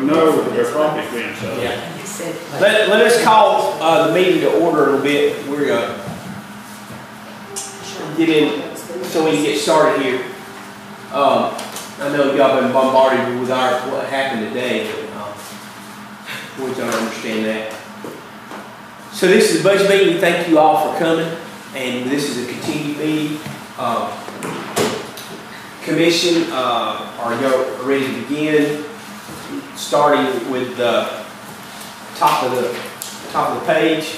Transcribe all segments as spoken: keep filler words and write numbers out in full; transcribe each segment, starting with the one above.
know that their property's being sold. Yeah. Let, let us call uh, the meeting to order a little bit. We're going to get in so we can get started here. Um, I know y'all been bombarded with our what happened today, but um, we don't understand that. So this is the budget meeting. We thank you all for coming, and this is a continued meeting. Uh, commission, uh, are you ready to begin? Starting with the top of the top of the page.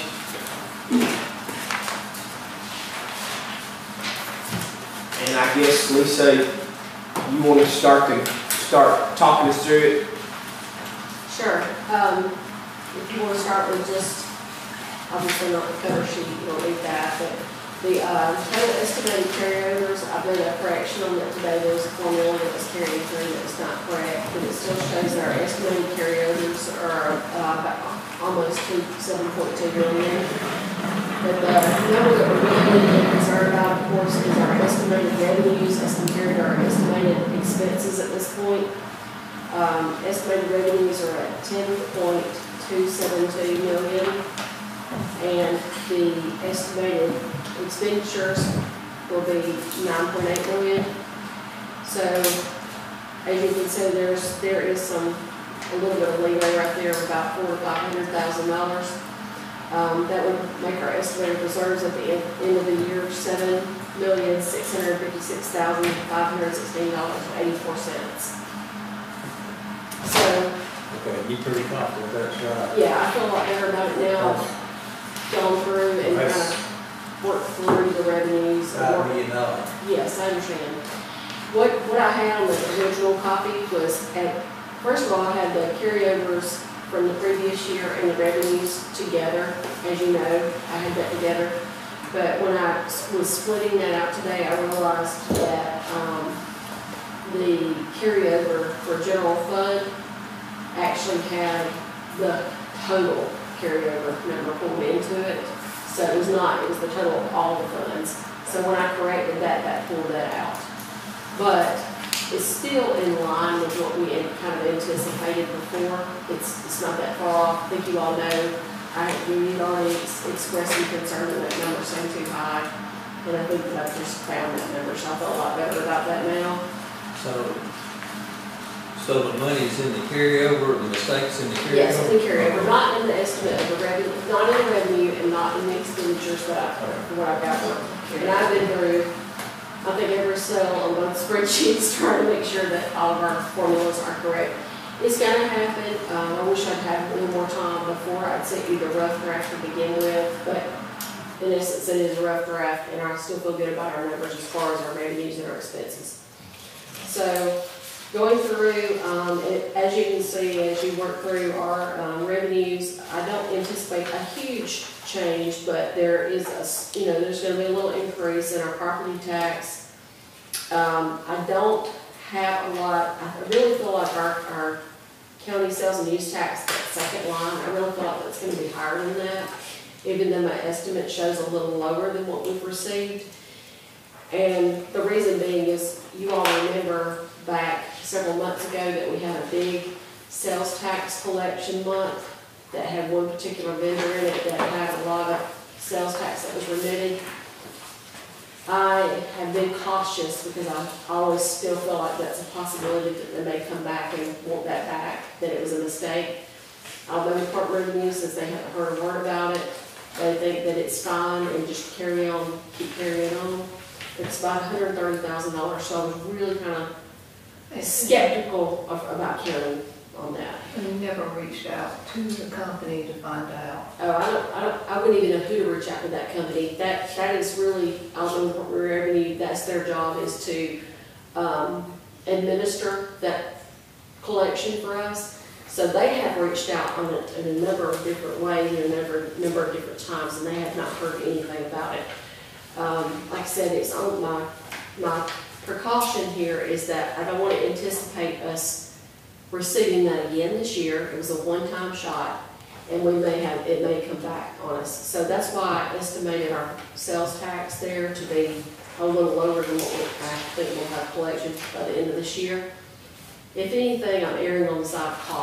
And I guess Lisa, you want to start to start talking us through it? Sure. Um, if you want to start with just obviously not the cover sheet, you don't need that, but the uh, total estimated carryovers, I've made a correction on that today. There was a formula that was carrying through that was not correct, but it still shows that our estimated carryovers are uh, about almost seven point two billion. But the number that we're really concerned about, of course, is our estimated revenues as compared to our estimated expenses at this point. Um, estimated revenues are at ten point two seven two million, and the estimated expenditures will be nine point eight million. So, as you can see, there's there is some a little bit of leeway right there of about four to five hundred thousand dollars. Um, that would make our estimated reserves at the end, end of the year seven million six hundred fifty-six thousand five hundred sixteen dollars and eighty-four cents. So, okay, you pretty confident that's right? Yeah, I feel a lot better about it now. Gone through and kind of worked through the revenues. Five million dollars. Yes, I understand. What what I had on the original copy was at first of all I had the carryovers from the previous year and the revenues together. As you know, I had that together. But when I was splitting that out today, I realized that um, the carryover for general fund actually had the total carryover number pulled into it. So it was not, it was the total of all the funds. So when I corrected that, that pulled that out. But it's still in line with what we had kind of anticipated before. It's it's not that far off. I think you all know, I you already ex expressed some concern that that number seemed too high. And I think that I've just found that number, so I felt a lot better about that now. So, so the money's in the carryover, the mistakes in the carryover? Yes, in the carryover, not in the estimate of the revenue, not in the revenue and not in the expenditures that I, for what I've got. And I've been through, I think, every cell on both spreadsheets trying to make sure that all of our formulas are correct. It's going to happen. Um, I wish I'd had a little more time before I'd sent you the rough draft to begin with, but in essence it is a rough draft and I still feel good about our numbers as far as our revenues and our expenses. So going through, um, it, as you can see, as you work through our um, revenues, I don't anticipate a huge change, but there is a, you know, there's going to be a little increase in our property tax. Um, I don't have a lot, I really feel like our, our county sales and use tax, that second line, I really feel like that's going to be higher than that, even though my estimate shows a little lower than what we've received. And the reason being is, you all remember back several months ago that we had a big sales tax collection month that had one particular vendor in it that had a lot of sales tax that was remitted. I have been cautious because I always still feel like that's a possibility that they may come back and want that back, that it was a mistake. Although Department of Revenue, since they haven't heard a word about it, they think that it's fine and just carry on, keep carrying on. It's about one hundred thirty thousand dollars, so I was really kind of skeptical of, about counting on that. And you never reached out to the company to find out? Oh, I don't, I don't, I wouldn't even know who to reach out to that company. That, that is really, Alabama Department of Revenue, that's their job, is to um, administer that collection for us. So they have reached out on it in a number of different ways, in a number, number of different times, and they have not heard anything about it. Um, like I said, it's on my, my precaution here is that I don't want to anticipate us receiving that again this year. It was a one-time shot, and we may have, it may come back on us. So that's why I estimated our sales tax there to be a little lower than what we, I think we'll have collection by the end of this year. If anything, I'm erring on the side of caution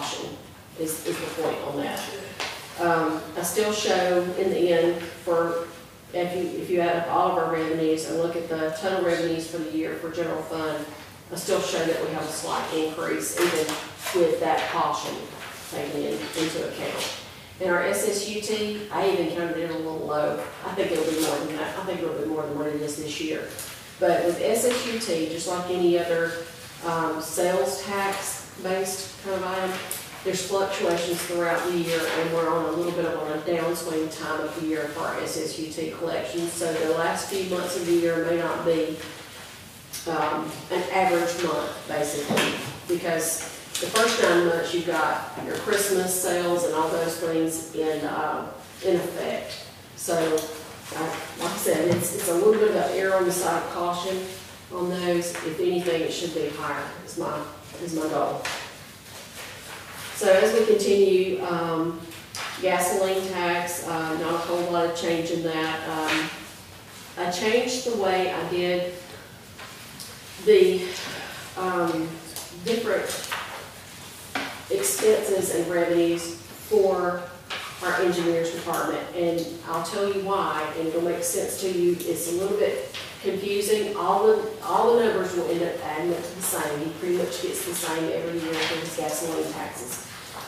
caution, is, is the point on that. Um, I still show in the end for, if you, if you add up all of our revenues and look at the total revenues for the year for general fund, I still show that we have a slight increase even with that caution taken in, into account. In our S S U T, I even counted it a little low. I think it'll be more than that. I think it'll be more than what it is this year. But with S S U T, just like any other um, sales tax based kind of item, there's fluctuations throughout the year, and we're on a little bit of a downswing time of the year for our S S U T collections. So the last few months of the year may not be um, an average month, basically, because the first nine months you've got your Christmas sales and all those things in uh, in effect. So, I, like I said, it's, it's a little bit of an error on the side of caution on those. If anything, it should be higher. Is my is my goal. So as we continue, um, gasoline tax, uh, not a whole lot of change in that. Um, I changed the way I did the um, different expenses and revenues for our engineers department, and I'll tell you why, and it'll make sense to you. It's a little bit confusing. All the all the numbers will end up adding up to the same. He pretty much gets the same every year for his gasoline taxes.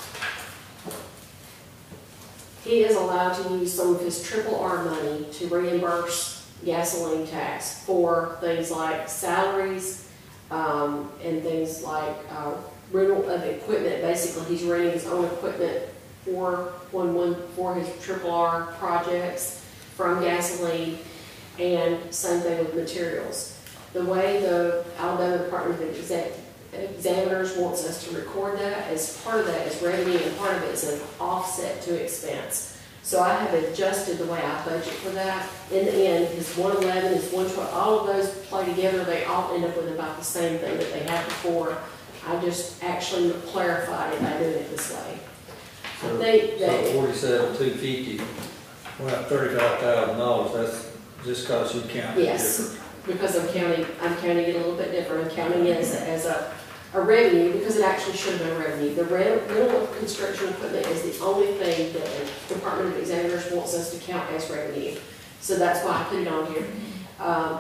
He is allowed to use some of his triple R money to reimburse gasoline tax for things like salaries um, and things like uh, rental of equipment. Basically, he's renting his own equipment for one one for his triple R projects from gasoline, and same thing with materials. The way the Alabama Department of Exec Examiners wants us to record that, as part of that is revenue, and part of it is an offset to expense. So I have adjusted the way I budget for that. In the end, his one eleven, his one twelve, all of those play together, they all end up with about the same thing that they had before. I just actually clarified it by doing it this way. I think that. So forty-seven, two fifty, well, thirty-five thousand dollars, that's just cause you count it Yes, different. because I'm counting, I'm counting it a little bit different. I'm counting it as a, as a, a revenue, because it actually should have been a revenue. The rent- rental of construction equipment is the only thing that the Department of Examiners wants us to count as revenue. So that's why I put it on here. Um,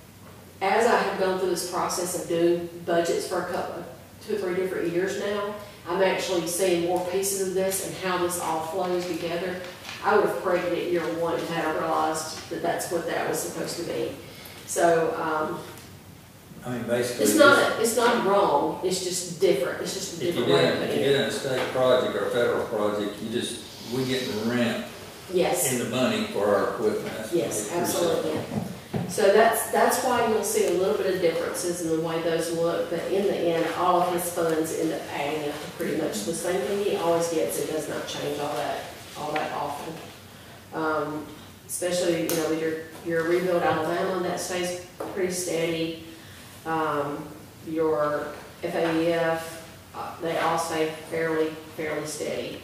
as I have gone through this process of doing budgets for a couple, two or three different years now, I'm actually seeing more pieces of this and how this all flows together. I would have created it year one had I realized that that's what that was supposed to be. So, um, I mean, basically. it's not, it's not wrong, it's just different, it's just a If you different way of did, if putting you it. did a state project or a federal project, you just, we get the rent Yes, in the money for our equipment. That's what yes, it's for. absolutely. So that's, that's why you'll see a little bit of differences in the way those look, but in the end, all of his funds end up adding up to pretty much the same thing he always gets. It does not change all that, all that often. Um, especially, you know, with your, your rebuild Alabama, that stays pretty steady. Um, your F A E F, uh, they all stay fairly, fairly steady.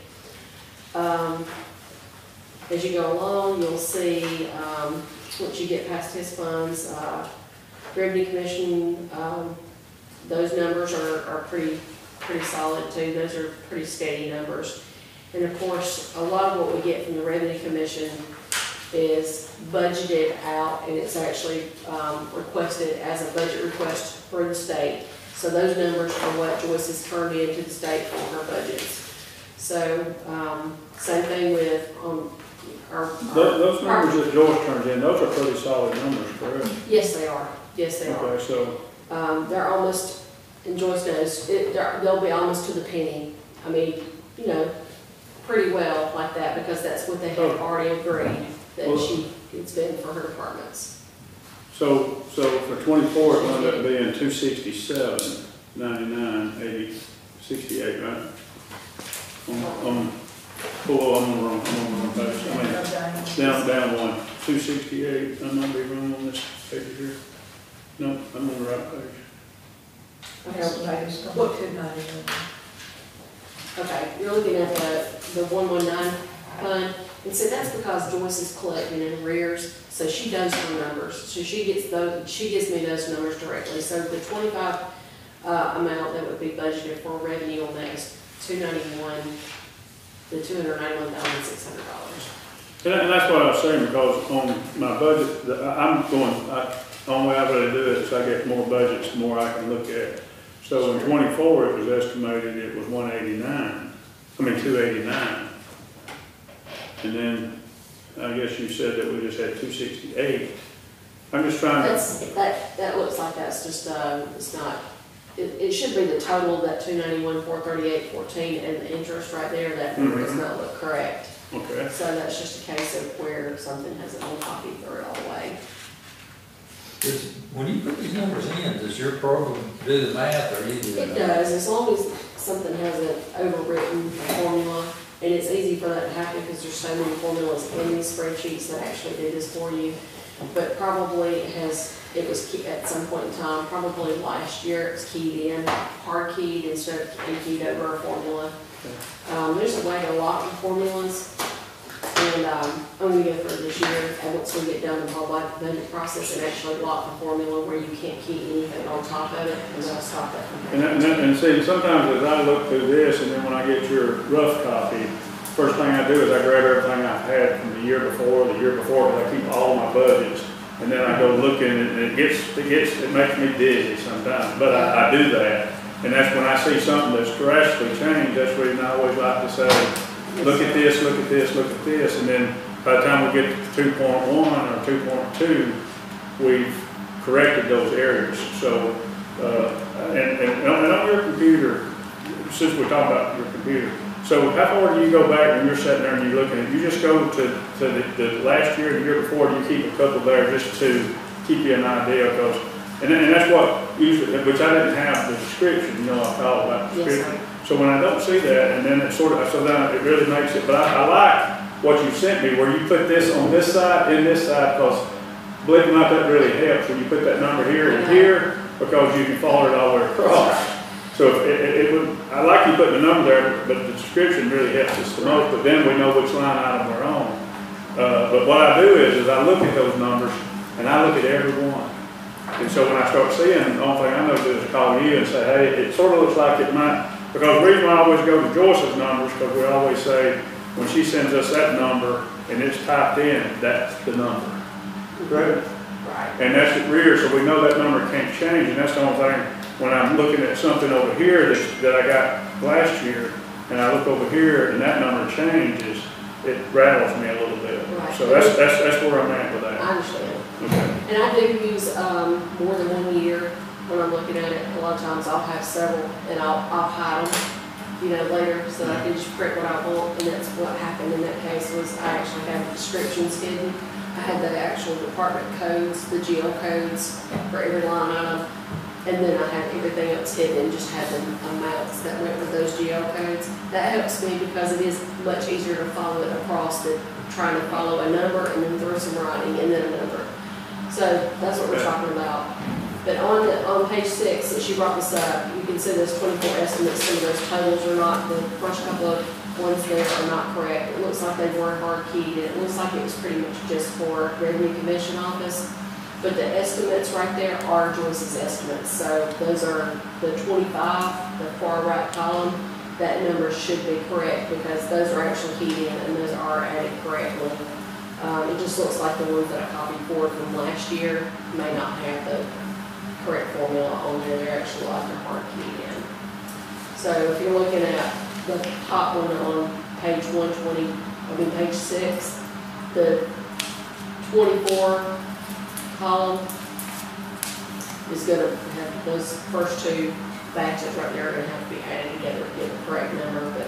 Um, as you go along, you'll see, um, once you get past his funds, uh, Revenue Commission, um, those numbers are, are pretty, pretty solid too. Those are pretty steady numbers. And of course, a lot of what we get from the Revenue Commission is budgeted out, and it's actually um, requested as a budget request for the state. So those numbers are what Joyce has turned into the state for her budgets. So um, same thing with um, our, our Those, those numbers that Joyce turns in, those are pretty solid numbers, correct? Yes, they are. Yes, they are. Okay, so, Um, they're almost, and Joyce knows, it, they're- they'll be almost to the penny. I mean, you know, pretty well like that, because that's what they have Oh. already agreed that Well- she, it's been for her departments. so, so for twenty-four, it wound up being two sixty-seven, ninety-nine, eighty, sixty-eight, right? Um, um, oh, I'm on the wrong, I'm on the wrong page. I mean, down, down one, two sixty-eight, I might be wrong on this page here. No, I'm on the right page. Everybody's going to ninety-nine. Okay, you're looking at the, the one one nine fund, and so that's because Joyce is collecting in arrears, so she does her numbers. So she gets those, she gives me those numbers directly. So the twenty-five uh, amount that would be budgeted for revenue on that is two ninety-one, the two hundred ninety-one thousand six hundred dollars. And that- and that's what I was saying, because on my budget, the- I- I'm going, I, the only way I really do it is I get more budgets, the more I can look at. So in twenty-four, it was estimated it was one eighty-nine, I mean, two eighty-nine. And then, I guess you said that we just had two sixty-eight. I'm just trying to, That's, that, that looks like that's just, uh, it's not, it, it should be the total, that two ninety-one, four thirty-eight, fourteen, and the interest right there, that number does not look correct. okay. So that's just a case of where something hasn't been copied through it all the way. Does, when you put these numbers in, does your program do the math or you do the It math? does, as long as something hasn't overwritten a formula, and it's easy for that to happen because there's so many formulas in these spreadsheets that actually do this for you. But probably it has, it was key at some point in time, probably last year, it was keyed in, hard keyed instead of being keyed over a formula. Um, there's a way to lock the formulas, and, um, I'm gonna go through this year, and once we get done the whole like budget process, and actually lock the formula where you can't key anything on top of it, and that'll stop that from And, that, and, that, and see, sometimes as I look through this, and then when I get your rough copy, first thing I do is I grab everything I've had from the year before, the year before, because I keep all my budgets. And then I go looking, and it gets, it gets, it makes me dizzy sometimes, but I, I do that. And that's when I see something that's drastically changed, that's the reason I always like to say, look at this, look at this, look at this. And then by the time we get to two point one or two point two, we've corrected those errors. So, uh, and, and on and on your computer, since we're talking about your computer, so how far do you go back when you're sitting there and you're looking at, you just go to, to the, the last year, the year before, do you keep a couple there just to keep you an idea? Because, and, and that's what usually, which I didn't have the description, you know, I thought about the Yes, description. So when I don't see that, and then it sort of, so then it really makes it, but I, I like what you sent me, where you put this on this side and this side, because believe it or not, that really helps when you put that number here and here, because you can follow it all the way across. So it, it, it would, I like you putting the number there, but the description really helps us the most, but then we know which line item we're on. Uh, but what I do is, is I look at those numbers, and I look at every one. And so when I start seeing, the only thing I know to do is call you and say, hey, it sort of looks like it might, because the reason why I always go to Joyce's numbers, because we always say, when she sends us that number, and it's typed in, that's the number. Correct? Right. And that's at rear, so we know that number can't change, and that's the only thing, when I'm looking at something over here that, that I got last year, and I look over here, and that number changes, it rattles me a little bit. Right. So that's, that's, that's where I'm at with I that. understand. Okay. And I do use, um, more than one year when I'm looking at it. A lot of times I'll have several, and I'll, I'll hide them, you know, later, so that I can just print what I want. And that's what happened in that case, was I actually had the descriptions hidden. I had the actual department codes, the geo codes for every line item. And then I had everything else hidden, and just had the amounts that went with those geo codes. That helps me because it is much easier to follow it across than trying to follow a number and then throw some writing and then a number. So that's what we're talking about. But on the, on page six, as she brought this up, you can see those twenty-four estimates, some of those totals are not, the first couple of ones there are not correct. It looks like they were hard keyed, and it looks like it was pretty much just for Revenue Commission Office. But the estimates right there are Joyce's estimates. So those are the twenty-five, the far right column. That number should be correct because those are actually keyed in and those are added correctly. Um, it just looks like the ones that I copied forward from last year may not have the correct formula on there. They're actually like they're hard keyed in. So if you're looking at the top one on page one twenty, I mean page six, the twenty-four column is going to have those first two batches right there are going to have to be added together to get the correct number. But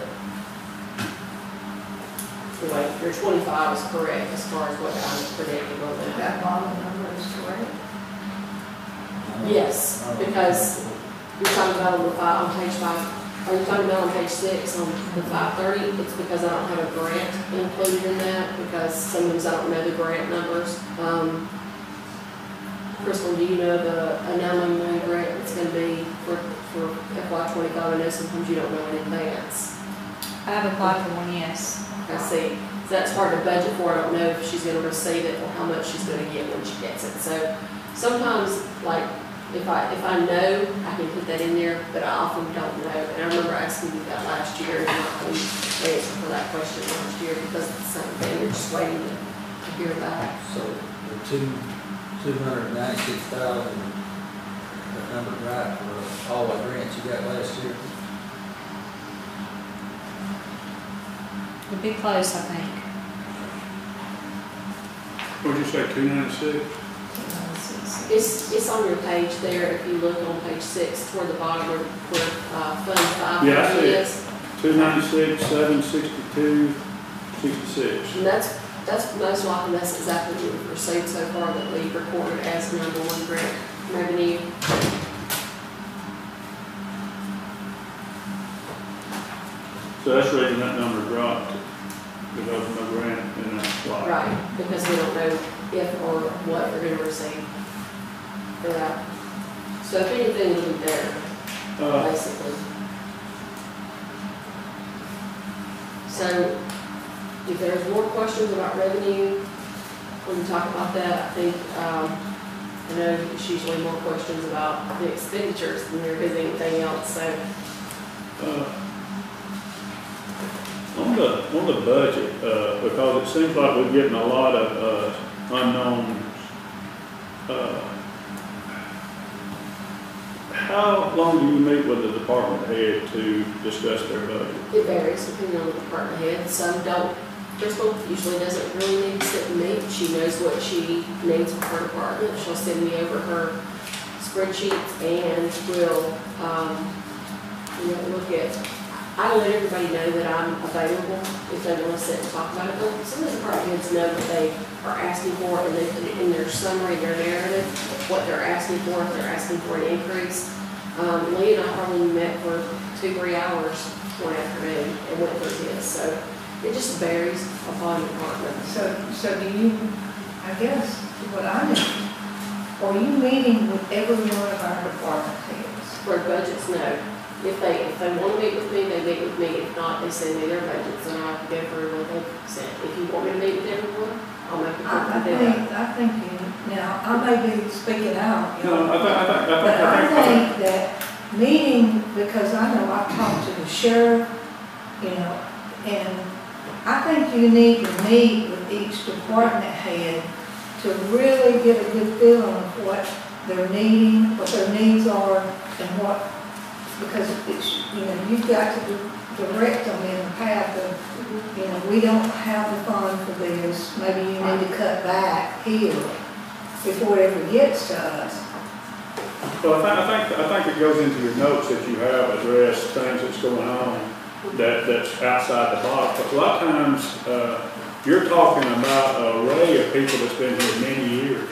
anyway, your twenty-five is correct as far as what I'm predicting on that. That bottom number is correct. Yes, because you're talking about on the five, on page five. Are you talking about on page six on the five thirty? It's because I don't have a grant included in that because sometimes I don't know the grant numbers. Um, Crystal, do you know the a nine million grant that's going to be for, for F Y twenty-five? I know sometimes you don't know in advance. I have applied for one, yes. I see. So that's hard to budget for. I don't know if she's going to receive it or how much she's going to get when she gets it. So sometimes, like If I, if I know, I can put that in there, but I often don't know. And I remember asking you that last year, and I couldn't answer for that question last year because it's the same thing, you're just waiting to, to hear back. So the two, two hundred ninety-six thousand, that number right for all the grants you got last year? It'd be close, I think. What'd you say, two ninety-six? It's, it's on your page there, if you look on page six, toward the bottom where, where, uh, Fund Five Yeah, I see it. is. Two ninety-six, seven sixty-two, sixty-six. And that's, that's most likely, that's exactly what we've received so far that we've recorded as number one grant revenue. So that's the reason that number dropped, because of no grant in that slot. Right, because we don't know if or what we're gonna receive for that. So if anything, it'll be there, Uh, basically. So if there's more questions about revenue, we can talk about that. I think, um, I know it's usually more questions about the expenditures than there is anything else, so. uh, On the, on the budget, uh, because it seems like we're getting a lot of, uh, unknowns, uh, how long do you meet with the department head to discuss their budget? It varies depending on the department head. Some don't. Crystal usually doesn't really need to sit and meet. She knows what she needs for her department. She'll send me over her spreadsheets and we'll, um, you know, look at, I don't let everybody know that I'm available if they want to sit and talk about it. But some of the department heads know what they are asking for and they put it in their summary, their narrative, what they're asking for, if they're asking for an increase. Um, Lee and I probably met for two, three hours one afternoon and went through this. So it just varies upon department. So, so do you, I guess, what I know, are you meeting with every one of our department heads? For budgets, no. If they, if they want to meet with me, they meet with me. If not, they send me their budgets and I go through what they've sent. If you want me to meet with everyone, I'll make a I, I point to do that. think, I think you, now, I may be speaking out, you know. No, I think, I think, I But think, I I think, think that meeting, because I know I've talked to the sheriff, you know, and I think you need to meet with each department head to really get a good feeling of what they're needing, what their needs are, and what, because it's, you know, you've got to direct them in the path of, you know, we don't have the fund for this, maybe you need to cut back here before it ever gets to us. well, I think, I think, I think it goes into your notes that you have addressed things that's going on that, that's outside the box. But a lot of times, uh, you're talking about an array of people that's been here many years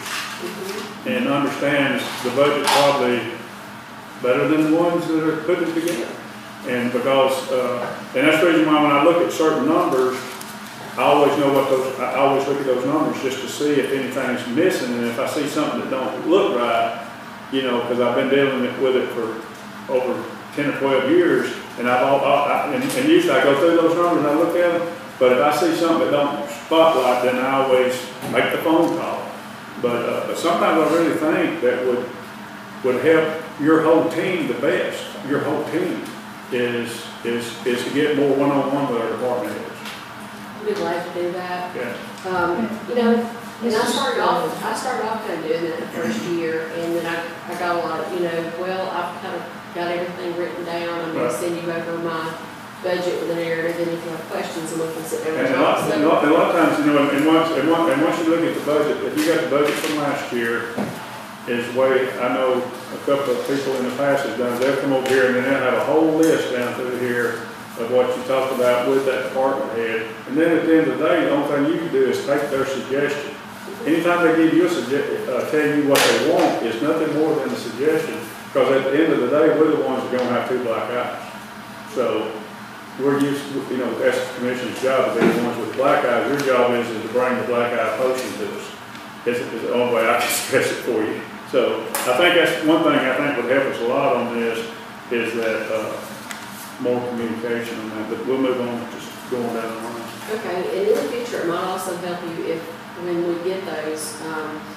and understands the budget probably better than the ones that are putting it together. And because, uh, and that's the reason why when I look at certain numbers, I always know what those, I always look at those numbers just to see if anything's missing, and if I see something that don't look right, you know, because I've been dealing with it for over ten or twelve years, and I've all, I, and, and usually I go through those numbers and I look at them, but if I see something that don't spotlight, then I always make the phone call. But, uh, but sometimes I really think that would, would help your whole team the best, your whole team, is, is, is to get more one-on-one with our department heads. I'd be glad to do that. Yeah. Um, you know, and I started off, I started off kind of doing that the first year, and then I, I got a lot of, you know, well, I've kind of got everything written down. I'm going Right. to send you over my budget with a narrative, and if you have questions, and we can sit there And and a lot, talk. and a lot, and a lot of times, you know, and once, and once, and once you look at the budget, if you got the budget from last year, is way, I know a couple of people in the past have done, they'll come over here and then they'll have a whole list down through here of what you talked about with that department head. And then at the end of the day, the only thing you can do is take their suggestion. Anytime they give you a suggestion, uh, tell you what they want, it's nothing more than a suggestion, because at the end of the day, we're the ones that are gonna have two black eyes. So, we're used, you know, that's the commission's job to be the ones with black eyes. Your job is, is to bring the black eye potion to us. It's, it's the only way I can stress it for you. So, I think that's one thing I think would help us a lot on this, is that, uh, more communication on that, but we'll move on, just going down the line. Okay, and in the future, it might also help you if, when we get those, um,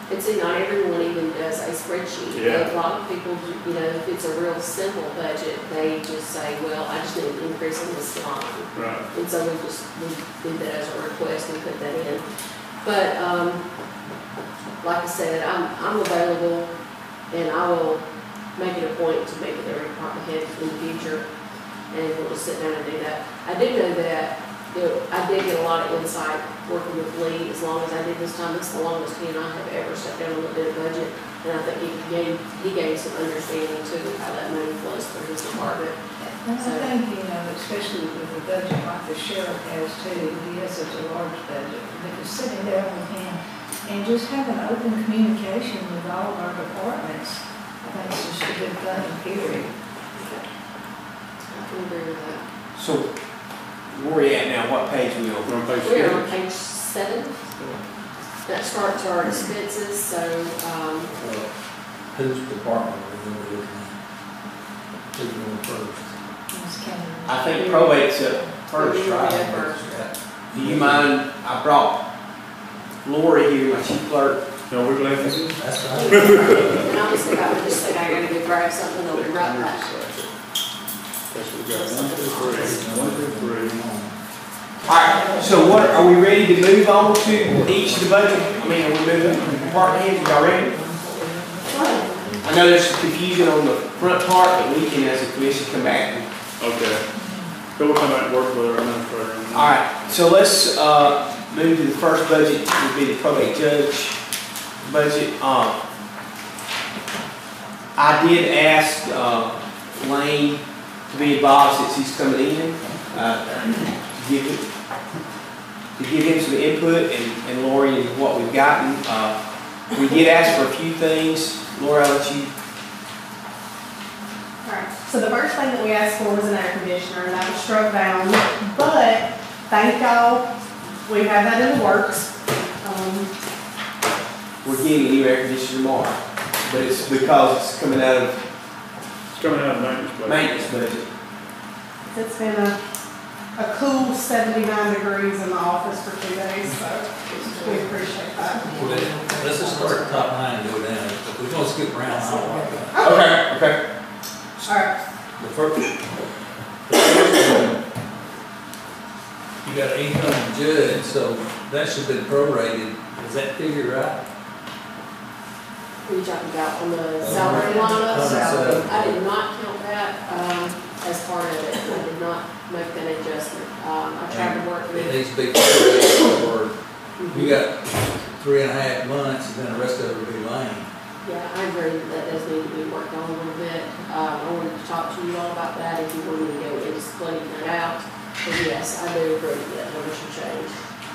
And see, not everyone even does a spreadsheet. Yeah. A lot of people, you know, if it's a real simple budget, they just say, well, I just need an increase in this line. Right. And so we just, we did that as a request and put that in. But, um, like I said, I'm, I'm available and I will make it a point to meet with every department head in the future. And we'll just sit down and do that. I do know that, you know, I did get a lot of insight working with Lee as long as I did this time. It's the longest he and I have ever sat down and looked at a budget. And I think he gave, he gave some understanding too of how that money flows through his department. And I think, you know, especially with the budget like the sheriff has too, he has such a large budget, that just sitting there with him and just having open communication with all of our departments, I think it's just a good thing, period. I can agree with that. So, where are we at now? What page we on? We're on page We're on six. page seven. That starts our expenses, so, um, Uh, Whose department are we looking at? Who's going first? Ms. Kennedy. I think probate's up first, Yeah, right? first. Yeah. Do you mind, I brought Lori here, my chief clerk. No, we're glad this is. That's right. and I'll just think I would just say I gotta go grab something, I'll be right back. That's what we got, one, two, three, one, two, three. Alright, so what, are we ready to move on to each of the budget? I mean, are we moving to department heads, y'all ready? I know there's some confusion on the front part, but we can, as a commission, come back and Okay. So we'll come back and work with our administrator. on that. All right, so let's uh, move to the first budget, would be the probate judge budget. Um, I did ask uh, Lane to be involved since he's coming in, uh, to give it, to give him some input, and, and Lori and what we've gotten. Uh, we did ask for a few things. Lori, I'll let you. Alright, so the first thing that we asked for was an air conditioner, and that was struck down, but thank y'all, we have that in the works. Um, We're getting a new air conditioner tomorrow, but it's because it's coming out of It's coming out of maintenance budget. maintenance budget. It's been a, a cool seventy-nine degrees in the office for two days, so we appreciate that. Well, let's just start at the top line and go down. If we're gonna skip around, I don't like that. Okay, okay. Alright, The first, the first one, you got an income judge, so that should have been prorated. Is that figure right? What are you talking about on the salary line On up? the salary. I did not count that, um, as part of it. I did not make that adjustment. Um, I tried to work It with. needs to be prorated, or you got three and a half months, and then the rest of it will be lane. Yeah, I agree that that does need to be worked on a little bit. Um, I wanted to talk to you all about that if you wanted me to go into splitting that out. But yes, I do agree that number should change.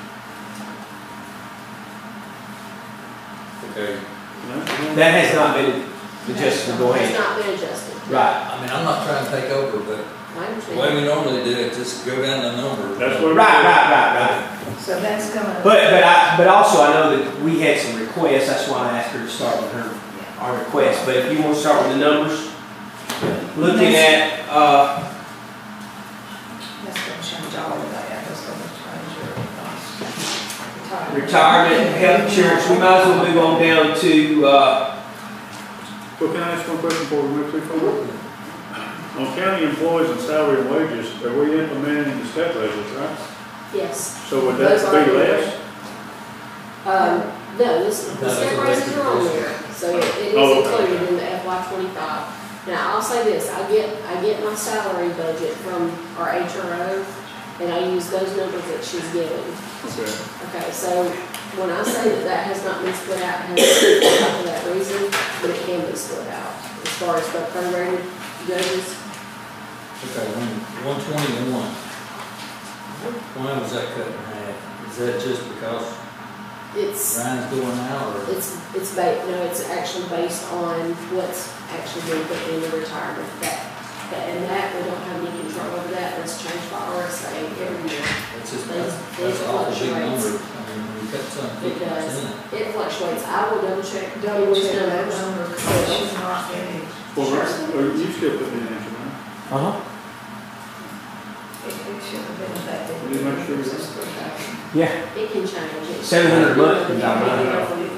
Okay. No? That has not been adjusted, go It's ahead. not been adjusted. Right. I mean, I'm not trying to take over, but I the way understand. we normally do it, just go down the number. That's what. Right, right, right, right. So that's gonna. But, but I, but also I know that we had some requests, that's why I asked her to start with her, our request. But if you want to start with the numbers, looking at, uh, That's gonna change all of that, that's gonna change your cost. retirement, health insurance, we might as well move on down to, uh, Well, can I ask one question before we move too far? On county employees and salary and wages, are we implementing the step levels, right? Yes. So would Those that are be in there. less? Um, no, this, No, the that's step a raises are on record. there, so it it Oh, is okay. included in the F Y twenty-five. Now, I'll say this, I get, I get my salary budget from our H R O, and I use those numbers that she's given. Okay. Okay, so when I say that that has not been split out, it hasn't been split out for that reason, but it can be split out. As far as the prorated judges, Okay, one, one twenty-one. Why was that cut in half? Is that just because it's, Ryan's going out, or? it's, it's ba, no, it's actually based on what's actually been put in the retirement. That, that, and that, we don't have any control over that, that's changed by R S A every year. It's just, Things- that's, things that's an awful big fluctuates. number. I mean, when you cut something It fifty does. percent. It fluctuates. I will double check, Double double check that numbers. number, because she's not finished. Well, right, well, you still put in answer, right? uh-huh. It, it should have been that. big. Did you make sure you- It's three thousand. Yeah. It can change. It- seven hundred a month, It is about can right. go from four to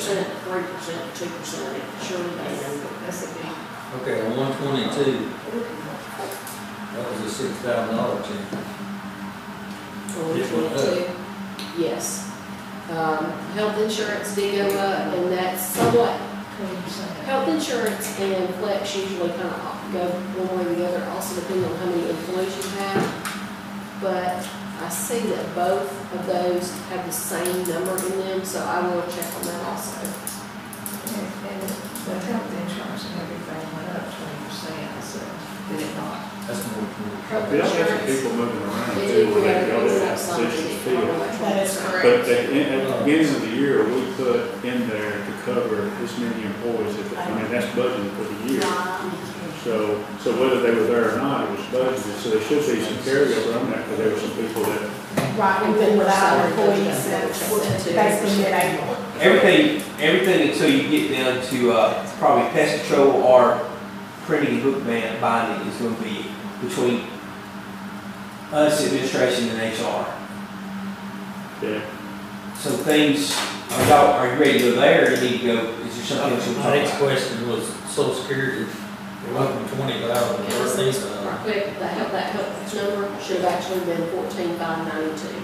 percent, three percent, two percent, surely they know. That's a big. Okay, on one twenty-two, that was a six thousand dollar change. One It went up. twenty-two, yes. Um, health insurance did go up, and that's somewhat, Twenty percent. health insurance and flex usually kind of go one way or the other, also depending on how many employees you have. But I see that both of those have the same number in them, so I will check on that also. And, and the health insurance and everything went up twenty percent, so did it not? That's more than. Health We also have some insurance, people moving around it too, did, we where had they to go go to up some, positions I don't know filled. which That is one. correct. But at, at the beginning of the year, we put in there to cover this many employees, at the- I mean, that's budgeted for the year. So, so whether they were there or not, it was budgeted, so there should be some carryover on that, because there were some people that, Right, we've been without employees since basically mid-April. Everything, everything until you get down to, uh, probably pest control or printing and book ban- binding is gonna be between us, administration, and H R. yeah. So things, are y'all, are you ready to go there, or you need to go, is there something else you'll My talk next about? question was social security, it went from twenty thousand to thirteen thousand. Right quick, that help, that help number should have actually been fourteen five ninety-two.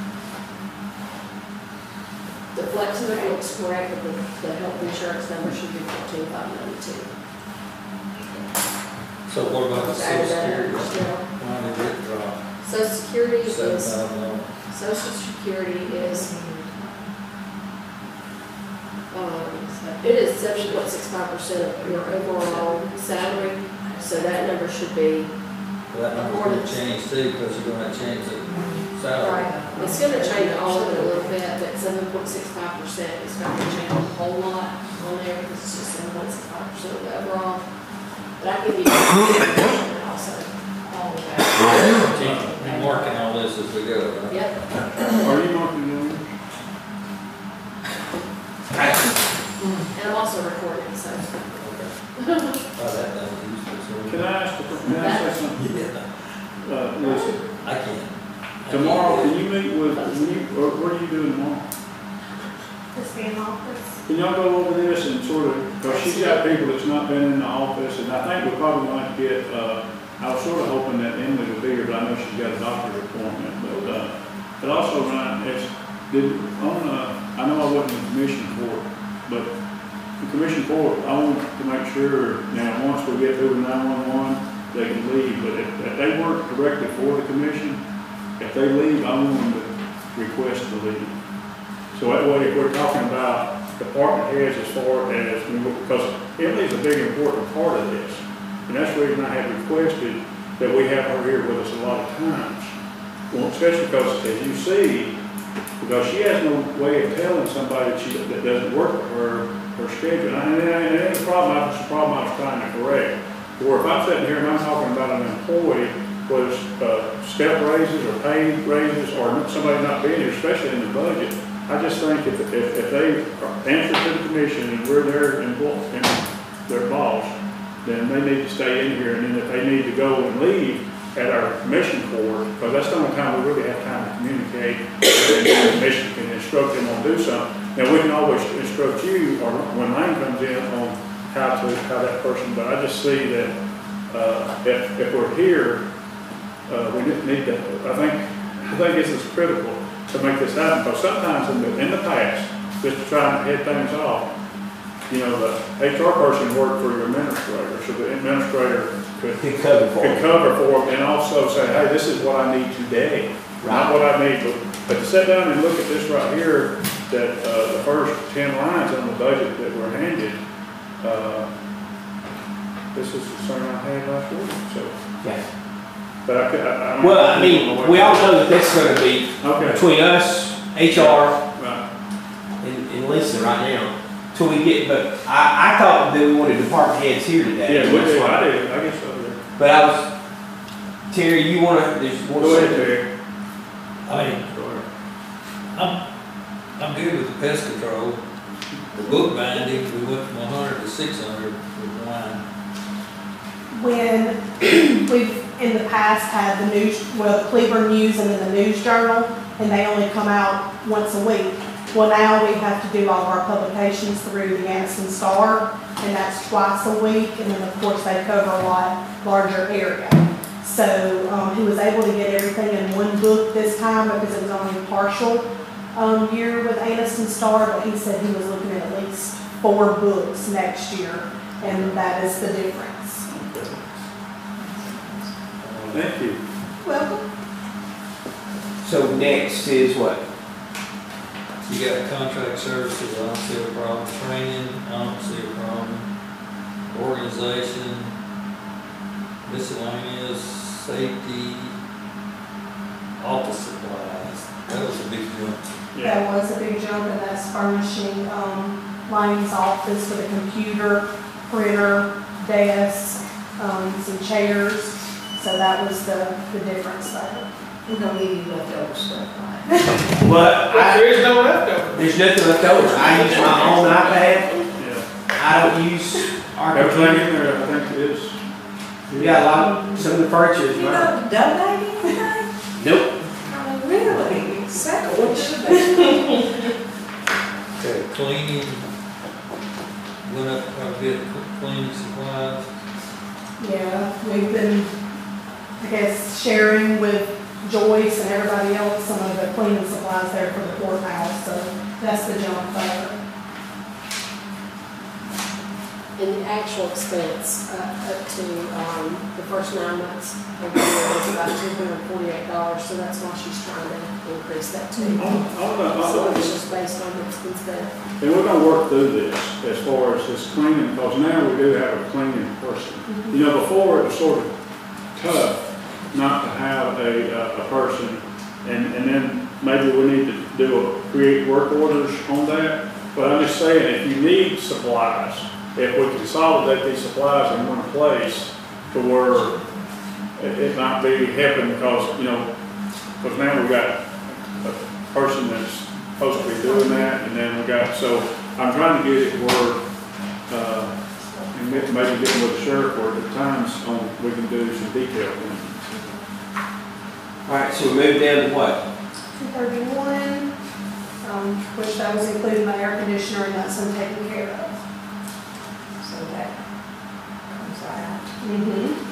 The flex number looks correct, but the, the health insurance number should be fourteen five ninety-two. So what about the social security? Still, Why did it drop? Social Security Seven is, thousand dollars. Social Security is, um, it is seven point six five percent of your overall salary, so that number should be, Well, that number's gonna change too, because you're gonna change the salary. right, it's gonna change all of it a little bit, but seven point six five percent is not gonna change a whole lot on there, because it's just seven point six five percent of the overall. But I can give you also, all of that. Keep marking all this as we go, right? Yep, Are you marking yours? and I'm also recording, so. Okay. Oh, that, that was useful, Can so. I ask, a- can I ask you something? Yeah, Uh, listen, I can. I can't tomorrow, do can you meet with, when you, or what are you doing tomorrow? Just be in office. Can y'all go over this and sort of, because she's got people that's not been in the office, and I think we're probably going to get, uh, I was sort of hoping that Emily would be here, but I know she's got a doctor's appointment, but, uh, but also, Ryan, it's, did, on, uh, I know I wasn't in the commission court, but the commission court, I want to make sure, now, once we get through the nine-one-one, they can leave, but if, if they work directly for the commission, if they leave, I want them to request to leave. So that way, if we're talking about department heads as far as, because Emily's a big important part of this. And that's the reason I have requested that we have her here with us a lot of times. Well, especially because, as you see, because she has no way of telling somebody that she, that doesn't work for her, her schedule. And it ain't a problem, that's the problem I was trying to correct. Or if I'm sitting here and I'm talking about an employee, whether it's uh, step raises or pay raises or somebody not being here, especially in the budget, I just think if, if, if they answer to the commission and we're their employee, and their boss, then they need to stay in here, and then if they need to go and leave at our commission court, because that's the only time we really have time to communicate, and the commission can instruct them on do something. Now, we can always instruct you, or when Lane comes in, on how to, how that person, but I just see that, uh, if, if we're here, uh, we need to, I think, I think this is critical to make this happen, because sometimes in the, in the past, just to try and head things off, you know, the H R person worked for your administrator, so the administrator could, Could cover for could it. cover for them, and also say, hey, this is what I need today, not what I need, but, but to sit down and look at this right here, that, uh, the first ten lines on the budget that were handed, uh, this is the same I had last week, so, Yeah. but I could, I, I don't. Well, I mean, we all know that that's gonna be Okay. between us, H R, Right. and, and Lisa right now, till we get, but I, I thought that we wanted department heads here today. Yeah, we That's did, why- I did, I guess so, yeah. But I was, Terry, you wanna, there's one Go ahead, second. Terry. I mean, Go ahead. I'm, I'm good with the pest control. The book binding, we went from a hundred to six hundred with wine. When we've in the past had the news, well, the Cleburne News and then the News Journal, and they only come out once a week. Well, now we have to do all of our publications through the Anniston Star, and that's twice a week, and then of course they cover a lot larger area. So, um, he was able to get everything in one book this time because it was only a partial, um, year with Anniston Star, but he said he was looking at at least four books next year, and that is the difference. Thank you. Welcome. So next is what? You got contract services, I don't see a problem. Training, I don't see a problem. Organization, miscellaneous, safety, office supplies. That was a big jump. Yeah. That was a big jump, and that's furnishing, um, Lane's office with a computer, printer, desk, um, some chairs. So that was the, the difference there. We're gonna give you leftover stuff, right? But I, There is no leftover. there's nothing left over. I use my own iPad. Yeah. I don't use our Everything computer. in there, I think is, We got a lot, some of the furniture is You mine. don't donate anything? Nope. Oh, really? Second, what should they? Okay, cleaning, went up quite a bit, cleaning supplies. Yeah, we've been, I guess, sharing with Joyce and everybody else some of the cleaning supplies there for the courthouse, so that's the jump there. And the actual expense, uh, up to, um, the first nine months of the year was about two hundred and forty-eight dollars, so that's why she's trying to increase that too. I'm, I'm, not- So I'm, it's just based on what's been spent. and we're gonna work through this as far as this cleaning, because now we do have a cleaning person. You know, before it was sort of tough not to have a, uh, a person, and, and then maybe we need to do a, create work orders on that. But I'm just saying, if you need supplies, if we consolidate these supplies in one place to where it, it might be helping, because, you know, because now we've got a person that's supposed to be doing that, and then we got, so I'm trying to get it where, uh, and maybe getting with the sheriff where at times on, we can do some detail things. All right, so we move down to what? two thirty-one, um, which that was including the air conditioner, and that's been taken care of. So that comes out. Mm-hmm.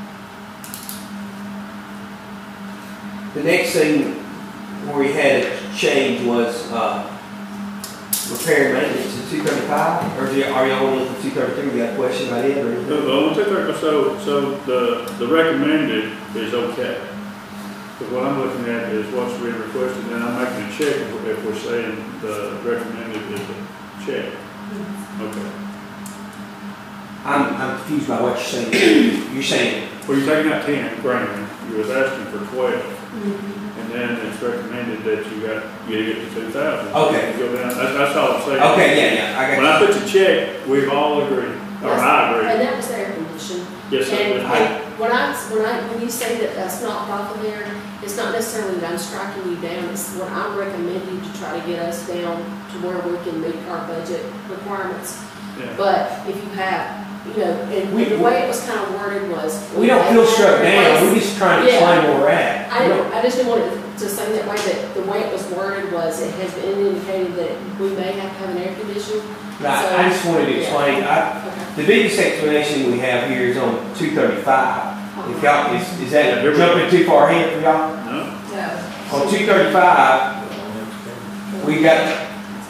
The next thing where we had a change was, uh, repair and maintenance at two thirty-five, or do y- are y'all looking at two thirty-three? We got a question about it, or? The, the only two thirty, so, so the, the recommended is okay. Because what I'm looking at is what's being requested, and I'm making a check if we're- if we're saying the recommended is a check. Okay. I'm, I'm confused by what you're saying. You're saying, Well, you're taking out ten grand, you was asking for twelve, Mm-hmm. and then it's recommended that you got, you get to two thousand. Okay. You go down, that's, that's all I'm saying. okay, yeah, yeah, I When got I put the check, we've all agreed, or I And agree. that was the air condition. Yes, And sir. I- when I, when I, when you say that that's not profit there, it's not necessarily that I'm striking you down, it's what I'm recommending to try to get us down to where we can meet our budget requirements. Yeah. But if you have, you know, and We- the way it was kind of worded was. We don't feel struck down, we just trying to explain where we're at. I didn't, I just didn't want it to say that way, that the way it was worded was, it has been indicated that we may have to have an air conditioner. Right, I just wanted to explain, I, Okay. the biggest explanation we have here is on two thirty-five. If y'all, is, is that Yeah, jumping too far ahead for y'all? No? No. On two thirty-five, we got,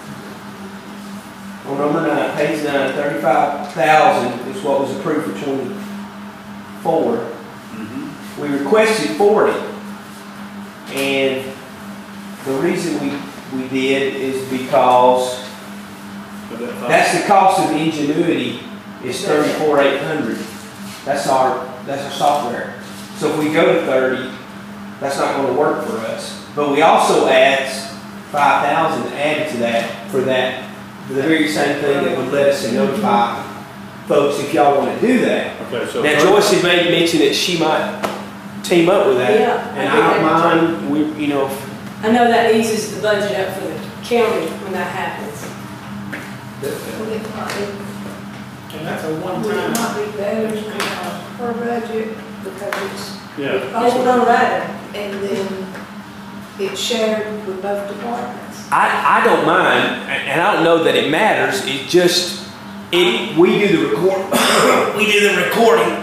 on number nine, page nine, thirty-five thousand is what was approved for twenty-four. Mm-hmm. We requested forty. And the reason we, we did is because But that thought- that's the cost of Ingenuity is thirty-four eight hundred. That's our, that's our software. So if we go to thirty, that's not gonna work for us. But we also asked five thousand added to that for that, the very same thing that would let us notify folks if y'all wanna do that. Okay, so. Now Joyce had made mention that she might team up with that. Yeah, I And think I don't that'd mind, we, you know, I know that eases the budget up for the county when that happens. Well, it might be, And that's a well, it might be better to have her budget because it's, Yeah. That's what I'm rather. and then it's shared with both departments. I, I don't mind, and and I don't know that it matters, it just, it, we do the record, we do the recording.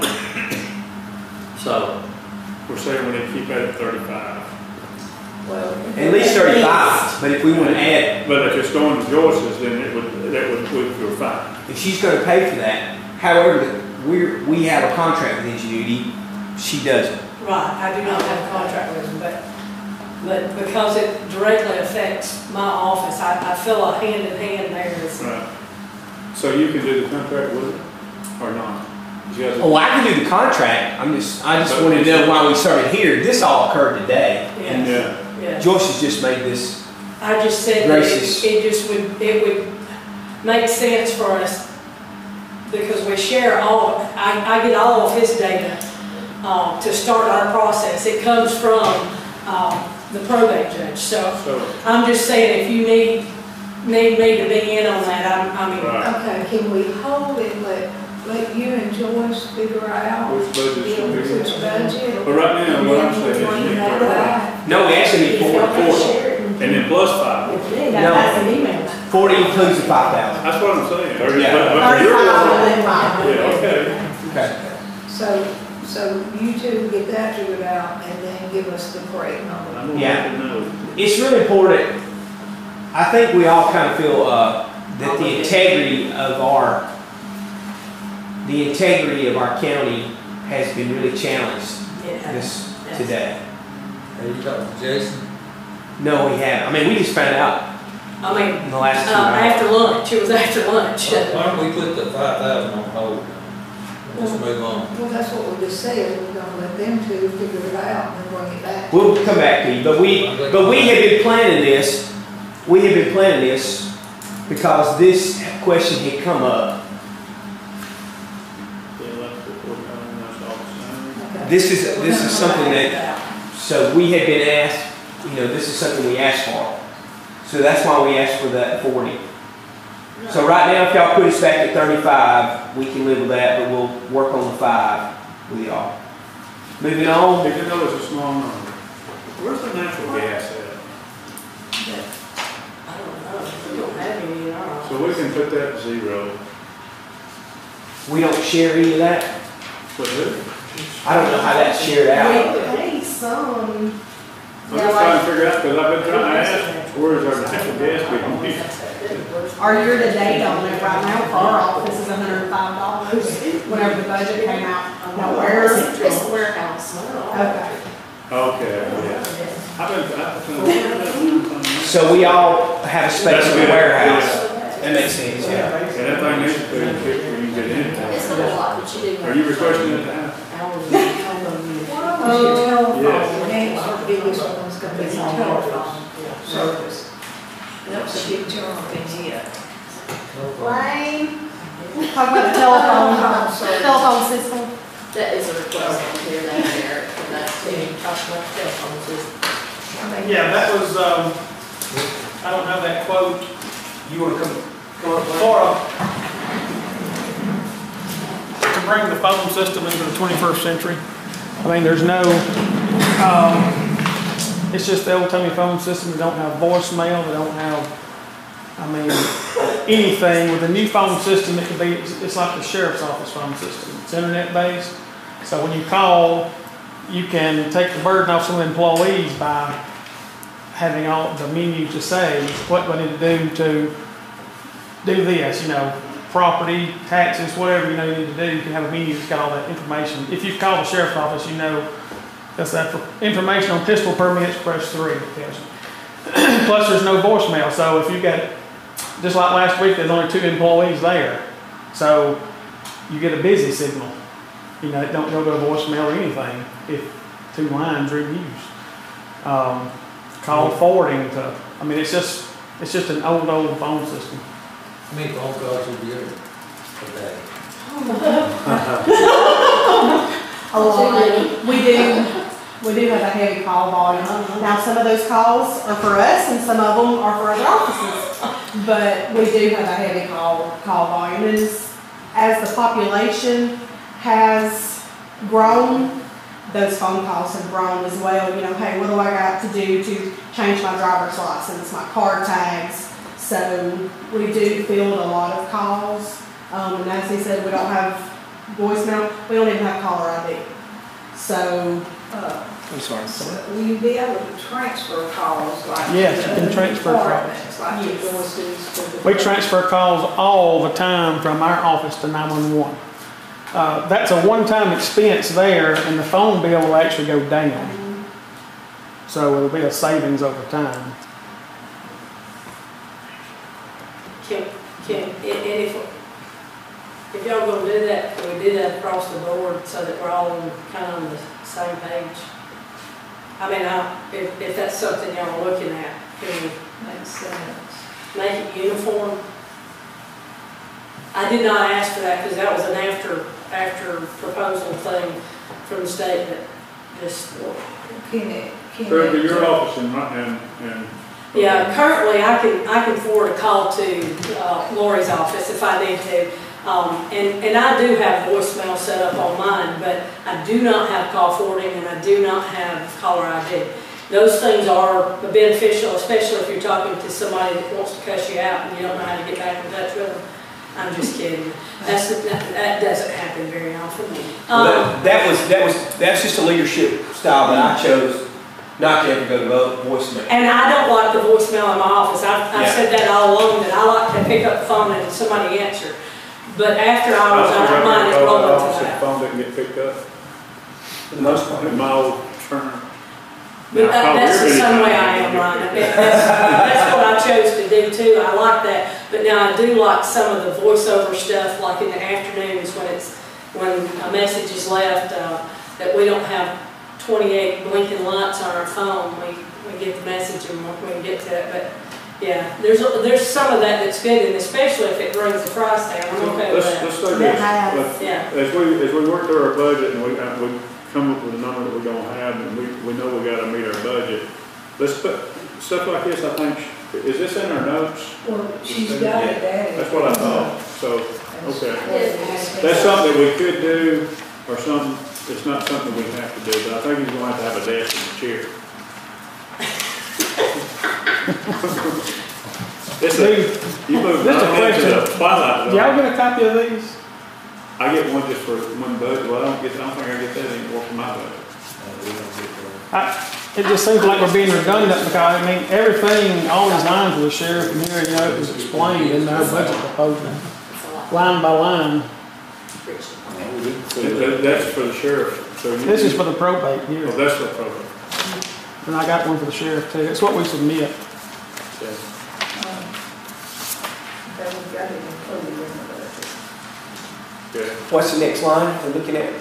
So, We're saying we need to keep that at thirty-five. Well, at least thirty-five, but if we want to add, But if it's going to Joyce's, then it would, that would, would feel fine. if she's gonna pay for that, however, we're, we have a contract with Ingenuity, she doesn't. Right, I do not have a contract with them, but, but because it directly affects my office, I, I feel a hand in hand there. It's- Right. So you can do the contract with it, or not? You guys- Oh, I can do the contract, I'm just, I just wanted to know why we started here, this all occurred today. Yeah, Yeah. yeah. Joyce has just made this, I just said that Gracious. it, it just would, it would make sense for us because we share all, I, I get all of his data, uh, to start our process. It comes from, um, the probate judge, so So, I'm just saying if you need, need me to be in on that, I'm, I mean, right, Okay, can we hold it, let, let you and Joyce figure out, which budget you should know, be? which budget? But right now, And what then I'm saying is we'll you need bring that thirty-five, back. no, we actually need forty, forty. and then plus five. Yeah, that's an email. Forty includes the five thousand. That's what I'm saying. Or- Yeah. but- but you're- Thirty-five and then five. Yeah, okay. Okay. So, so you two get that figured out and then give us the correct number. I'm gonna Yeah. let you know. It's really important, I think we all kind of feel, uh, that the integrity of our, the integrity of our county has been really challenged it has. this, today. Have you talked to Jason? No, we haven't, I mean, we just found out I mean, in the last two uh, hours. after lunch, it was after lunch. Why don't we put the five thousand on hold? Let's move on. Well, that's what we just said, we're gonna let them two figure it out and then bring it back. We'll come back to you, but we, but we have been planning this, we have been planning this because this question had come up. The electrical board, I don't know, that's all the same. Okay. This is, this is something that, so we had been asked, you know, this is something we asked for. So that's why we asked for that forty. So right now, if y'all put us back at thirty-five, we can live with that, but we'll work on the five with y'all. Moving on, Did you know it's a small number? Where's the natural gas at? I don't know, we don't have any in our office. So we can put that at zero. we don't share any of that. But who? I don't know how that's shared out. We pay some. I'm just trying to figure out, because I've been trying to ask, where's our natural gas being used? Our year-to-date on it right now for our office is hundred and five dollars, whenever the budget came out. Now, where? It's the warehouse. Okay. Okay, yeah. I've been, I've been. So we all have a space in the That's good. warehouse. That makes sense, yeah. And that thing needs to be fixed when you get in. It's not a lot, but you do. Are you requesting it now? One of them's your telephone, the next biggest one's gonna be the telephone service. That's a big jump in here. Lane. Talk about the telephone, telephone system. That is a request on here, that there, for that too. Talk about telephone system. I mean, Yeah, that was, um, I don't have that quote. You wanna come, come up with For, uh, to bring the phone system into the twenty-first century. I mean, there's no, um, it's just the old-timey phone system. They don't have voicemail, they don't have, I mean, anything. With the new phone system, it could be, it's it's like the sheriff's office phone system. It's internet-based. So when you call, you can take the burden off some of the employees by having all the menu to say, what do I need to do to do this, you know, property, taxes, whatever you know you need to do, you can have a menu that's got all that information. If you call the sheriff's office, you know, that's that for information on pistol permits, press three, it tells you. Plus, there's no voicemail, so if you got, just like last week, there's only two employees there, so you get a busy signal. You know, it don't go to a voicemail or anything if two lines are used. Um, call forwarding to, I mean, it's just, it's just an old, old phone system. How many phone calls would you get a day? A lot. We do, we do have a heavy call volume. Now, some of those calls are for us and some of them are for other offices. But we do have a heavy call, call volume. And as, as the population has grown, those phone calls have grown as well. You know, hey, what do I got to do to change my driver's license, my car tags? So we do field a lot of calls. Um, and as he said, we don't have voicemail. We don't even have caller I D. So, Uh, I'm sorry. Will you be able to transfer calls like? Yes, you can transfer calls. departments, Like Yes. the voices to the. We transfer calls all the time from our office to nine one one. Uh, that's a one-time expense there, and the phone bill will actually go down. So it'll be a savings over time. Can, can, and and if, if y'all gonna do that, can we do that across the board so that we're all on, kind of on the same page? I mean, I, if, if that's something y'all are looking at, can we Makes sense. make it uniform? I did not ask for that because that was an after, after proposal thing from the state that just, Can it, can So to it? your office and, and, and. yeah, currently I can, I can forward a call to uh, Lori's office if I need to. Um, and, and I do have voicemail set up on mine, but I do not have call forwarding and I do not have caller I D. Those things are beneficial, especially if you're talking to somebody that wants to cuss you out and you don't know how to get back in touch with them. I'm just kidding. That's, that, that doesn't happen very often. Well, Um, that, that was, that was, that's just a leadership style that I chose not to ever go to vo- voicemail. And I don't like the voicemail in my office. I've, I've Yeah. said that all along, that I like to pick up the phone and somebody answer. But after hours, I don't mind it rolling to The that. phone didn't get picked up. For the most part. In my old term. But Now, I that, call that's the every same time way it I didn't am, get Ryan. picked That- up. That's, that's what I chose to do too. I like that. But now I do like some of the voiceover stuff, like in the afternoons when it's, when a message is left, uh, that we don't have twenty-eight blinking lights on our phone. We, we get the message and we can get to it. But yeah, there's, a- there's some of that that's good, and especially if it brings the price down, I'm okay with Let's, that. let's say That this, has- Let's- Yeah. as we, as we work through our budget and we, uh, we come up with a number that we're gonna have and we, we know we gotta meet our budget, let's put, stuff like this, I think, is this in our notes? Well, she's got it there. That's what I thought, so, okay. That's That's something that we could do, or something, it's not something we have to do, but I think he's going to have to have a desk and a chair. It's a, you move Just a right into the question. twilight Do zone. y'all get a copy of these? I get one just for one budget, well, I don't get, I don't think I get that anymore for my budget. I, it just seems like we're being redundant because, I mean, everything, all these lines with the sheriff and here, you know, it was explained in our budget proposal, It's a lot. line by line. That- that- That's for the sheriff, so. you- This is for the probate here, Oh, that's the program. and I got one for the sheriff too. It's what we submit. Okay. Um, That we got it included in the budget. Okay. What's the next line we're looking at?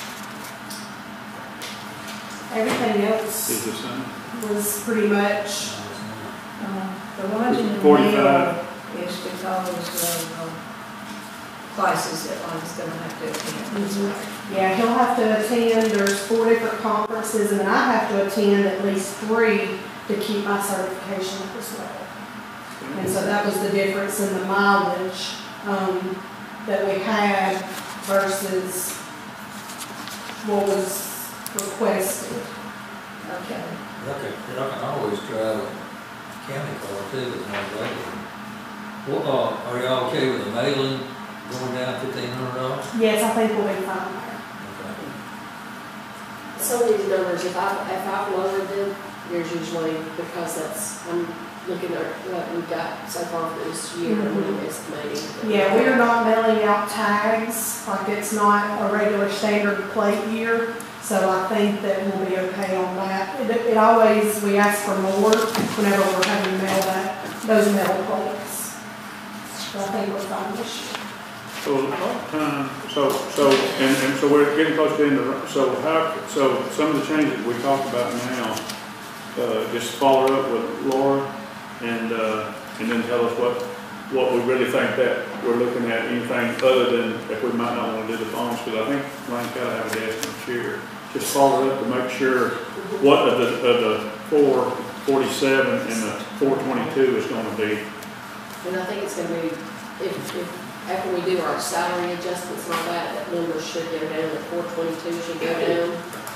everything else Is this on? was pretty much, Um, The ones in the forty-five. mail is because of, um, classes that one's gonna have to attend. yeah, he'll have to attend, there's four different conferences, and then I have to attend at least three to keep my certification up as well. And so that was the difference in the mileage, um, that we had versus what was requested. Okay. I can, I can always drive a county car too, with no labor. Well, uh, are y'all okay with the mailing going down fifteen hundred dollars? Yes, I think we'll be fine there. Okay. Some of these numbers, if I, if I've lowered them, there's usually, because that's, I'm looking at what we've got so far for this year, and I'm estimating. Yeah, we are not mailing out tags, like it's not a regular standard plate year, so I think that we'll be okay on that. It, it always, we ask for more whenever we're having to mail that, those metal plates. So I think we're fine this year. So, um, so, so, and, and so we're getting close to the end of, the- so how, so some of the changes we talked about now, uh, just follow up with Laura and, uh, and then tell us what, what we really think that we're looking at, anything other than if we might not want to do the phones, because I think Ryan's got to have a desk and a chair. Just follow up to make sure what of the, of the four forty-seven and the four twenty-two is going to be. And I think it's gonna be, if, if, after we do our salary adjustments and all that, that number should go down, the four twenty-two should go down.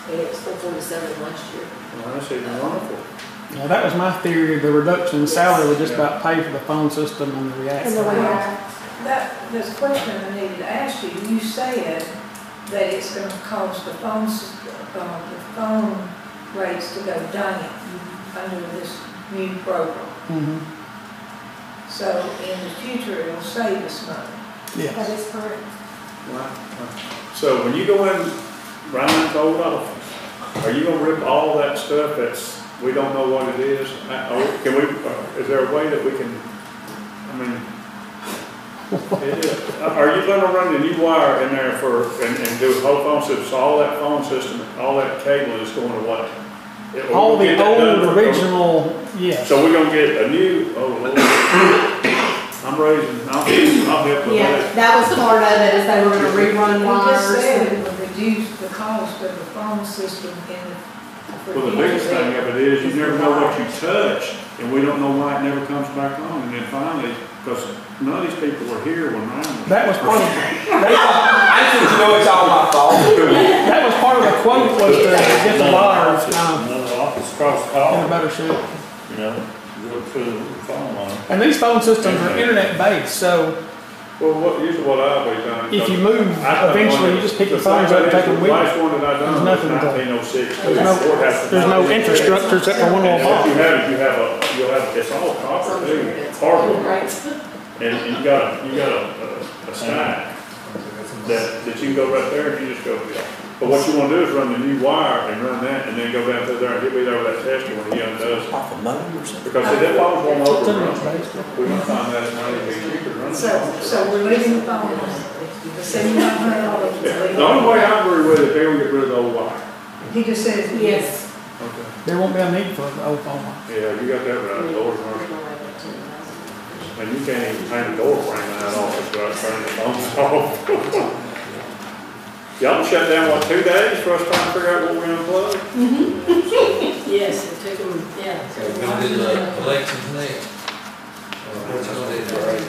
and it was four forty-seven last year. Well, that's even wonderful. Yeah, that was my theory, the reduction in salary would just about pay for the phone system and the react. And the Well, react. That, this question I needed to ask you, you said that it's gonna cause the phones, uh, the phone rates to go down under this new program. Mhm. So in the future, it'll save us money. Yeah. That is correct. So when you go in Ryan's old office, are you gonna rip all that stuff that's, we don't know what it is? Uh, or Can we, uh, is there a way that we can, I mean, it is. Uh, Are you gonna run the new wire in there for, and, and do a whole phone system, so all that phone system, all that cable is going away? It- All we'll the get that done old for- original, yes. So we're gonna get a new, oh Lord. I'm raising, I'll, I'll help with Yeah, that. that was part of it, is they were gonna rerun You just wires. said it and- would reduce the cost of the phone system in the. for Well, the biggest future. thing of it is, you never know what you touch, and we don't know why it never comes back on, and then finally, because none of these people were here when Ryan was. That was part of, that, I just want you to know it's all my fault. that was part of the quote was to get the wires, um, Another office across the in a hall, better shape. you know, go to the phone line. And these phone systems are internet based, so Well, what, usually what I've always done. if you move, I thought eventually one- you just pick your the thing phones up and is, take them the with you. last one that I done There's was nothing to- nineteen oh six. There's no, there's no infrastructure except for one little And what you box. have, is you have a, you'll have, it's all copper too, cardboard, Right. and and you got, a you got a, a- a stack that, that you can go right there and you just go, but what you wanna do is run the new wire and run that, and then go down through there, and he'll be there with that tester when he undoes it. Off a motor or something? Because if that phone's won't It's overrun, internet based. we can find that money, we could run the So, phone. so we're leaving the phone, the seventy-nine hundred dollars. Yeah, the only way I agree with it, they will get rid of the old wire. He just says. Yes. Okay. There won't be a need for the old phone line. Yeah, you got that right, Lord mercy. And you can't even paint a door frame in that office without turning the phones off. Y'all shut down, what, two days for us trying to figure out what we're gonna plug? Yes, it took them, yeah. So we're gonna do the elections next. Or what you gonna do, Barry?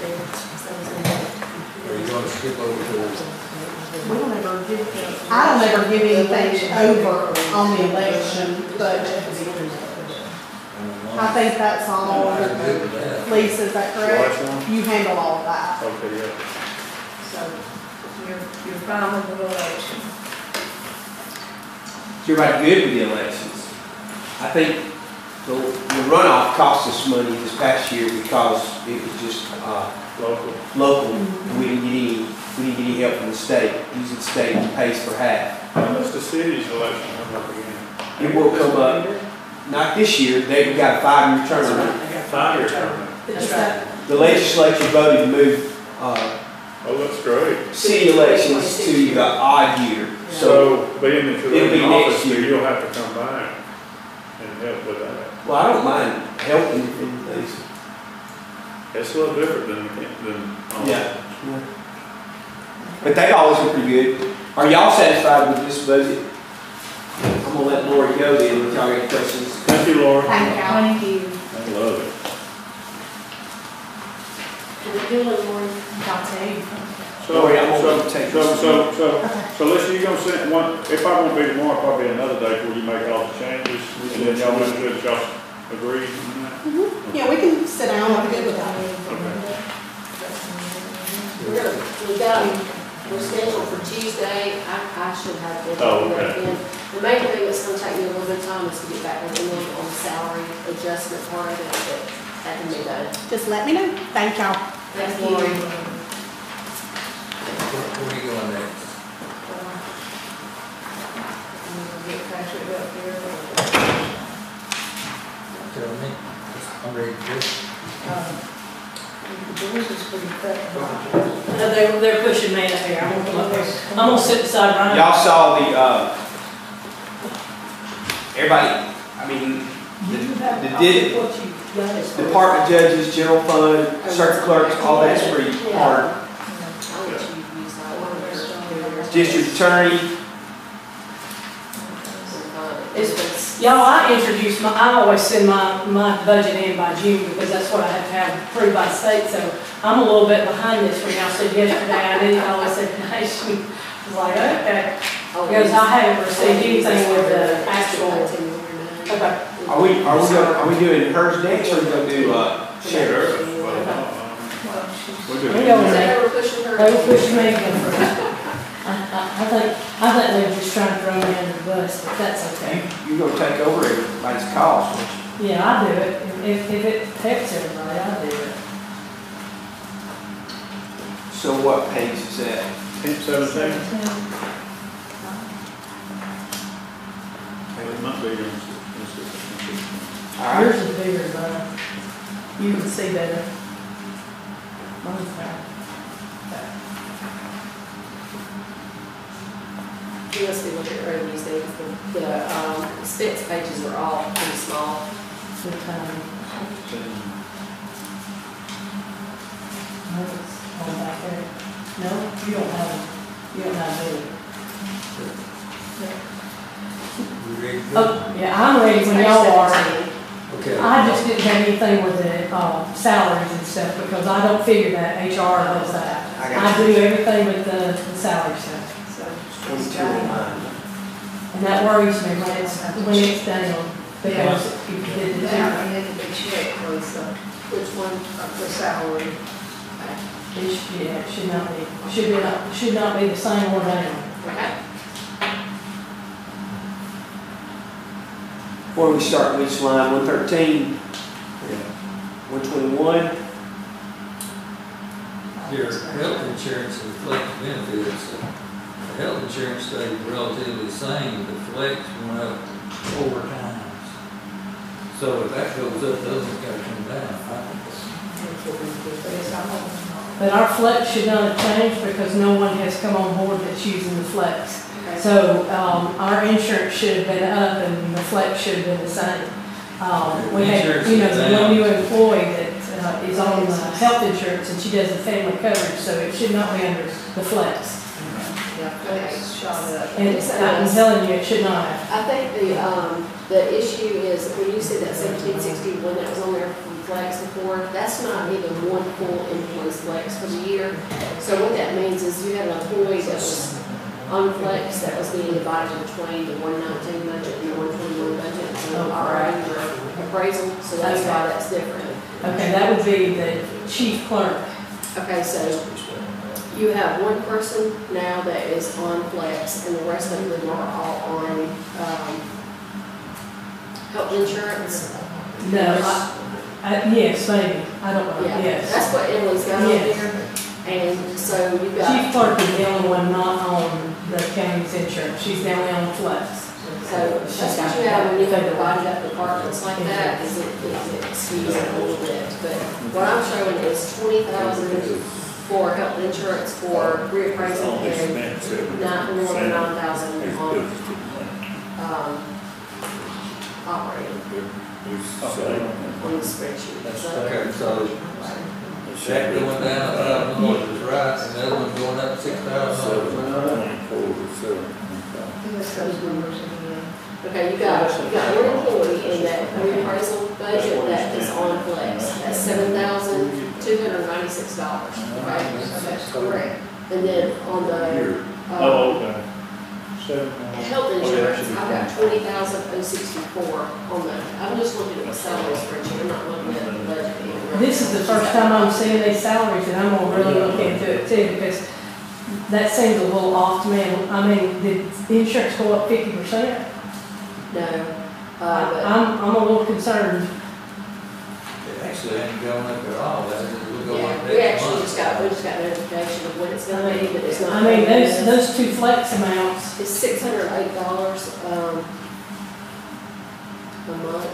Or you gonna skip over to, We don't ever give, I don't ever give anything over on the election budget. I think that's all I'm good with that. Lisa, is that correct? Last one? You handle all of that. Okay, yeah. So you're, you're fine with the election. You're right, good with the elections. I think the, the runoff cost us money this past year because it was just, uh, Local. local. And we didn't get any, we didn't get any help from the state. Usually the state pays for half. When does the city's election come up again? It will come up, not this year, they've got a five-year term. Five-year term. That's right. The legislature voted to move, uh, Oh, that's great. city elections to the odd year. So So, being that you're It'll be in next office, year. you'll have to come back and help with that. Well, I don't mind helping in these. It's a little different than, than. um, Yeah. But they always been pretty good. Are y'all satisfied with this budget? I'm gonna let Lori go then, if y'all got any questions. Thank you, Laura. Thank you. Thank you. I love it. Did it feel like more? I'll tell you. So, Lori, I'm so, gonna take so, this. so, so, so listen, you gonna send one, if I won't be tomorrow, probably another day where you make all the changes, and then y'all look good, y'all agree on that? Yeah, we can sit down, I'm good with that. Okay. We're, we got, we're scheduled for Tuesday, I, I should have it. Oh, okay. And the main thing that's gonna take me a little bit of time is to get back with them on the salary adjustment part of it, but that can be done. Just let me know. Thank y'all. Thank you. where, where you going next? Get Patrick up here. Tell me. I'm ready to do it. Um, Yours is pretty cut. No, they're, they're pushing me up here. I'm gonna come up here. I'm gonna sit beside Ryan. Y'all saw the, uh, everybody, I mean, the, the did, department judges, general fund, circuit clerks, all that's pretty hard. I'll let you use that one. District attorney, It's, Y'all, I introduce my, I always send my, my budget in by June because that's what I have to have approved by state, so I'm a little bit behind this when y'all said yesterday, I didn't always say, nice, I was like, okay. Because I haven't received anything with the actual, okay. Are we, are we gonna, are we doing hers next, or we gonna do, uh, sheriff? Well, she's. We're We good. go with They that. were pushing her. They were pushing me. I, I, I think, I think they were just trying to throw me under the bus, but that's okay. You, you gonna take over everybody's calls, won't you? Yeah, I do it. If, if it helps everybody, I do it. So what page is that? Ten seventeen? It might be, in- All right. Yours is bigger than mine. You can see better. Mine's fine. You must be looking at early these days, the, the, um, expense pages are all pretty small. Good time. Mine's on back there. No, you don't have, you don't have any. You ready to go? Oh, yeah, I'm ready when y'all are. Seventeen. Okay. I just didn't have anything with the, uh, salaries and stuff, because I don't figure that, H R does that. I I got do everything with the, the salary stuff, twenty-two on mine. and that worries me when it's, when it's down, because you did the Now, zero. we need to be checked was, uh, Which one? the salary. It should, yeah, it should not be, should be, not should not be the same or down. Okay. Where we start which line, one thirteen, one twenty-one? Your health insurance and flex benefits, the health insurance stayed relatively the same, the flex went up four times. So if that goes up, those have got to come down. I think that's- But our flex should not have changed because no one has come on board that's using the flex. Okay. So, um, our insurance should have been up and the flex should have been the same. Um, we had, you know, the one new employee that, uh, is on the health insurance and she does the family coverage, so it should not be under the flex. Yeah, it's shot up. And it's- I'm telling you, it should not have. I think the, um, the issue is, when you said that seventeen sixty-one that was on there from flex before, that's not even one full employee's flex for the year. So what that means is you had an employee that was on flex that was being divided between the one nineteen budget and the one twenty-one budget. So our annual appraisal, so that's why that's different. Okay, that would be the chief clerk. Okay, so you have one person now that is on flex and the rest of them are all on, um, health insurance. No, I, I, yes, maybe, I don't know, Yeah, yes. that's what Emily's got on Yes. there. And so you've Chief got, clerk is the only one not on the county's insurance, she's the only on flex. so that's what you have when you have divided up departments like that, is it, it excuses it a little bit. But what I'm showing is twenty thousand for health insurance for reappraisal and nine, more than nine thousand on, um, operating on the spreadsheet. So- Okay, so that going down, uh, Lord is right, and the other one going up six thousand. Let's those numbers again. Okay, you got, you got one employee in that reappraisal budget that is on flex, that's seven thousand two hundred ninety-six dollars, okay? So that's correct. And then on the, Oh, um, okay. Seven. health insurance, I've got twenty thousand oh sixty-four on the, I'm just looking at the salary spreadsheet, I'm not looking at the budget. either. This is the first time I'm seeing these salaries, and I'm gonna really look into it too, because that seems a little off to me. I mean, did the insurance go up fifty percent? No, uh, but, I'm, I'm a little concerned. It actually ain't going up at all, that is, we're going up yeah, we next actually month. just got, we just got notification of what it's gonna be, but it's not. I mean, those, those two flex amounts, It's six hundred eight dollars, um, a month.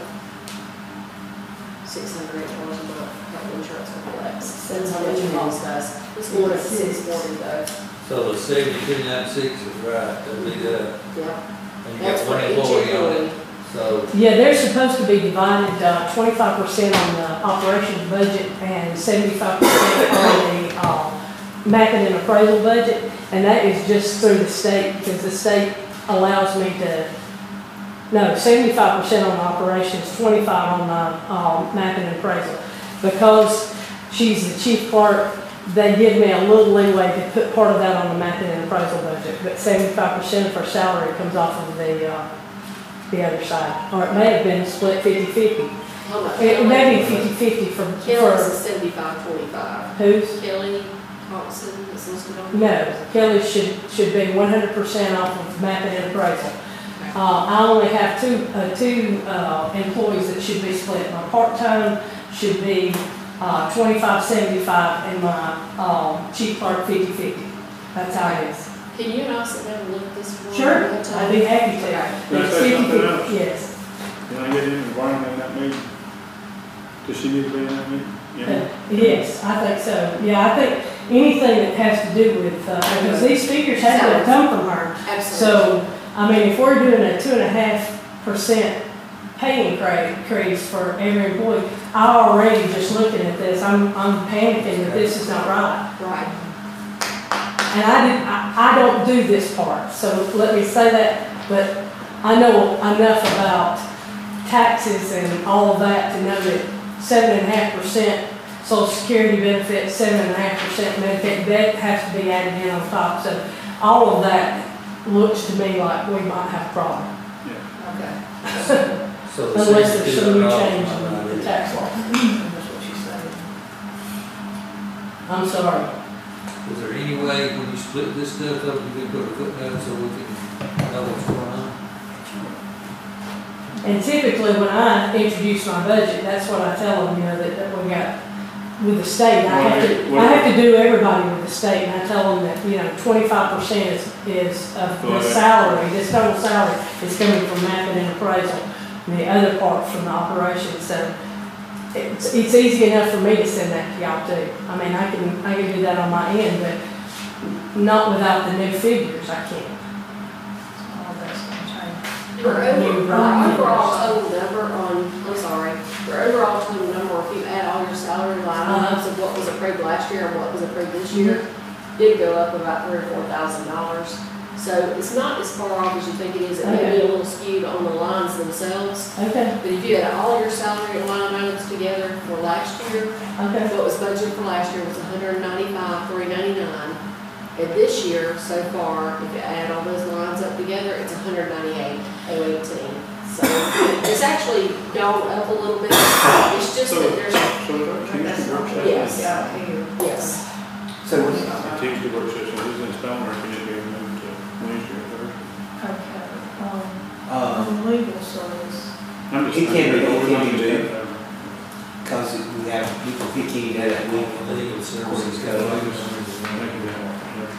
Six hundred eight dollars a month, health insurance for flex. That's how much it costs us. It's more than six forty though. So the seventy-two ninety-six is right, that'll be the, Yeah. and you That's got for one each employee on employee. it. So, yeah, they're supposed to be divided, uh, twenty-five percent on the operations budget and seventy-five percent on the, uh, mapping and appraisal budget, and that is just through the state, because the state allows me to, no, seventy-five percent on operations, twenty-five on the, um, mapping and appraisal. Because she's the chief clerk, they give me a little leeway to put part of that on the mapping and appraisal budget, but seventy-five percent of our salary comes off of the, uh, the other side. Or it may have been split fifty-fifty. How much? It may be fifty-fifty for, Kelly's for, is seventy-five twenty-five. who's? Kelly Thompson is listed on. No, Kelly should, should be one hundred percent off of mapping and appraisal. Uh, I only have two, uh, two, uh, employees that should be split. My part-time should be, uh, twenty-five seventy-five and my, um, chief clerk fifty-fifty. That's how it is. Can you and I sit down and look at this? one Sure, at a time? I'd be happy to. Okay. Can I It's say something 50-50, else? yes. Can I get in and Brian in that meeting? Does she need to be in that meeting? Yeah. Uh, Yes, I think so. Yeah, I think anything that has to do with, uh, because these figures have to come from her. Absolutely. So, I mean, if we're doing a two and a half percent pay increase for every employee, I already just looking at this, I'm, I'm panicking that this is not right. Right. And I didn't, I, I don't do this part, so let me say that, but I know enough about taxes and all of that to know that seven and a half percent social security benefits, seven and a half percent Medicaid, that has to be added in on top. So all of that looks to me like we might have a problem. Okay. So the Unless there's some new $62 change might not in be- the tax law. That's what she said. I'm sorry. Is there any way, when you split this stuff up, you can put a footnote so we can know what's going on? And typically, when I introduce my budget, that's what I tell them, you know, that, that we got with the state. I have to, I have to do everybody with the state, and I tell them that, you know, twenty-five percent is, is of the salary, this total salary is coming from mapping and appraisal, and the other part from the operation. So it's, it's easy enough for me to send that to y'all too. I mean, I can, I can do that on my end, but not without the new figures, I can't. All that's gonna change. Your over- our overall total number on, I'm sorry, your overall total number, if you add all your salary line items of what was approved last year and what was approved this year, did go up about three or four thousand dollars. So it's not as far off as you think it is. It may be a little skewed on the lines themselves. Okay, But if you add all your salary line items together for last year, okay. what was budgeted for last year was one hundred ninety-five, three ninety-nine. And this year, so far, if you add all those lines up together, it's one hundred ninety-eight, oh eighteen. So it's actually gone up a little bit. It's just that there's, So that Tuesday work session? Yes. Yeah, here. yes. So, The Tuesday work session is in stone, or can it be moved to Wednesday or Thursday? Okay, um, uh, on legal service, I'm just It can be- thinking, it can be we're not moved. gonna do cause we have people fifteen day that week. Legal services. that. Make it out.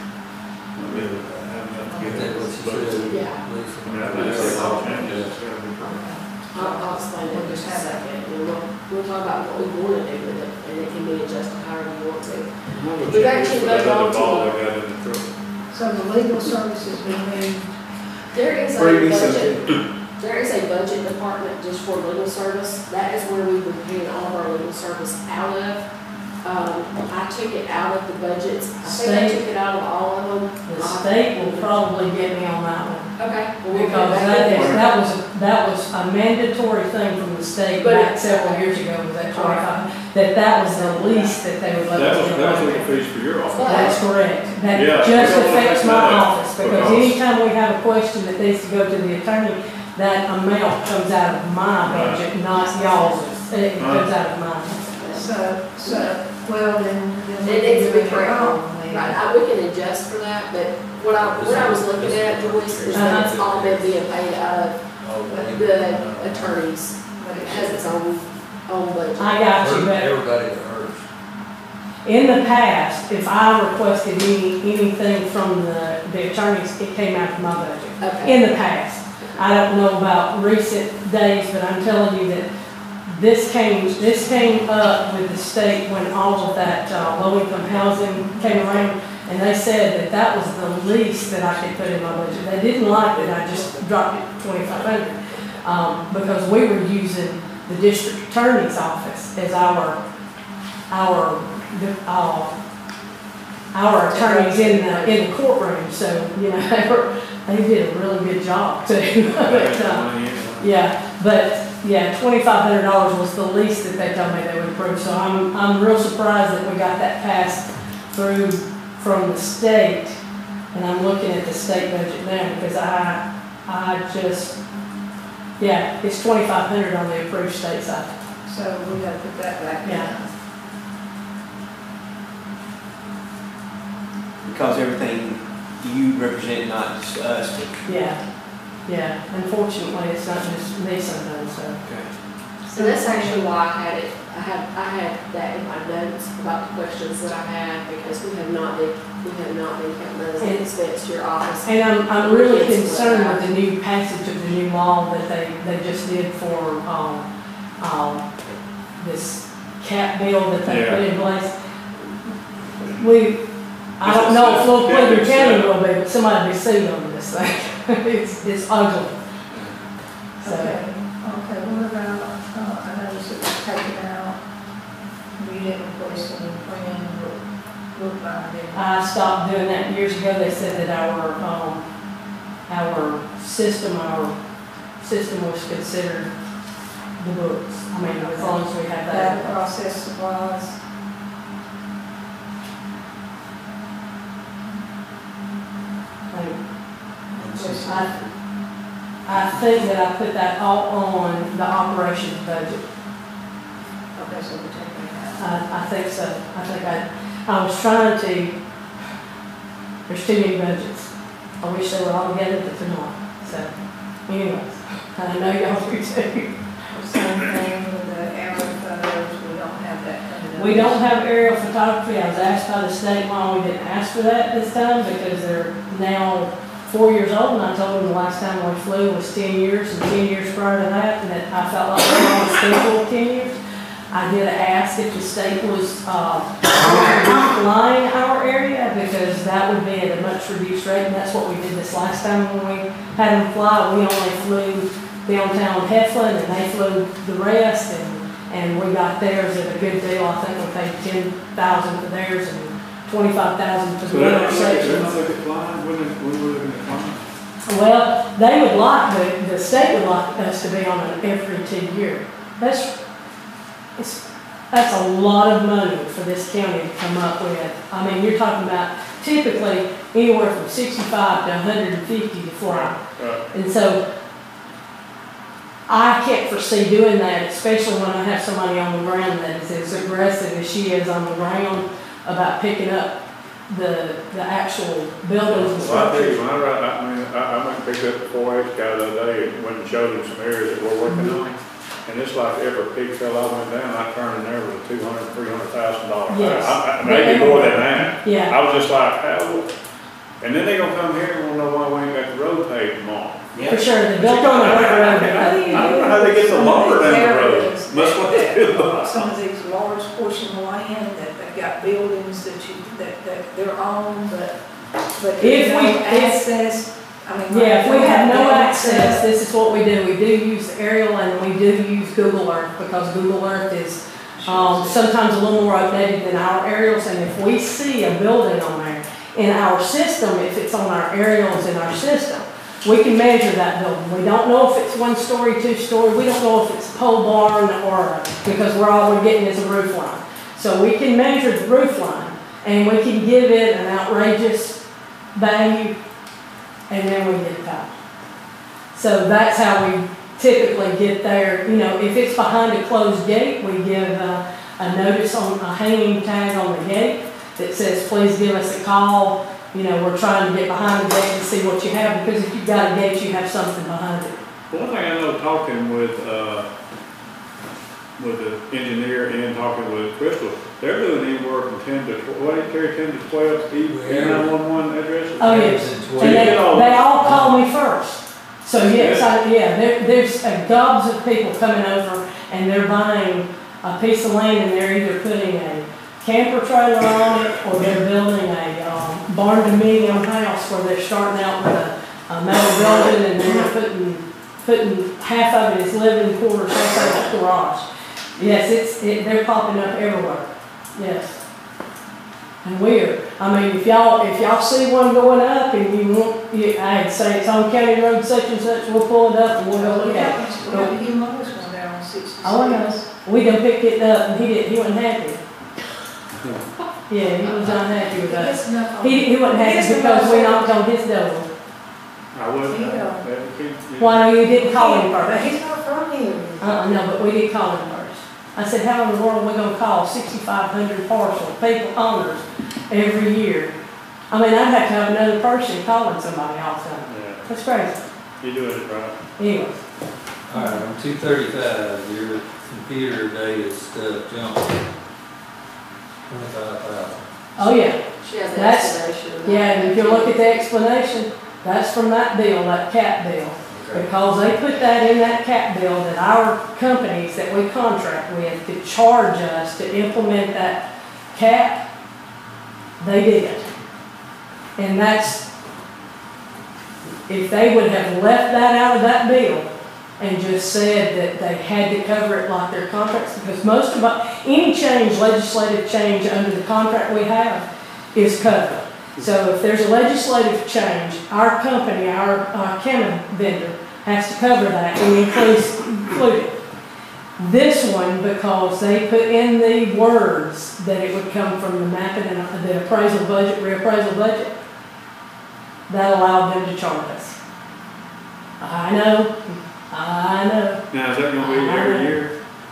I'll be able to have enough to get Is that what it. she But, said? Yeah. I mean, I think that's all changes, it's gotta be correct. I'll, I'll explain that in just a second. And we'll, we'll talk about what we want to do with it, and it can be adjusted however you want to. We've actually For that moved on other ball to, I got in the truck. so the legal services we moved, there is a Bring me budget, something. there is a budget department just for legal service. That is where we've been paying all of our legal service out of. Um, I took it out of the budgets. I think I State. took it out of all of them. The state will probably get me on that one. Okay. well, we'll Because go back that in is, there. that was, that was a mandatory thing from the state But back it- several years ago, was that twenty-five, that that was the least that they would let That was, us that was do. legal fees for your office. That's correct. That Yeah, just we don't wanna affects mess my that up, office, because because- anytime we have a question that needs to go to the attorney, that amount comes out of my budget, not y'all's. It comes out of mine. so, so, well, then. then we It needs to be can do it correct. wrong then. Right, I, we can adjust for that, but what I, what I was looking at, Joyce, is that it's all been being paid out of the attorneys. But It it has should- its own, own budget. I got you, but Everybody hurts. in the past, if I requested any, anything from the, the attorneys, it came out of my budget. Okay, In the past. I don't know about recent days, but I'm telling you that this came, this came up with the state when all of that uh, low-income housing came around, and they said that that was the least that I could put in my budget. They didn't like it, I just dropped it to twenty-five hundred, um, because we were using the district attorney's office as our, our, uh, our attorneys in the, in the courtroom, so, you know, they were, they did a really good job too. But, uh, yeah, but, yeah, twenty-five hundred dollars was the least that they told me they would approve, so I'm, I'm real surprised that we got that passed through from the state, and I'm looking at the state budget now, because I, I just, yeah, it's twenty-five hundred on the approved state side. So we gotta put that back Yeah. in. Because everything you represent, not just us, but. Yeah, yeah, unfortunately, it's not just me sometimes, so. Okay. So that's actually why I had it, I had, I had that in my notes about the questions that I had, because we have not been, we have not been counting those And- expense to your office. And I'm, I'm really concerned with the new passage of the new law that they, they just did for, um, um, this cap bill that they put in place. We, I don't know if Little Cleburne County will be, but somebody will be sued over this thing. It's, it's ugly. So, Okay, okay, what about, uh, I noticed it was taken out, you didn't place any plan, look, look behind it. I stopped doing that years ago. They said that our, um, our system, our system was considered the books. I mean, as long as we have That that. process supplies, I, I think that I put that all on the operations budget. okay, so we're taking that. I, I think so. I think I, I was trying to, there's too many budgets. I wish they were all together, but they're not. So, anyways, I know y'all do too. Same thing with the aerial photos, we don't have that coming up. We don't have aerial photography. I was asked by the state why we didn't ask for that this time, because they're now four years old, and I told them the last time we flew was ten years, and ten years prior to that, and that I felt like we were on schedule ten years. I did ask if the state was, uh, flying our area, because that would be at a much reduced rate, and that's what we did this last time when we had them fly. We only flew downtown Heflin, and they flew the rest, and, and we got theirs at a good deal. I think we paid ten thousand for theirs and twenty-five thousand for So the they're other not looking, they're not sections. looking at flying, when, they- when we're looking at flying? Well, they would like, the, the state would like us to be on an every two year. That's, it's, that's a lot of money for this county to come up with. I mean, you're talking about typically anywhere from sixty-five to one hundred fifty to fly. Right. And so I can't foresee doing that, especially when I have somebody on the ground that is as aggressive as she is on the ground about picking up the, the actual buildings and Well, I tell you, structures. when I ride, I mean, I, I went and picked up the four H guy the other day and went and showed him some areas that we're working on. And it's like every pig trail I went down, I turned in there with a two hundred, three hundred thousand dollar house. Yes. I- I- Maybe more than that. Yeah, I was just like, how? And then they gonna come here and wanna know why we ain't got the road paved tomorrow. for sure, the built on the I road. don't know how they get the lumber down the road. Must what they do. Some of these large portion of land that they've got buildings that you, that, that they're on, but, but If there's no we- if- access, I mean. Yeah, if we have no that access, this is what we do. We do use aerial and we do use Google Earth, because Google Earth is um, sometimes a little more updated than our aerials. And if we see a building on there in our system, if it's on our aerials in our system, we can measure that building. We don't know if it's one story, two story. We don't know if it's a pole barn or, because we're all we're getting is a roof line. So we can measure the roof line and we can give it an outrageous value, and then we get that. So that's how we typically get there. You know, if it's behind a closed gate, we give uh, a notice on, a hanging tag on the gate that says, please give us a call. You know, we're trying to get behind the gate and see what you have, because if you've got a gate, you have something behind it. One thing I know, talking with, uh, with the engineer and talking with Crystal, they're doing anywhere from ten to, tw- what do you carry, ten to twelve E nine one one addresses? Oh, yes. And they, they all call me first. So yes, I, yeah, there, there's uh, gobs of people coming over and they're buying a piece of land and they're either putting a camper trailer on it or they're building a um, barn dominium house where they're starting out with a, a metal building and then they're putting, putting half of it as living quarters, half of it garage. Yes, it's, it, they're popping up everywhere. Yes. And weird. I mean, if y'all, if y'all see one going up and you want, you, I'd say it's on County Road such and such, we'll pull it up and we'll go look at it. We got a humongous one down on sixty-six. Oh, I know. We done picked it up and he didn't, he wasn't happy. Yeah, he was unhappy with us. It's enough on- He, he wasn't happy It's because we enough. knocked on his door. I would, Yeah. uh, that kid- Why no, you didn't call him But first? he's not from here. Uh, no, but we did call him first. I said, how in the world are we gonna call sixty-five hundred parcel people owners every year? I mean, I'd have to have another person calling somebody all the time. Yeah, That's crazy. you're doing it right. Anyway, All right, on two thirty-five, your computer data stuff jumped twenty-five thousand. oh yeah, She has an That's- explanation. of that. yeah, and if you look at the explanation, that's from that bill, that cap bill. Okay. Because they put that in that cap bill that our companies that we contract with could charge us to implement that cap, they did. And that's, if they would have left that out of that bill and just said that they had to cover it like their contracts, because most of, our- any change, legislative change under the contract we have is covered. So if there's a legislative change, our company, our, our camera vendor has to cover that and includes, include it. This one, because they put in the words that it would come from the mapping and the appraisal budget, reappraisal budget, that allowed them to charge us. I know, I know. Now, is that gonna be every year?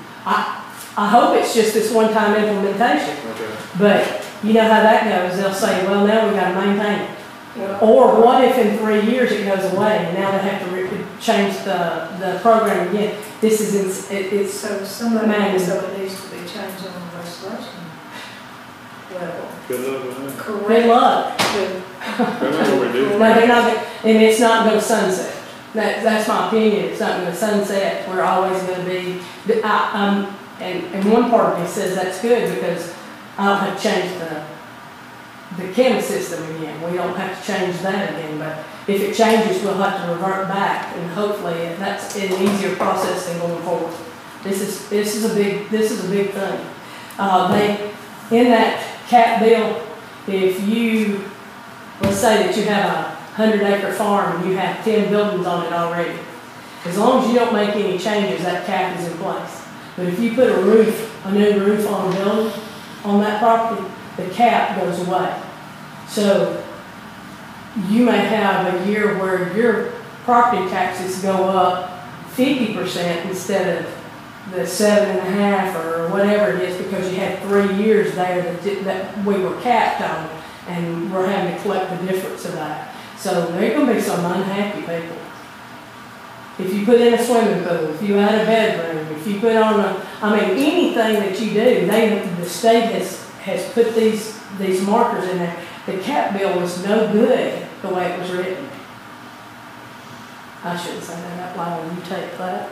I hope it's just this one-time implementation. Okay. But you know how that goes, they'll say, well, now we gotta maintain it. Yeah. Or what if in three years it goes away and now they have to re- change the, the program again? This is, ins- it, it's, So somebody, Man. so it needs to be changed on the legislation. Well, Good luck with that. correct. good luck. to- That's what we do. No, they're not, gonna- and it's not gonna sunset. That, that's my opinion, it's not gonna sunset, we're always gonna be, I, um, and, and one part of me says that's good because I don't have to change the, the chem system again, we don't have to change that again, but if it changes, we'll have to revert back, and hopefully that's an easier process than going forward. This is, this is a big, this is a big thing. Uh, they, in that cap bill, if you, let's say that you have a hundred acre farm and you have ten buildings on it already, as long as you don't make any changes, that cap is in place. But if you put a roof, a new roof on a building, on that property, the cap goes away. So you may have a year where your property taxes go up fifty percent instead of the seven and a half or whatever it is, because you had three years there that, did- that we were capped on, and we're having to collect the difference of that. So there are gonna be some unhappy people. If you put in a swimming pool, if you add a bedroom, if you put on a, I mean, anything that you do, they, the state has, has put these, these markers in there. The cap bill was no good the way it was written. I shouldn't say that out loud when you take that.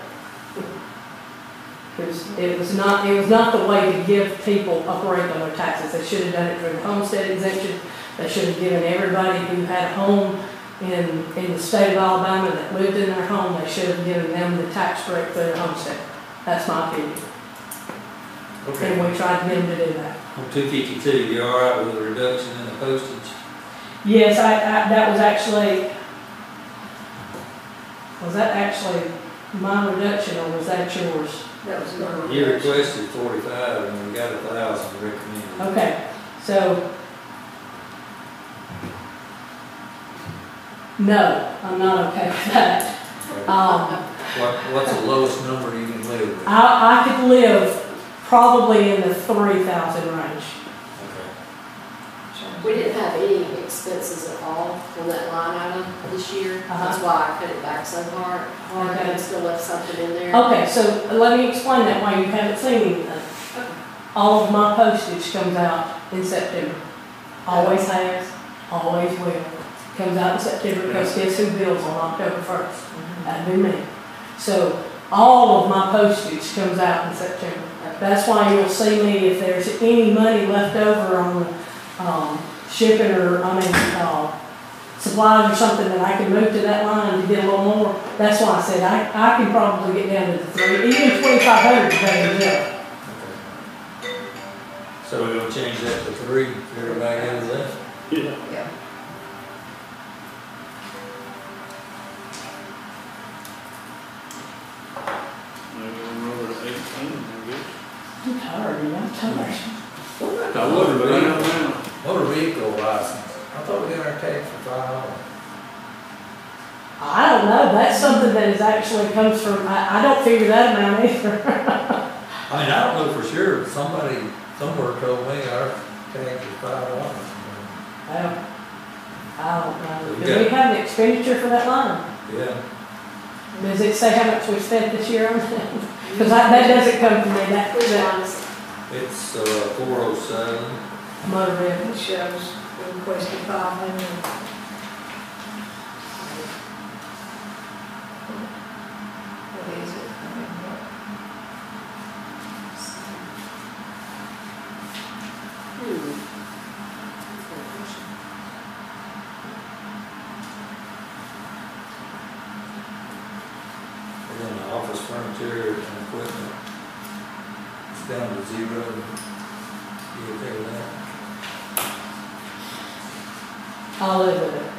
Because it was not, it was not the way to give people a break on their taxes. They should have done it through the homestead exemption. They should have given everybody who had a home in, in the state of Alabama that lived in their home, they should have given them the tax break for their homestead. That's my opinion. Okay. And we tried to get them to do that. On two fifty-two, you all right with a reduction in the postage? Yes, I, I, that was actually, was that actually my reduction or was that yours? That was my. You requested forty-five and we got a thousand recommended. Okay, so. No, I'm not okay with that. Um, What, what's the lowest number you can live with? I, I could live probably in the three thousand range. Okay. We didn't have any expenses at all on that line item this year. That's Uh-huh. why I cut it back so hard. Hard, Okay. I still left something in there. Okay, so let me explain that why you haven't seen anything. All of my postage comes out in September. Always has, always will. Comes out in September because guess who bills on October first? That'd be me. So all of my postage comes out in September. That's why you'll see me, if there's any money left over on um, shipping or, I mean, uh, supplies or something that I can move to that line to get a little more. That's why I said I, I can probably get down to the three, even twenty-five hundred is better than that. Okay. So we're gonna change that to three, everybody has that? Yeah. Yeah. Maybe we'll roll it to eighteen, I guess. I'm tired, man, I'm tired. I wouldn't, but I don't know. Motor vehicle license, I thought we got our tax for five dollars. I don't know, that's something that is actually comes from, I, I don't figure that amount either. I mean, I don't know for sure, somebody, somewhere told me our tax is five dollars. I don't, I don't know. We Do we got- have an expenditure for that line? Yeah, Does it say how much we spent this year on that? Because that, that doesn't come from me, that, Which that one is, it's, uh, four oh seven. motor vehicle. It shows requested five hundred. What is it? I mean, what? hmm. And then the office furniture and equipment, it's down to zero. You okay with that? I'll live with it.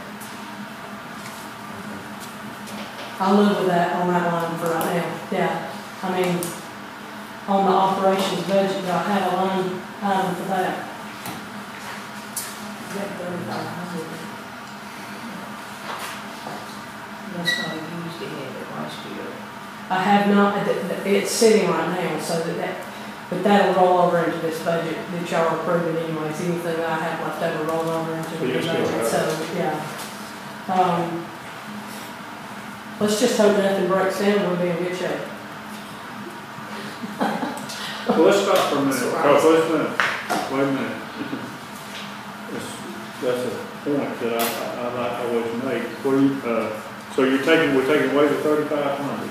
I'll live with that on that line for right now, yeah. I mean, on the operations budget, I'll have a line item for that. That thirty-five hundred. That's not used in last year. I have not, it- it- it's sitting right now, so that, that, but that'll roll over into this budget that y'all are approving anyways. Anything I have left over roll over into So the you still have budget, it. so, yeah. Um, let's just hope nothing breaks down, we'll be in good shape. Well, let's stop for a minute, So, oh, wait a minute, wait a minute. That's, that's a point that I, I, I like to always make, where you, uh, so you're taking, we're taking away the thirty-five hundred.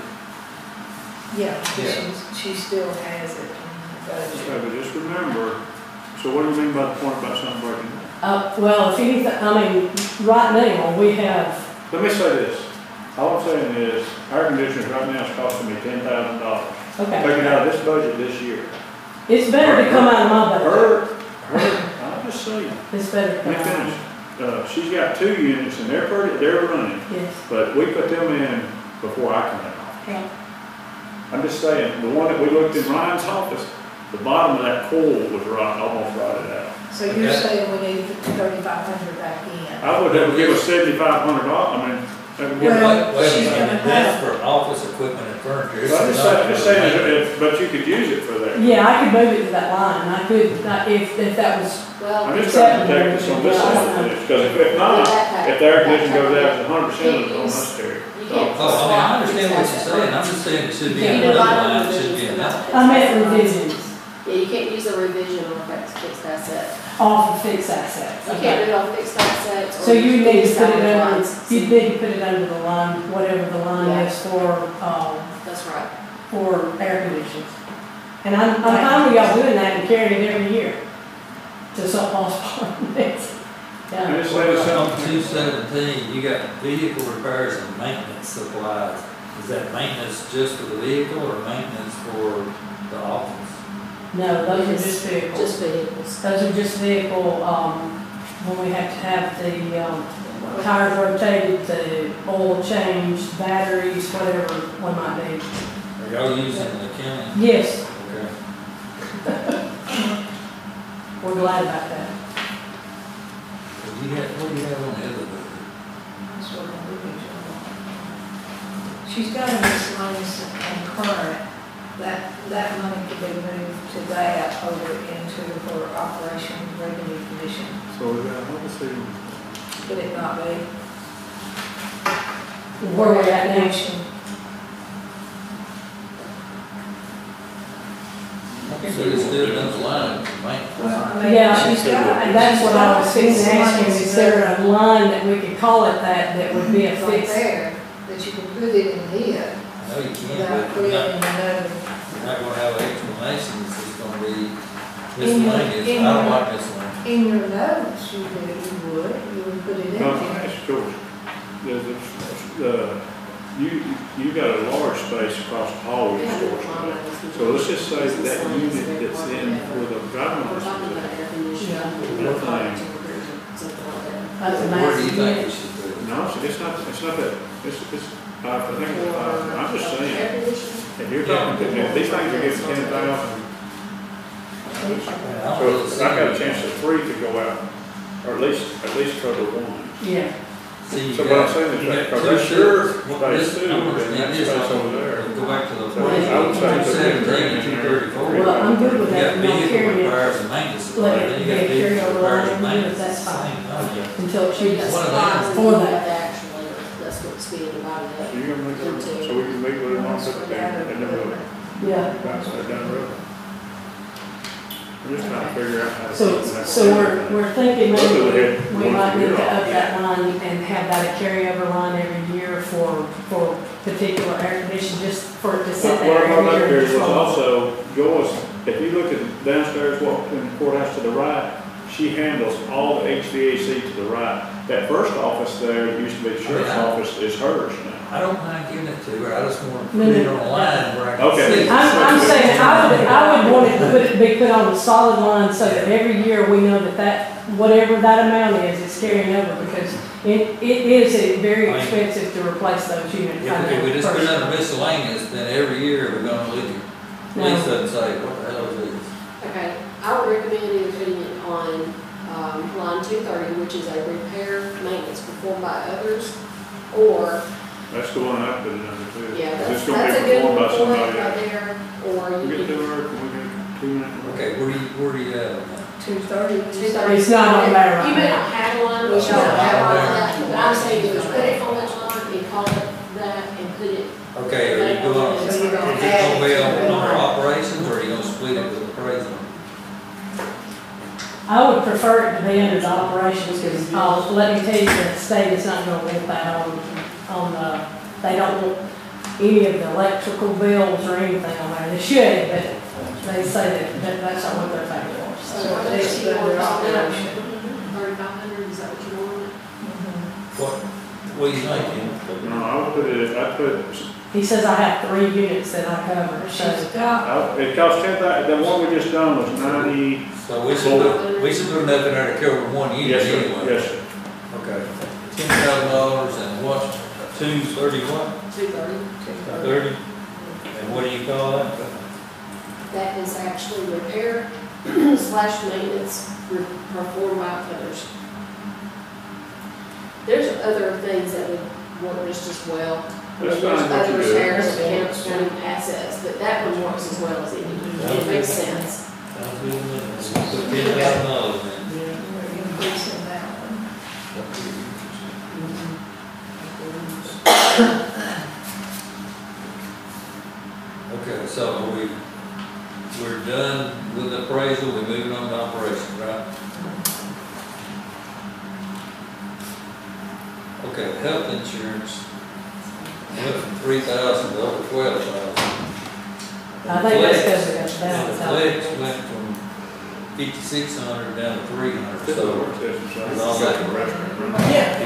Yeah, but Yeah. she's, she still has it in the budget. Okay, but just remember, so what do you mean by the point about something breaking down? Uh, well, if anything, I mean, right now, we have, Let me say this, all I'm saying is, air conditioners right now is costing me ten thousand dollars. okay, Taking out of this budget this year. it's better to come out of my budget. Her, her, I'm just saying, It's better to let come me out. finish. Uh, she's got two units and they're pretty, they're running, Yes. but we put them in before I come in. Yeah. I'm just saying, the one that we looked in Ryan's office, the bottom of that coil was right, almost rotted out. So you're Okay. saying we need to put thirty-five hundred back in? I would have give us seventy-five hundred dollars, I mean, that would give Well, us. Wait, wait she's a gonna minute, that's for office equipment and furniture. So I'm It's just not saying, I'm just for saying, maintenance. if- but you could use it for that. Yeah, I could move it to that line, I could, I- if, if that was, Well. I'm just trying to protect us on this side of this, because if, if not, if the air conditioning goes out to hundred percent of it on us there. You can't. Oh, I mean, I understand what you're saying, I'm just saying it should be You in can't another divide line, the it should be revisions in for that. that. I meant revisions, Yeah, you can't use a revision on a fixed asset. off of fixed assets. You can't do it on fixed assets. or So you need to use put it salary under, lines. you need to put it under the line, whatever the line Yeah. is for, um, That's right. for air conditioners. And I'm, I'm fine with y'all doing that and carrying it every year to some lost part. And Yeah, it's like On something, two seventeen, you got vehicle repairs and maintenance supplies. Is that maintenance just for the vehicle or maintenance for the office? no, those are just vehicles. Just vehicles. Those are just vehicle, um, when we have to have the, um, tires rotated, the oil changed, batteries, whatever one might be. Are y'all using the county? Yes, Okay. we're glad about that. What do you have, what do you have on the other budget? That's what I'm looking for. She's got a miscellaneous and current, that, that money could be moved to that over into her operation revenue commission. so we got, let me see. Could it not be? Where we're at now. Recognition. So it's still another line for maintenance. Well, I mean, Yeah, she's got. and that's what I was fixing to ask you, miscellaneous is there a line that we could call it that, that would be a right fixed? there, that you can put it in here I know you can, without but you're creating not, another. you're not gonna have explanations, it's gonna be In your- miscellaneous. in I don't your- like miscellaneous. In your notes, you would, you would, you would put it in No, there. that's George. The, the, the, you, you got a large space across the hall with storage. So let's just say that unit that's in for the driving We're talking about license. air conditioning. Yeah. We're talking Thing. about something like that. That's a Where do you massive think unit. we should put it? No, it's it's not, it's not that, it's, it's, five, I think it's five, I'm just Air saying, conditioning. if you're talking, to- if these things are getting ten thousand, Yeah, I'm So really if I got a seeing- chance that three could go out, or at least, at least cover one. Yeah. See, you So what I'm got, saying is you that, got because two they're sure, shirts, what phase this, two, I'm then understanding that this, space I'm over there. gonna go back to the So I would say two put seventeen and in two there. thirty-four. Well, I'm good with You that, got no vehicle carrying it, repairs and maintenance, Let then it you be got a vehicle carryover repairs line, and maintenance. that's It's the fine. same, oh, yeah. until We she got One of supplies them. and For we that. got actually, that's what's being divided So up. you're gonna make it, so we can meet with them on September, and then we'll, Yeah, that's it down the road. We're just trying to figure out how to. so, keep that so we're, we're thinking Both of maybe them had we might one need year to off. up that line and have that a carryover line every year for, for particular air conditioning, just for it to sit What there what about every there year. was also, Joyce, if you look at downstairs, walk in the courthouse to the right, she handles all the H V A C to the right. That first office there, that used to be the sheriff's Yeah. office, is hers now. I don't mind giving it to her, I just want to No, put it no. on a line where I can Okay. see. it. I'm, I'm saying, I would, I would want it to put, be put on a solid line so that every year we know that that, whatever that amount is, is carrying over, because it, it is uh, very I mean, expensive to replace those units. I If know, we just put it personally. under miscellaneous, then every year we're gonna look at, Lisa and say, what the hell is this? Okay, I would recommend either putting it on, um, line two thirty, which is a repair maintenance performed by others, or, That's the one I put it under too. yeah, that's, It's gonna that's a be good performed one by for it somebody right else. there, or We you get to could. her, can we get two minutes? Okay, where do you, where do you at on that? Two thirty. Two thirty. It's not on there right You may now. not have one, we should not have one, on that, but I'm saying is put it on that line and call it that and put it. Okay, are you going, So is you're it gonna gonna be on add- under operations, or are you gonna split it with appraisal? I would prefer it to be under the operations, because, uh, let me tell you, the state is not gonna want that on, on the, they don't want any of the electrical bills or anything on there. They should, but they say that, that that's not what they're paying for. So So how much it's do you want under to operation. Thirty-five hundred, is that what you want? What, what do you think? No, I would put it, I put, he says I have three units that I cover, She's so. got, I- it cost ten thou, the one we just done was ninety. So we should, put- we should put enough in there to cover one unit Yes, sir, anyway. yes, sir. Okay, ten thousand dollars and what, two thirty what, Two thirty. thirty? And what do you call that? That is actually repair slash maintenance re- performed by others. There's other things that would work just as well. I mean, That's There's fine, what you other do. repairs, accounts, county assets, but that one works as well as any. It makes sense. Sounds good to me. Let's put ten thousand dollars in. we're increasing that one. Okay, so are we, we're done with the appraisal, we're moving on to operations, right? Okay, health insurance, went from three thousand to over twelve thousand. I think that's because we got the The balance flex out. went from fifty-six hundred down to three hundred, It's a so. work session, so It's all it's right. a restaurant.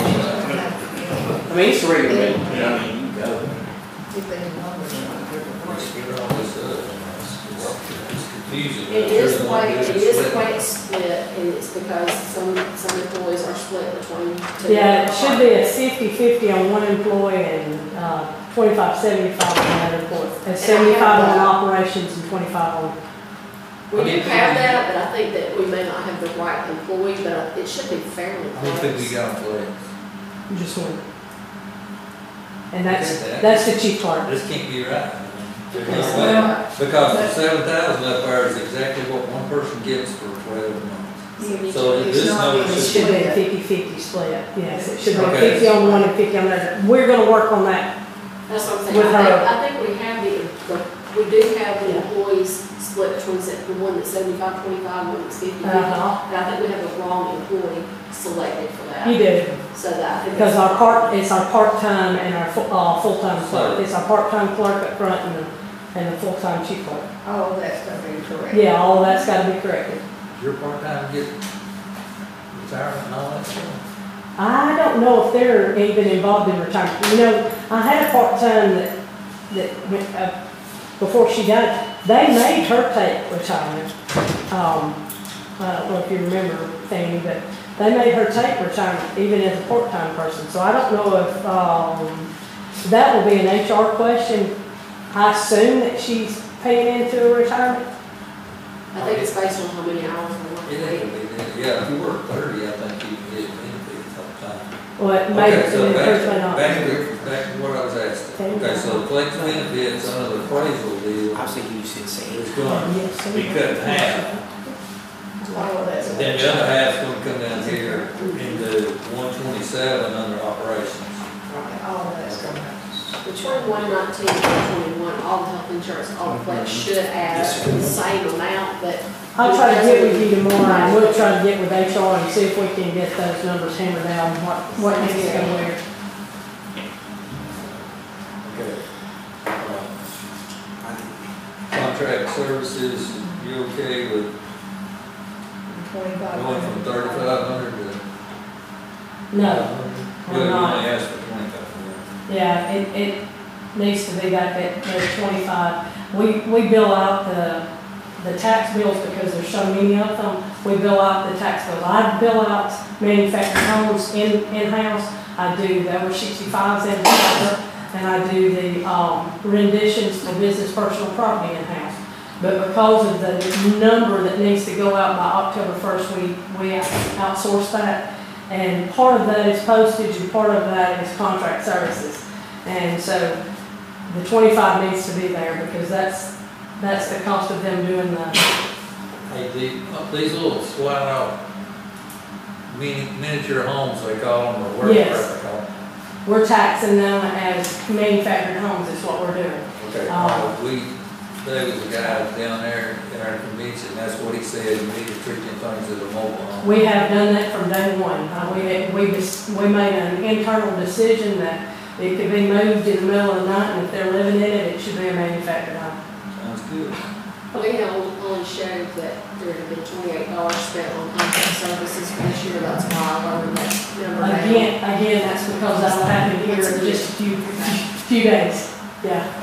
I mean, it's a regular meeting, I mean, you can go. Let's get all this up. It's it's confusing. It is the Everyone way, does it is the split. way it's split, and it's because some, some employees are split between two. Yeah, it should be a fifty-fifty on one employee and, uh, twenty-five seventy-five on another employee. And seventy-five on operations and twenty-five on, We do have that, but I think that we may not have the right employee, but it should be fairly How many people you close. got on flex? just one. And that's, Okay, that- that's the chief clerk. This can't be right. There's no Yes, way. Well, Because the seven thousand up there is exactly what one person gets for twelve months. So it's this not notice even It is- should be a split. fifty-fifty split, yes, it should be Okay. fifty on one and fifty on the other. We're gonna work on that. That's what I'm saying. With I think, her. I think we have the, the- we do have the employees split between se- the one that's seventy-five, twenty-five, one that's fifty, fifty. Uh-huh. And I think we have the wrong employee selected for that. You do, So that I think. because our part, it's our part-time and our, fu- uh, full-time clerk. So- It's our part-time clerk up front and the, and the full-time chief clerk. all of that's gonna be correct. Yeah, all that's gotta be corrected. Does your part-time get retirement and all that stuff? I don't know if they're even involved in retirement. You know, I had a part-time that, that, went, uh, before she died, they made her take retirement. Um, I don't know if you remember, Fanny, but they made her take retirement even as a part-time person. So I don't know if, um, that will be an H R question. I assume that she's paying into a retirement. I think it's based on how many hours we work. It ain't gonna be that, yeah, if you work thirty, I think you can get benefits all the time. Well, it may, Okay, so it back, may not. back to, back to what I was asking. Okay, so the flex benefits under the appraisal deal I was thinking you said same. is going Yes, to sir. be cut in half. All of that's. Then the other half's gonna come down here into one twenty-seven under operations. All of that's going out. Between one nineteen and twenty-one, all the health insurance, all the flex should add the same amount, but. I'll try to get with you tomorrow, and we'll try to get with H R and see if we can get those numbers hammered down, what, what needs to go where. Okay. Uh, Contract services, you okay with Twenty-five. going from thirty-five hundred to? No, Well, we're you not. only asked for twenty-five hundred. Yeah, it, it needs to be back at, at twenty-five. We, we bill out the, the tax bills because there's so many of them. We bill out the tax bills. I bill out manufactured homes in, in-house. I do the over sixty-fives in house, and I do the, um, renditions for business personal property in-house. But because of the number that needs to go out by October first, we, we outsource that. And part of that is postage and part of that is contract services. And so the twenty-five needs to be there because that's, that's the cost of them doing the, Hey, the, uh, these little flat out mini, miniature homes, they call them, or whatever Yes. they call them. we're taxing them as manufactured homes is what we're doing. Okay, Um, uh, we, there was a guy down there in our convention, that's what he said, you need to treat them things as a mobile home. We have done that from day one. Uh, we, had- we just, we made an internal decision that it could be moved in the middle of the night, and if they're living in it, it should be a manufactured home. Sounds good. We have only showed that there had been twenty-eight dollars spent on contract services for this year, that's why I lowered that number down. Again, again, that's because that'll happen here in just a few, few days. Yeah.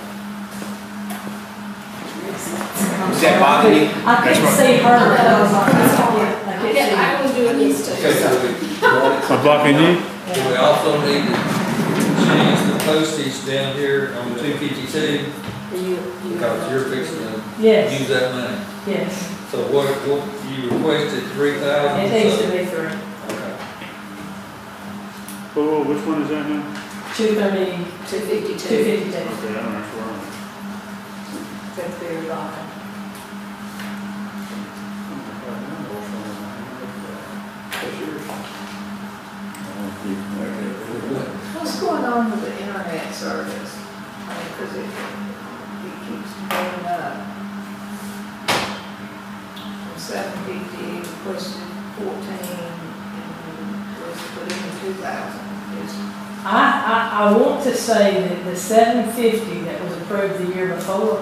Does that bother you? I couldn't see her, but I was like, I can't, I can't see. Yeah, I was doing this too. Okay, so we, I'm blocking you? do we also need to change the postage down here on two fifty-two, You, you. because you're fixing to Yes, use that money. yes, So what, what, you requested three thousand? it needs to be three. Okay. Whoa, whoa, which one is that now? Two thirty, Two two fifty-two. fifty-two. Okay, I don't know where I'm. That's very long. What's going on with the internet service? I mean, cause it, it keeps going up. From seven fifty, requested fourteen, and was put in two thousand. It's I, I, I want to say that the seven fifty that was approved the year before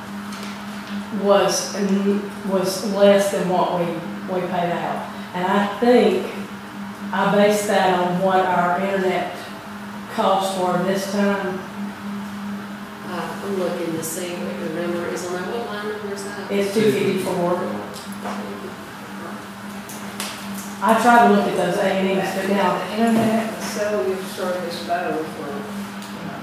was, mm, was less than what we, we paid out. And I think I based that on what our internet costs were this time. Uh, I'm looking to see what your number is on that, what line number is that? It's two fifty-four. I tried to look at those A and E's, but now, the internet and cellular service both were, you know,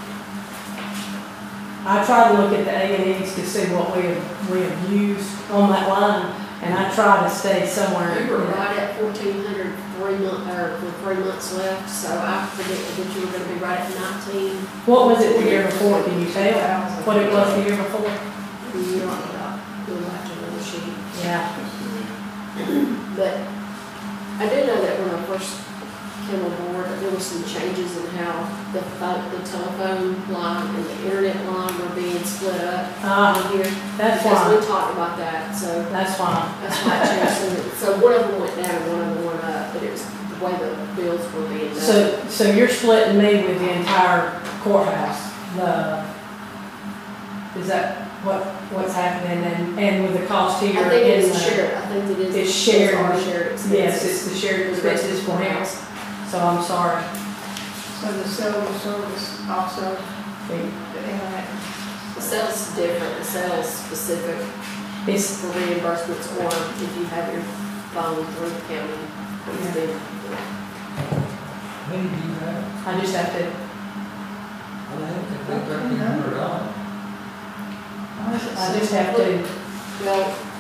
I tried to look at the A and E's to see what we have, we have used on that line, and I try to stay somewhere. You were right at fourteen hundred, three month, or with three months left, so I predicted that you were gonna be right at nineteen. What was it the year before? Can you tell what it was the year before? You don't know, you'll have to another sheet. Yeah. But I do know that when I first came on board, there were some changes in how the phone, the telephone line and the internet line were being split up Uh, on here. that's Because why, we talked about that, so that's why. that's why I changed it. So one of them went down and one of them went up, but it was the way the bills were being done. So, so you're splitting me with the entire courthouse, the, is that what, what's happening, and, and with the cost here? I think in it's the- shared, I think it is. It's shared. Our shared expenses. Yes, it's the shared expenses for house, so I'm sorry. so the cellular service also, the internet. The sales different, the sales specific It's, for reimbursements, or if you have your phone through the county. it's different. How many do you have? I just have to, I don't think thirteen hundred dollars. I just have to, Well,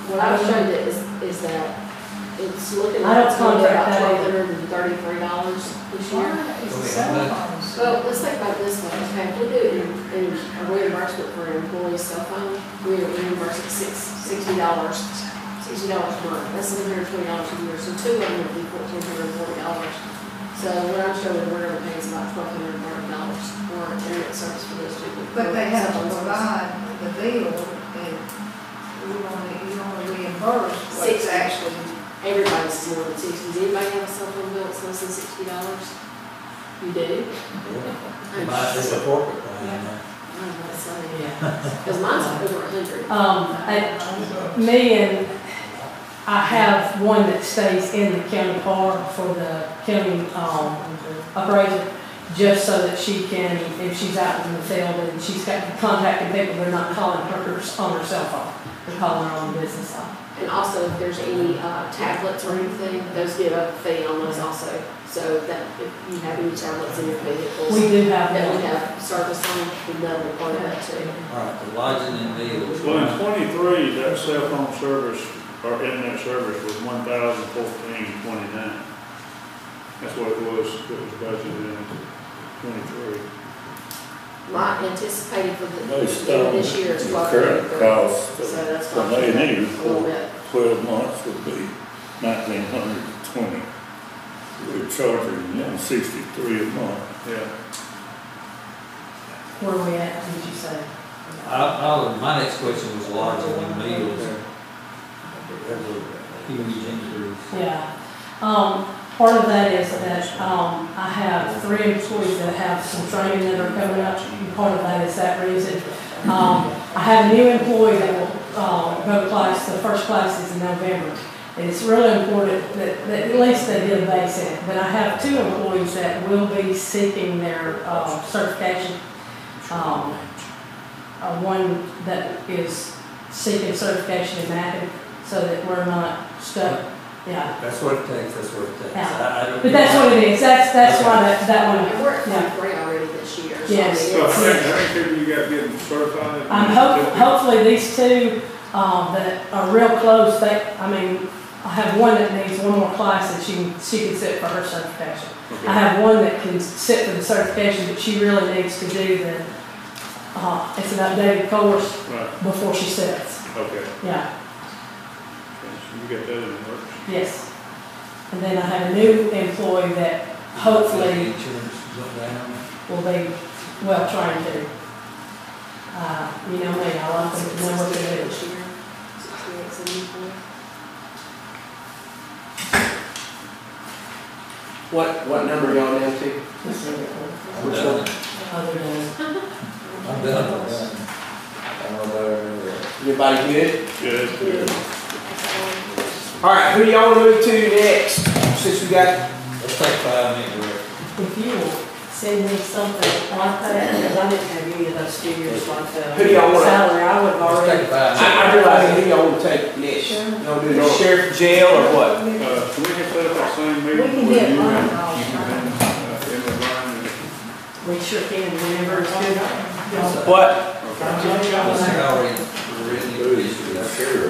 what I've showed it is, is that it's looking I like don't it's gonna be about contract that twelve either. hundred and thirty-three dollars this year. It's a cell phone. Well, let's think about it this way, okay, if we do it in, in a reimbursement for an employee's cell phone, we reimburse it six, sixty dollars, sixty dollars a month, that's seven hundred and twenty dollars a year, so two of them would be fourteen hundred and forty dollars. So what I'm showing we're gonna pay is about twelve hundred and thirty dollars for internet service for those two people. But they have to Cell phone service. provide the bill, and you only, you only reimburse what's Sixty. actually. Everybody's is more than sixty. Does anybody have a cell phone bill that's less than sixty dollars? You do? Might be a corporate plan. I was about to say, Yeah. because mine's over a hundred. Um, I- me and, I have one that stays in the county car for the county, um, appraiser, just so that she can, if she's out in the field and she's got contacting people, they're not calling her on her cell phone, they're calling her on the business line. And also, if there's any uh, tablets or anything, those give a fee on those also. So that if you have any tablets in your vehicles We do have that we one. have service on, then that'll be part of that too. All right, the lodging and meals. Well, in twenty-three, that cell phone service, or internet service was one thousand fourteen twenty-nine. That's what it was, it was budgeted in twenty-three. My anticipated for the, Based for on this year is the twelve current hundred. cost So of that's from why A and E a little for bit. twelve months would be nineteen hundred and twenty. We're charging one sixty-three a month. Yeah. Where are we at, did you say? I, I, my next question was lodging and meals. There's a huge increase. Yeah, um, part of that is that, um, I have three employees that have some training that are coming up, and part of that is that reason. Um, I have a new employee that will, uh, go to class, the first class is in November. And it's really important that, that at least they get a basic, but I have two employees that will be seeking their, uh, certification. Um, uh, one that is seeking certification in mapping, so that we're not stuck, yeah. That's what it takes, that's what it takes. Yeah. I- I don't- But that's what it is, that's, that's why that, that And one, we're at yeah. twenty-three already this year. so Yes. I mean, So how it's- many, how many people you got getting certified? I'm hope, hopefully these two, um, that are real close, they, I mean, I have one that needs one more class that she can, she can sit for her certification. I have one that can sit for the certification, but she really needs to do the, uh, it's an updated course Right, before she sits, okay. yeah. So you got that in the works. Yes. And then I have a new employee that hopefully Insurance went down. will be well trained to. Uh, you know me, I like them to know what they're doing. This year, sixty-eight, seventy-four. What, what number y'all down to? I'm done. Other than, I'm done with that. Everybody good? Good, good. All right, who do y'all wanna move to next? Since we got, Let's take five minutes break. if you will send me something like that, because I didn't have any of those figures like that. Who do y'all wanna- Salary, I would have Let's already. take five minutes. I, I realize who y'all wanna take next. Y'all do the sheriff, jail, or what? Uh, can we get set up that same meeting? We can with get you one and- all the time. and, uh, Emma Bryan and- We sure can, remember, it's good. What? I think I already written issue, that's sure.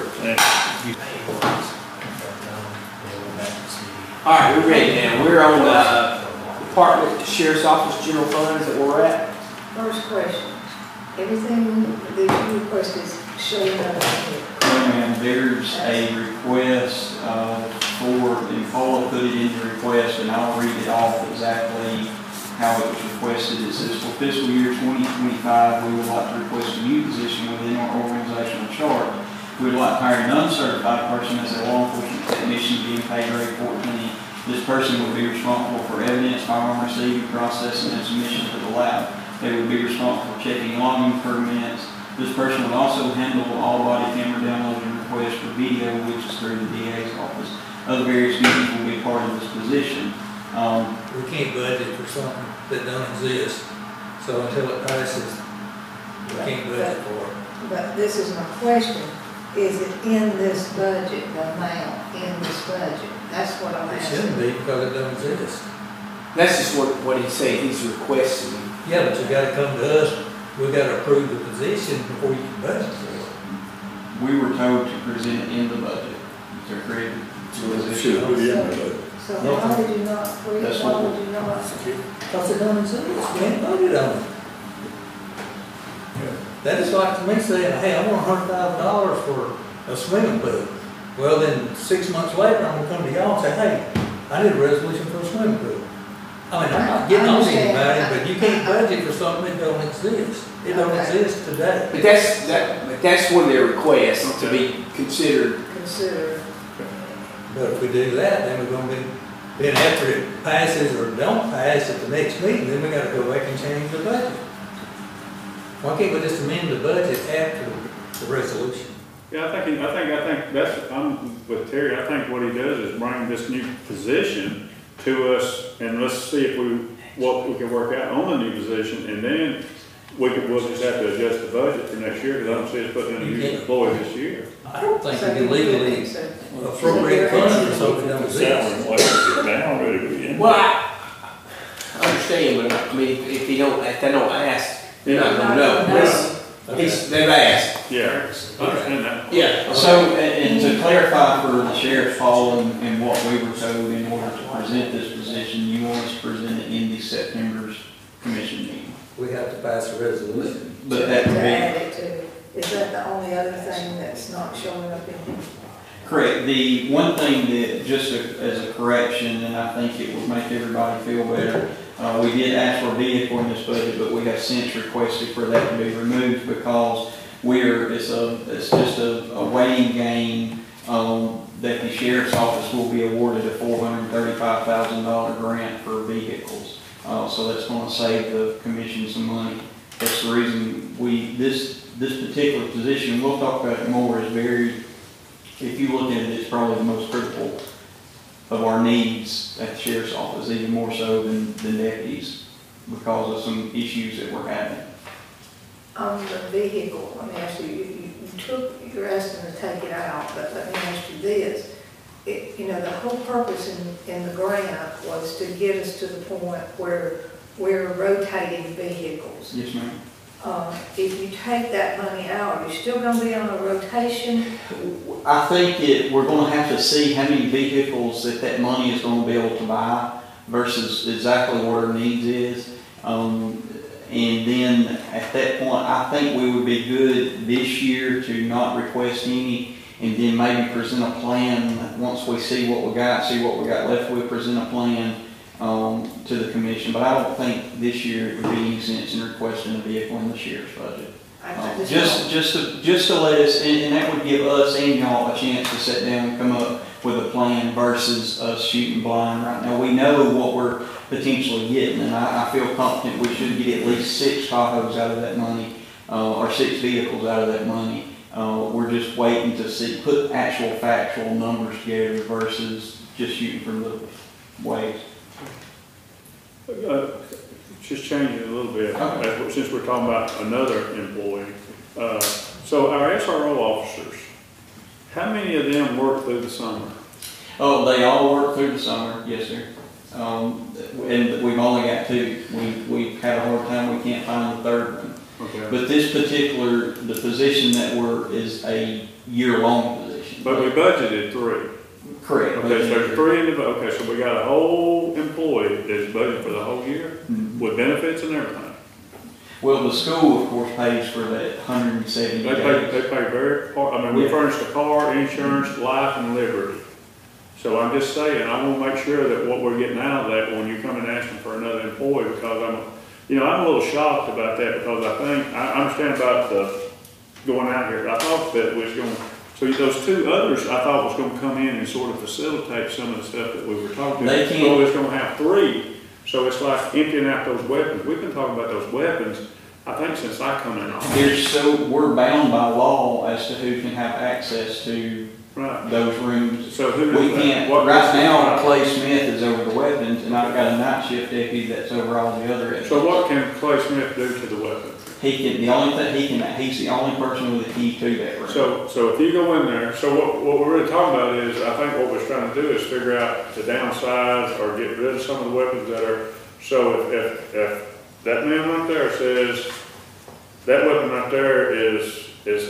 All right, we're ready now. We're on the uh, Department Sheriff's Office General Funds that we're at. First question, everything that you requested is showing up here. And there's a request uh, for, the follow put it in the request, and I'll read it off exactly how it was requested. It says, for fiscal year twenty twenty-five, we would like to request a new position within our organizational chart. We would like to hire an uncertified person as a law enforcement technician being paid grade fourteen. This person would be responsible for evidence, firearm receiving, processing, and submission to the lab. They would be responsible for checking logging permits. This person would also handle all body camera downloads and requests for video, which is through the D A's office. Other various duties will be part of this position. Um, We can't budget for something that don't exist, so until it passes, we can't budget for it. But this is my question, is it in this budget, the amount in this budget? That's what I'm It asking. shouldn't be because it don't exist. That's just what, what he's saying, he's requesting. Yeah, but you gotta come to us, we gotta approve the position before you can budget for it. we were told to present it in the budget. Is that correct? Should put it in the budget. So why would you not, why That's what- would you not? Cause it don't exist, we ain't voted on it. That is like to me saying, hey, I want a hundred thousand dollars for a swimming pool. Well, then, six months later, I'm gonna come to y'all and say, hey, I need a resolution for a swimming pool. I mean, I'm not getting on anybody, but you can't budget for something that don't exist. It don't Okay. exist today. But that's, that, but that's one of their requests to be considered. Consider. But if we do that, then we're gonna be, then after it passes or don't pass at the next meeting, then we gotta go back and change the budget. Why can't we just amend the budget after the resolution? Yeah, I think, he- I think, I think that's, I'm with Terry, I think what he does is bring this new position to us, and let's see if we, what we can work out on the new position, and then we could, we'll just have to adjust the budget for next year, because I don't see us putting in a You new can't. employee this year. I don't think So we can legally so- appropriate funds for something that don't The exist. salary, like, it's down already, but yeah. Well, I, I understand, but I mean, if you don't, if they don't ask, they're not gonna know. No. He's, they've asked. Yeah, I understand that. Yeah. So, and and to clarify for the sheriff's fall and, and what we were told, in order to present this position, you want us to present it in the September's commission meeting. We have to pass a resolution. But that To would add be, it to, is that the only other thing that's not showing up in here? correct. The one thing that, just a- as a correction, and I think it would make everybody feel better, uh, we did ask for a vehicle in this budget, but we have since requested for that to be removed because we're, it's a, it's just a, a waiting game, um, that the sheriff's office will be awarded a four hundred thirty-five thousand dollar grant for vehicles. Uh, so that's gonna save the commission some money. That's the reason we, this, this particular position, we'll talk about it more, is very, if you look at it, it's probably the most critical of our needs at the sheriff's office, even more so than, than deputies, because of some issues that we're having. On the vehicle, let me ask you, you, you you took, you're asking to take it out, but let me ask you this. It, you know, the whole purpose in, in the grant was to get us to the point where we're rotating vehicles. Yes, ma'am. Uh, if you take that money out, you're still gonna be on a rotation? I think it, we're gonna have to see how many vehicles that that money is gonna be able to buy versus exactly what our needs is. Um, and then at that point, I think we would be good this year to not request any, and then maybe present a plan, once we see what we got, see what we got left with, present a plan, um, to the commission. But I don't think this year it would be any sense in requesting a vehicle in the sheriff's budget. I- I Um, just Just, just to, just to let us, and, and that would give us and y'all a chance to sit down and come up with a plan versus us shooting blind right now. We know what we're potentially getting, and I, I feel confident we should get at least six Tahoes out of that money, uh, or six vehicles out of that money. Uh, we're just waiting to see, put actual factual numbers together versus just shooting from the waves. Uh, Just changing it a little bit, Okay. uh, since we're talking about another employee. Uh, So our S R O officers, how many of them work through the summer? Oh, they all work through the summer, yes, sir. Um, and we've only got two. We, we've had a hard time, we can't find the third one. Okay. But this particular, the position that we're, is a year-long position. But we budgeted three. Correct. Okay, so there's three in the, okay, so we got a whole employee that's budgeted for the whole year Mhm. with benefits and everything. Well, the school, of course, pays for that hundred and seventy They pay, days. they pay very, hard. I mean, we Yeah. furnish the car, insurance, life, and liberty. So I'm just saying, I want to make sure that what we're getting out of that when you come and asking for another employee, because I'm, you know, I'm a little shocked about that, because I think, I understand about the going out here, but I thought that was going, so those two others, I thought was going to come in and sort of facilitate some of the stuff that we were talking about. They can't- So it's going to have three, so it's like emptying out those weapons. We've been talking about those weapons, I think, since I come in office. There's so, we're bound by law as to who can have access to Right. those rooms. So who We is that? can't, What- right now, Clay Smith is over the weapons, and I've got a night shift deputy that's over all the other. So what can Clay Smith do to the weapon? He can, the only thing, he can, he's the only person with a key to that room. So, so if you go in there, so what, what we're really talking about is, I think what we're trying to do is figure out to downsize or get rid of some of the weapons that are, so if, if, if that man right there says, that weapon right there is, is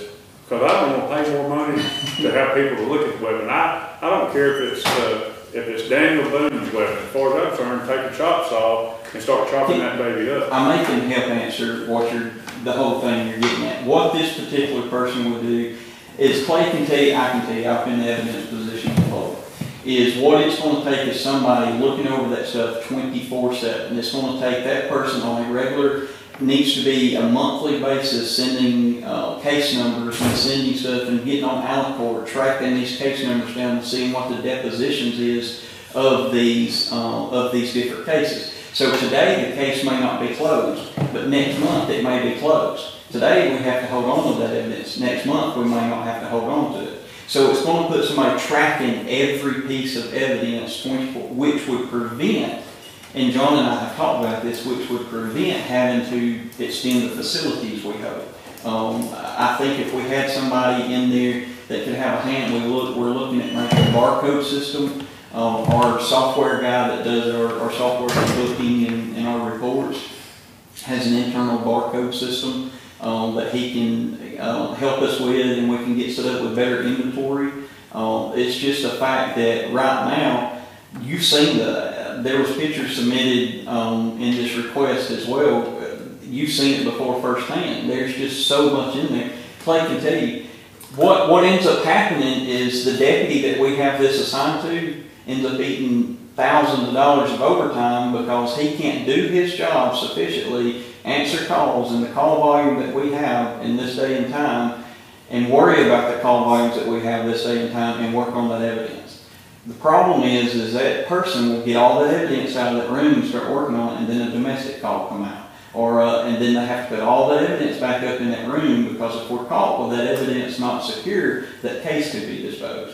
Cause I don't wanna pay more money to have people to look at the weapon. I, I don't care if it's, uh, if it's Daniel Boone's weapon. As far as I'm concerned, take a chop saw and start chopping that baby up. I may can help answer what you're, the whole thing you're getting at. What this particular person would do is, Clay can tell you, I can tell you, I've been in the evidence position before, is what it's gonna take is somebody looking over that stuff twenty-four seven. It's gonna take that person on a regular, needs to be a monthly basis, sending uh, case numbers and sending stuff and getting on Alicorp, tracking these case numbers down and seeing what the depositions is of these, uh, of these different cases. So today the case may not be closed, but next month it may be closed. Today we have to hold on to that evidence. Next month we may not have to hold on to it. So it's going to put somebody tracking every piece of evidence, twenty-four, which would prevent, and John and I have talked about this, which would prevent having to extend the facilities we hold. Um, I think if we had somebody in there that could have a hand, we look, we're looking at making a barcode system. Um, our software guy that does our, our software booking and, and our reports has an internal barcode system um, that he can uh, help us with, and we can get set up with better inventory. Uh, it's just a fact that right now, you've seen the, there was pictures submitted um, in this request as well. You've seen it before firsthand. There's just so much in there. Clay can tell you, what, what ends up happening is the deputy that we have this assigned to ends up eating thousands of dollars of overtime because he can't do his job sufficiently, answer calls in the call volume that we have in this day and time, and worry about the call volumes that we have this day and time and work on that evidence. The problem is, is that person will get all that evidence out of that room and start working on it, and then a domestic call come out. Or, uh, and then they have to put all that evidence back up in that room, because if we're caught with that evidence not secure, that case could be disposed.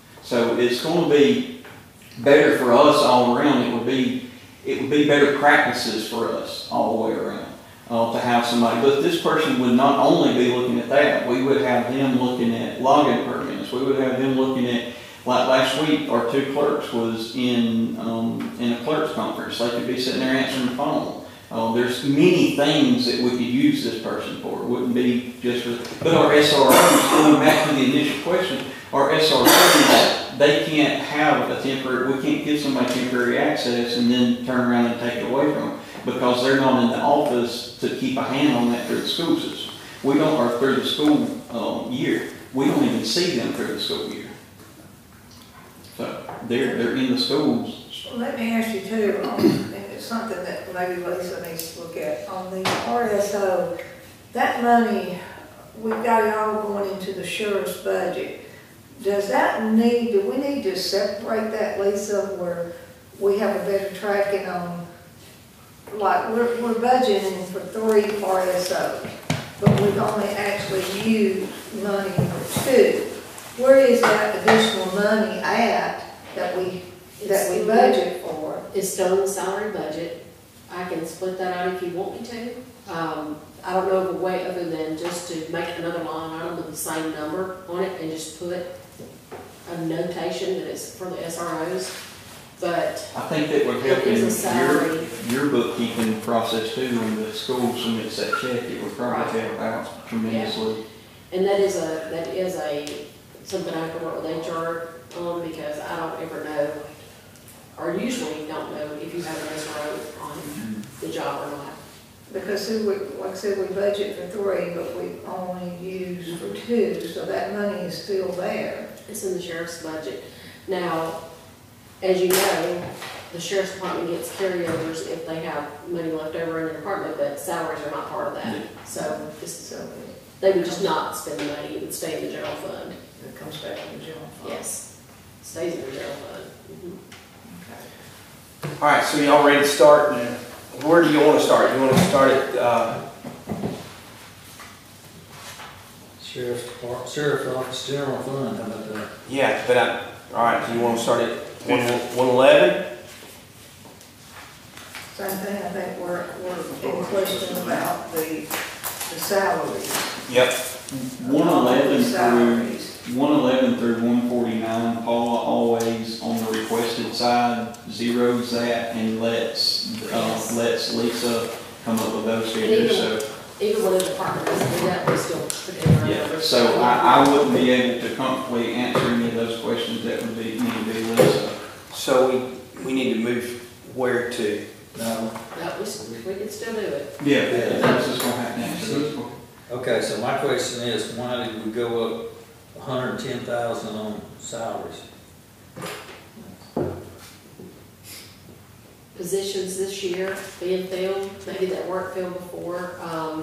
So it's going to be better for us all around. It would be, it would be better practices for us all the way around uh, to have somebody. But this person would not only be looking at that. We would have them looking at login permits. We would have them looking at, like last week, our two clerks was in um, in a clerks conference. They could be sitting there answering the phone. Uh, there's many things that we could use this person for. It wouldn't be just for, but our S R Os, going back to the initial question, our S R Os, they can't have a temporary, we can't give somebody temporary access and then turn around and take it away from them, because they're not in the office to keep a hand on that through the school system. We don't, or through the school um, year. We don't even see them through the school year. So they're, they're in the schools. Well, let me ask you too, um, and it's something that maybe Lisa needs to look at, on the R S O, that money, we've got it all going into the sheriff's budget. Does that need, do we need to separate that, Lisa, where we have a better tracking on, like, we're, we're budgeting for three R S Os, but we've only actually used money for two. Where is that additional money at that we, that we budget for? It's still in the salary budget. I can split that out if you want me to. Um, I don't know of a way other than just to make another line item with the same number on it and just put a notation that it's for the S R Os, but I think that would help it is a in salary. your, your bookkeeping process too. When the school submits that check, it would probably help out tremendously. And that is a, that is a, something I have to work with H R on, because I don't ever know, or usually don't know if you have an S R O on the job or not. Because see, we, like I said, we budget for three, but we only use for two, so that money is still there. It's in the sheriff's budget. Now, as you know, the sheriff's department gets carryovers if they have money left over in their department, but salaries are not part of that. So, just, so they would just not spend the money, it would stay in the general fund. It comes back to the general fund. Yes, stays in the general fund. Mm-hmm. All right, so y'all ready to start? Yeah. Where do you want to start? You want to start at, uh, Sheriff's Department, Sheriff's Office, General Fund, how about that? yeah, but I, all right, do you want to start at one eleven? Same thing, I think we're, we're in question about the, the salaries. Yep. one eleven through, Salaries. one eleven through one forty-nine, Paula always on the requested side zeroes that and lets, uh, lets Lisa come up with those figures. So even when the department doesn't do that, we still put it in our Yeah, numbers. so I, I wouldn't be able to comfortably answer any of those questions. That would be, need to be Lisa. So we, we need to move where to? No, No, we, s- we can still do it. Yeah, that's just gonna have to answer those questions. okay, so my question is, why did we go up a hundred and ten thousand on salaries? Positions this year being filled, maybe that weren't filled before. Um,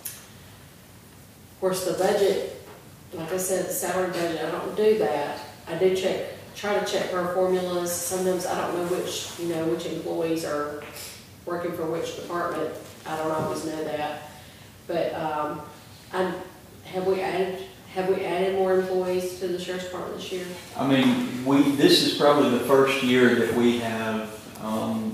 of course, the budget, like I said, the salary budget, I don't do that. I do check, try to check our formulas. Sometimes I don't know which, you know, which employees are working for which department. I don't always know that. But, um, I, have we added, have we added more employees to the sheriff's department this year? I mean, we, this is probably the first year that we have, um,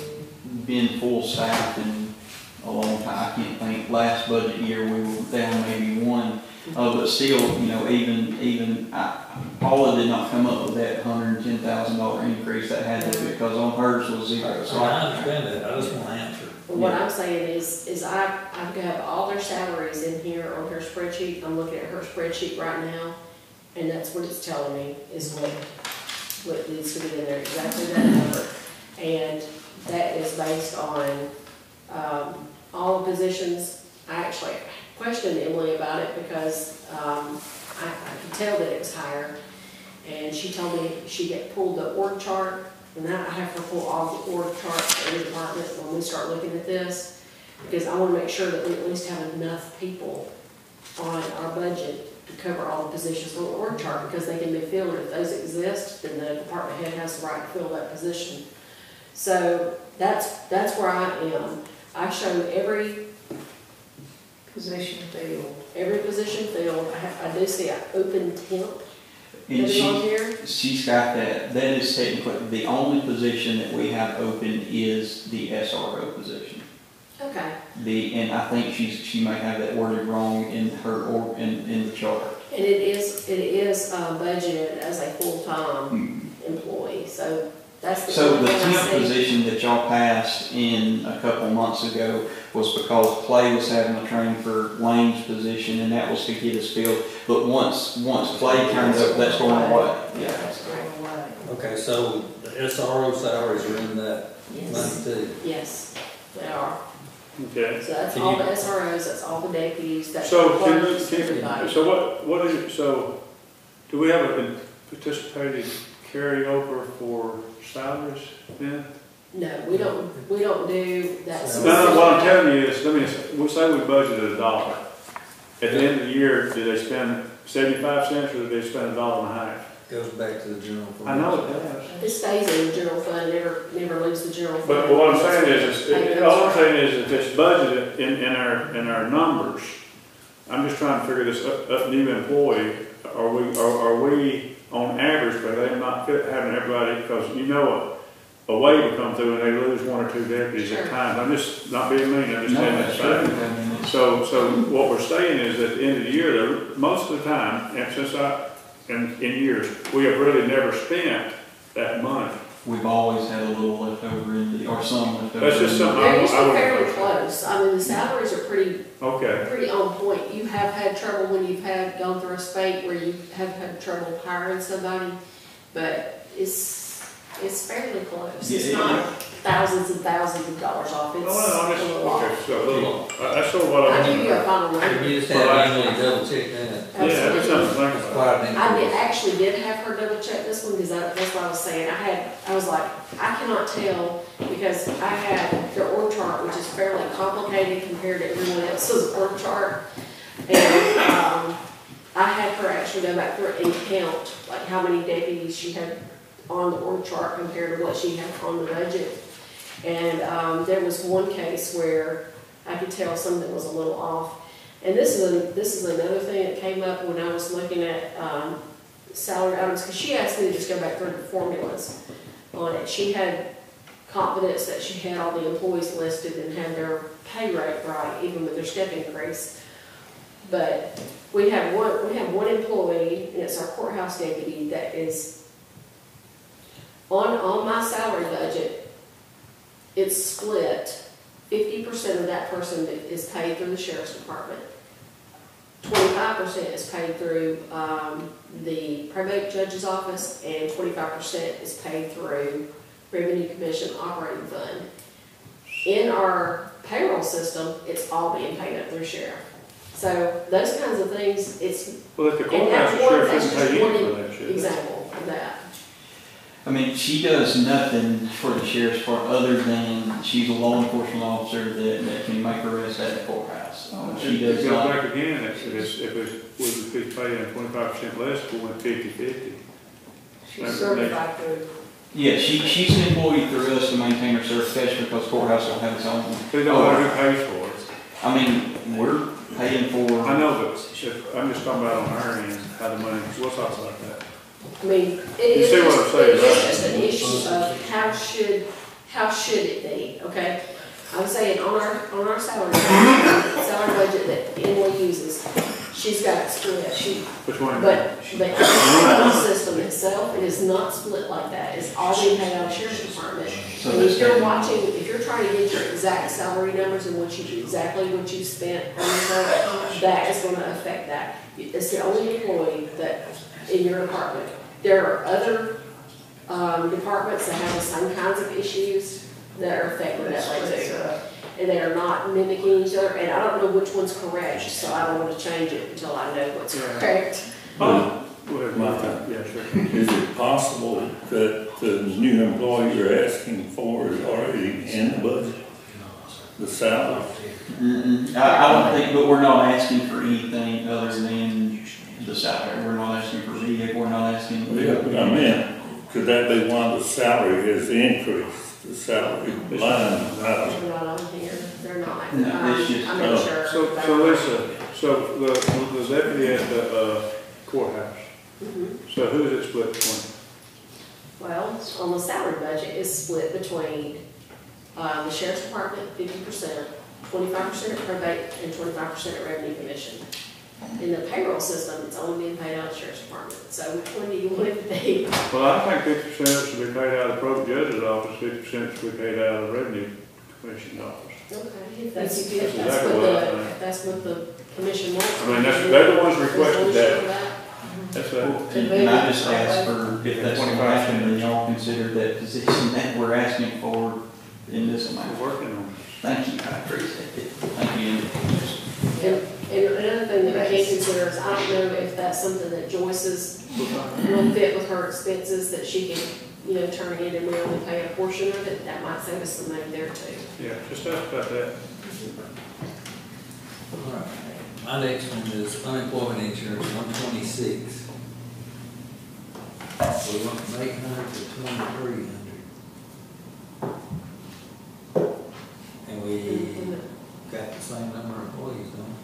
been full staff in a long time. I can't think, last budget year we were down maybe one, uh, but still, you know, even, even, I, Paula did not come up with that hundred and ten thousand dollar increase. That had to, because on hers was zero. So I understand that, I just want to answer. But what I'm saying is, is I, I've got all their salaries in here on her spreadsheet. I'm looking at her spreadsheet right now, and that's what it's telling me, is what, what needs to be in there, exactly that number. And that is based on, um, all the positions. I actually questioned Emily about it because, um, I, I could tell that it was higher. And she told me she get pulled the org chart, and now I have to pull all the org charts for every department when we start looking at this, because I want to make sure that we at least have enough people on our budget to cover all the positions on the org chart, because they can be filled. If those exist, then the department head has the right to fill that position. So that's, that's where I am. I show every Position filled. every position filled. I have, I do see an open temp that And is on she, here. she's got that, that is technically, the only position that we have open is the S R O position. Okay. The, and I think she's, she may have that worded wrong in her, or in, in the chart. And it is, it is uh, budgeted as a full-time employee, so that's the. So only the thing I temp see. position that y'all passed in a couple months ago was because Clay was having a training for Lane's position, and that was to get us filled. But once, once Clay turns up, that's going away. Yeah, that's going away. Okay, so the S R O salaries are in that money Yes, too? yes, they are. Okay. So that's Can all you- the S R Os, that's all the deputies, that's So, can we, clerks, everybody. can, so what, what is, so, do we have a participated carryover for salaries then? No, we don't, we don't do that. No, no, what I'm telling you is, let me, say- we say we budgeted a dollar. At the end of the year, do they spend seventy-five cents or do they spend a dollar and a half? Goes back to the general fund. I know it does. It stays in the general fund, never, never leaves the general fund. But what I'm saying is, is, it- all I'm saying is, if it's budgeted in, in our, in our numbers, I'm just trying to figure this up, up new employee, are we, are, are we on average, but they're not fit- having everybody, because you know, a, a wave will come through and they lose one or two deputies at Sure. times. I'm just not being mean, I'm just No, saying that's that true. fact. I mean, it's- So, so what we're saying is at the end of the year, there- most of the time, and since I, in, in years, we have really never spent that money. We've always had a little left over in the, or some left over. That's just in the- something They're usually I would- fairly close. I mean, the salaries are pretty, Okay, pretty on point. You have had trouble when you've had, gone through a spate where you have had trouble hiring somebody, but it's, it's fairly close. It's Yeah, not yeah. thousands and thousands of dollars off. no, It's no, I'm a just, lot. okay, so, a little, uh, that's sort of what I'll I'm. give you a final number. Can you just have Emily double check that? Yeah, that's something to think It's about. quite an I did, increase. actually did have her double check this one, because that's what I was saying. I had, I was like, I cannot tell, because I had their org chart, which is fairly complicated compared to everyone else's org chart. And, um, I had her actually go back through and count, like, how many deputies she had on the org chart compared to what she had on the budget. And, um, there was one case where I could tell something was a little off. And this is a, this is another thing that came up when I was looking at, um, salary items, because she asked me to just go back through the formulas on it. She had confidence that she had all the employees listed and had their pay rate right, even with their step increase. But we have one, we have one employee, and it's our courthouse deputy, that is on, on my salary budget. It's split fifty percent of that person is paid through the sheriff's department. Twenty-five percent is paid through, um, the probate judge's office, and twenty-five percent is paid through Revenue Commission operating fund. In our payroll system, it's all being paid up through sheriff. So those kinds of things, it's Well, if the And courthouse, that's the one- sheriff that's doesn't just pay you one for that shit. example of that. I mean, she does nothing for the sheriff's part other than she's a law enforcement officer that, that can make arrests at the courthouse. Um, She It does goes not. back again, if it's, if it's, was it paying twenty-five percent less, we went fifty-fifty. She's certified through. Yeah, she, she's an employee through us to maintain her certification because courthouse don't have its own. They don't know who pays for it. I mean, we're paying for. I know, but if, I'm just talking about on our end, how the money, we'll talk about that. I mean, You it see is what I'm just, saying, it's right? just an issue of how should, how should it be, okay? I'm saying on our, on our salary, budget, salary budget that Emily uses, she's got it split, she, Which one? but, but the payroll system itself, it is not split like that, it's all being paid out of sheriff's department. So And if this- you're watching, if you're trying to get your exact salary numbers and what you, exactly what you spent on your, that is gonna affect that. It's the only employee that, in your department. There are other, um, departments that have the same kinds of issues that are affecting that way too. And they are not mimicking each other, and I don't know which one's correct, so I don't wanna change it until I know what's Yeah. correct. Oh, go ahead, My Martha. time. Yeah, sure. Is it possible that the new employee you're asking for is already in the budget? The salary? Mm-mm. I, I don't think, but we're not asking for anything other than the salary. We're not asking for vehicle, we're not asking. Yeah, but I meant, could that be why the salary has increased, the salary line? They're not on here, they're not. No, Um, it's just- I'm oh. not sure. So, so Lisa, so the, the deputy at the uh, courthouse, Mhm. so who is it split between? Well, on the salary budget is split between, uh, the sheriff's department, fifty percent, twenty-five percent at probate, and twenty-five percent at revenue commission. In the payroll system, it's only being paid out of the sheriff's department, so which one do you want it to be? Well, I think fifty percent should be paid out of the probate judge's office, fifty percent should be paid out of the revenue commission's office. Okay, if that's, if That's that's exactly what what I the, think. if that's what the commission wants. I mean, that's, they're the ones requested Resolution that. for That's Well, a, And and I just asked for, if that's gonna happen, then y'all consider that position that we're asking for in this we're amount. working on it. Thank you, I appreciate it. Thank you. And, and another thing that I can consider is, I don't know if that's something that Joyce's will fit with her expenses, that she can, you know, turn in and we only pay a portion of it, that might save us some money there too. Yeah, just ask about that. All right. My next one is unemployment insurance, one twenty-six. We went from eight hundred to twenty-three hundred. And we got the same number of employees, don't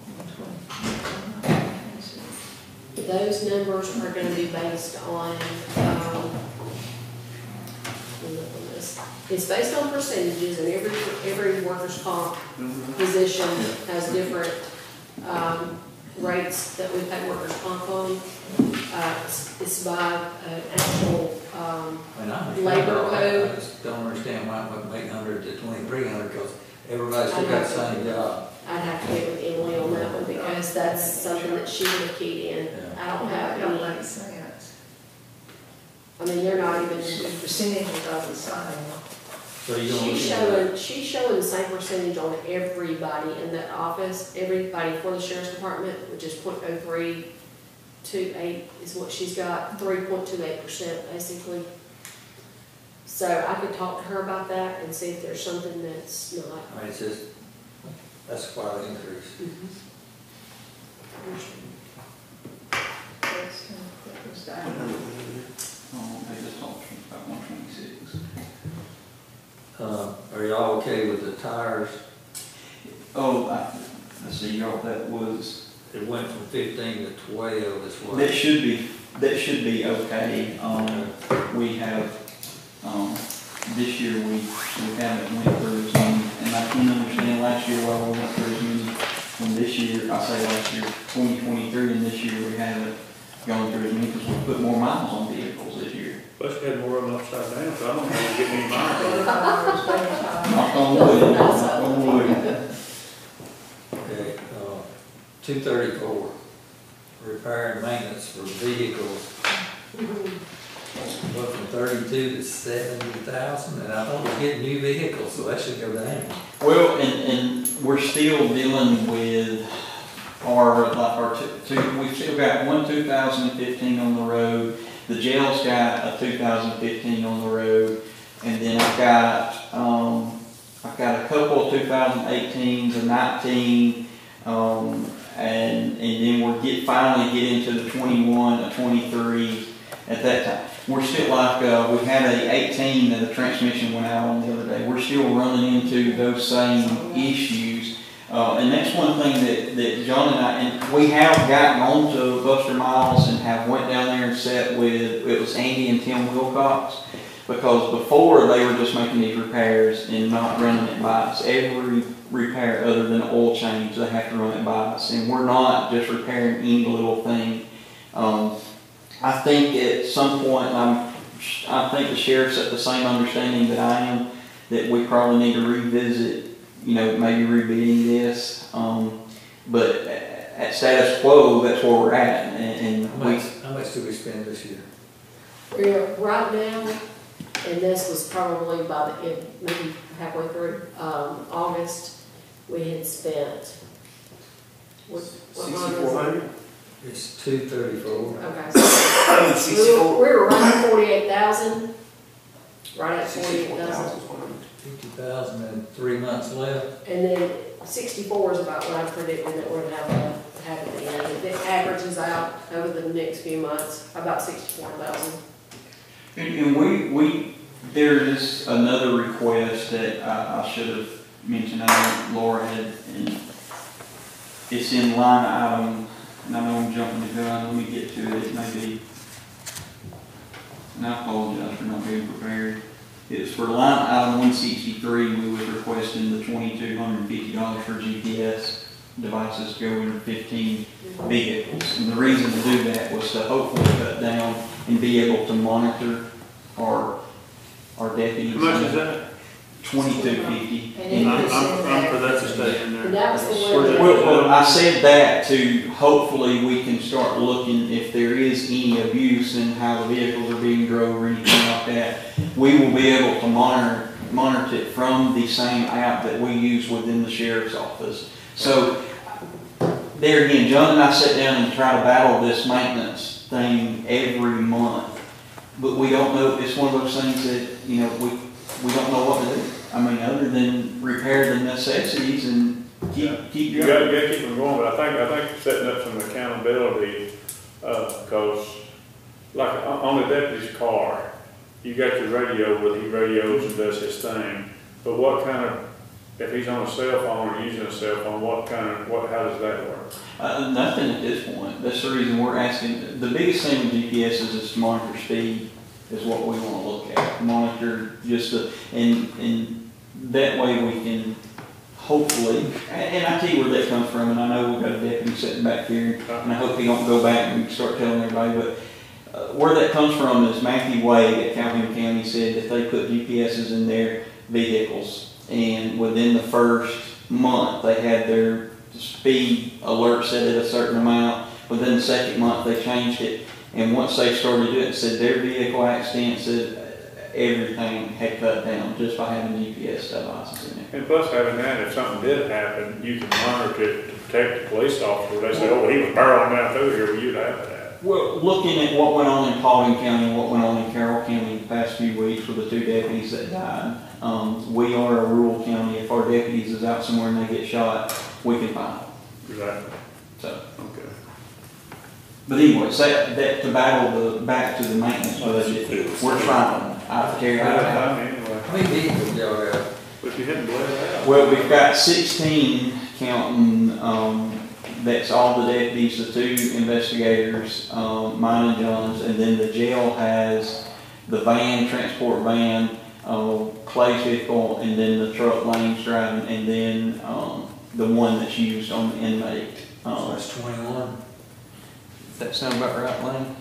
Those numbers are gonna be based on, um, let me look on this. It's based on percentages, and every, every workers' comp position has different, um, rates that we pay workers' comp on. Uh, it's, it's by, uh, actual, um, we? And I understand Labor all that, code. I just don't understand why it went from eight hundred to twenty-three hundred, because everybody's still got the same job. I'd have to get with Emily on that one, because that's something that she would have keyed in. I don't have Don't any, make sense. I mean, they're not even, The percentages are the same. So you're gonna look she's at showing, she's showing the same percentage on everybody in that office, everybody for the sheriff's department, which is point oh three two eight is what she's got, three point two eight percent basically. So I could talk to her about that and see if there's something that's not. I mean, it's just, that's quite an increase. That's, uh, that was down. Oh, they just talked about one twenty-six. Uh, are y'all okay with the tires? Oh, I, let's see, y'all, that was, It went from fifteen to twelve, is what? that should be, that should be okay. Um, we have, um, this year we, we haven't went through as many, and I can understand last year why we went through as many. From this year, I say last year, twenty twenty-three, and this year we haven't gone through as many because we put more miles on vehicles this year. Plus, you had more of them upside down, so I don't know if you get any miles. Knock on wood. two thirty-four, repair and maintenance for vehicles. Went from thirty-two to seventy thousand, and I thought we're getting new vehicles, so that should go down. Well, and, and we're still dealing with our, like our two, two, we've still got one two thousand fifteen on the road. The jail's got a two thousand fifteen on the road. And then I've got, um, I've got a couple of two thousand eighteens, a nineteen, um, and, and then we'll get, finally get into the twenty-one, a twenty-three at that time. We're still like, uh, we had a eighteen that the transmission went out on the other day. We're still running into those same issues. Uh, and that's one thing that, that John and I, and we have gotten onto Buster Miles and have went down there and sat with, it was Andy and Tim Wilcox. Because before they were just making these repairs and not running it by us. Every repair other than oil change, they have to run it by us. And we're not just repairing any little thing. Um, I think at some point, I'm, I think the sheriff's at the same understanding that I am, that we probably need to revisit, you know, maybe rebidding this. Um, but at status quo, that's where we're at. And, and How much, how much do we spend this year? We're right now, and this was probably by the end, maybe halfway through, um, August, we had spent, what, what line is it? sixty-four hundred? It's two thirty-four. Okay, so we were, we were right at forty-eight thousand, right at forty-eight thousand. Fifty thousand and three months left. And then sixty-four is about what I'm predicting that we're gonna have, uh, have at the end. If it averages out over the next few months, about sixty-four thousand. And, and we, we, there is another request that I, I should have mentioned. I know Laura had, and it's in line item, and I know I'm jumping the gun, let me get to it, it may be, and I apologize for not being prepared. It's for line item one sixty-three, we was requesting the twenty-two hundred fifty dollars for G P S devices to go in fifteen vehicles. And the reason to do that was to hopefully cut down and be able to monitor our, our deputies. How much is that? Twenty-two fifty. And I'm, it was I'm, in I'm for there. that to stay in there. And that was the Where's one. that? Well, well, I said that to hopefully we can start looking if there is any abuse in how the vehicles are being drove or anything like that. We will be able to monitor, monitor it from the same app that we use within the sheriff's office. So there again, John and I sit down and try to battle this maintenance thing every month. But we don't know, it's one of those things that, you know, we, we don't know what to do. I mean, other than repair the necessities and keep, Yeah. keep You going. gotta, you gotta keep them going, but I think, I think setting up some accountability, uh, because like on on the deputy's car, you got your radio where he radios and does his thing, but what kind of, if he's on a cell phone or using a cell phone, what kind of, what, how does that work? Uh, nothing at this point. That's the reason we're asking. The biggest thing with G P S is to monitor speed is what we want to look at. Monitor just the, and, and that way we can hopefully, and, and I tell you where that comes from, and I know we've got a deputy sitting back here, and I hope he don't go back and start telling everybody, but uh, where that comes from is Matthew Wade at Calhoun County said that they put G P S's in their vehicles, and within the first month they had their speed alert set at a certain amount. Within the second month they changed it, and once they started doing it, it said their vehicle accidents, said everything had cut down just by having G P S devices in there. And plus having that, if something did happen, you can monitor it to protect the police officer. They say, oh, he was barreling down through here, well, you'd have that. Well, looking at what went on in Paulding County and what went on in Carroll County the past few weeks with the two deputies that died, um, we are a rural county. If our deputies is out somewhere and they get shot, we can find them. Exactly. So, Okay. but anyways, that, that to battle the back to the maintenance budget, we're trying. I've carried it out. Anyway, How many vehicles y'all got? but you hadn't bled it out. Well, we've got sixteen counting, um, that's all the deputies, the two investigators, um, mine and John's, and then the jail has the van, transport van, uh, Clay's vehicle, and then the truck Lane's driving, and then, um, the one that's used on the inmate. So Um, that's twenty-one. Does that sound about right, Lane?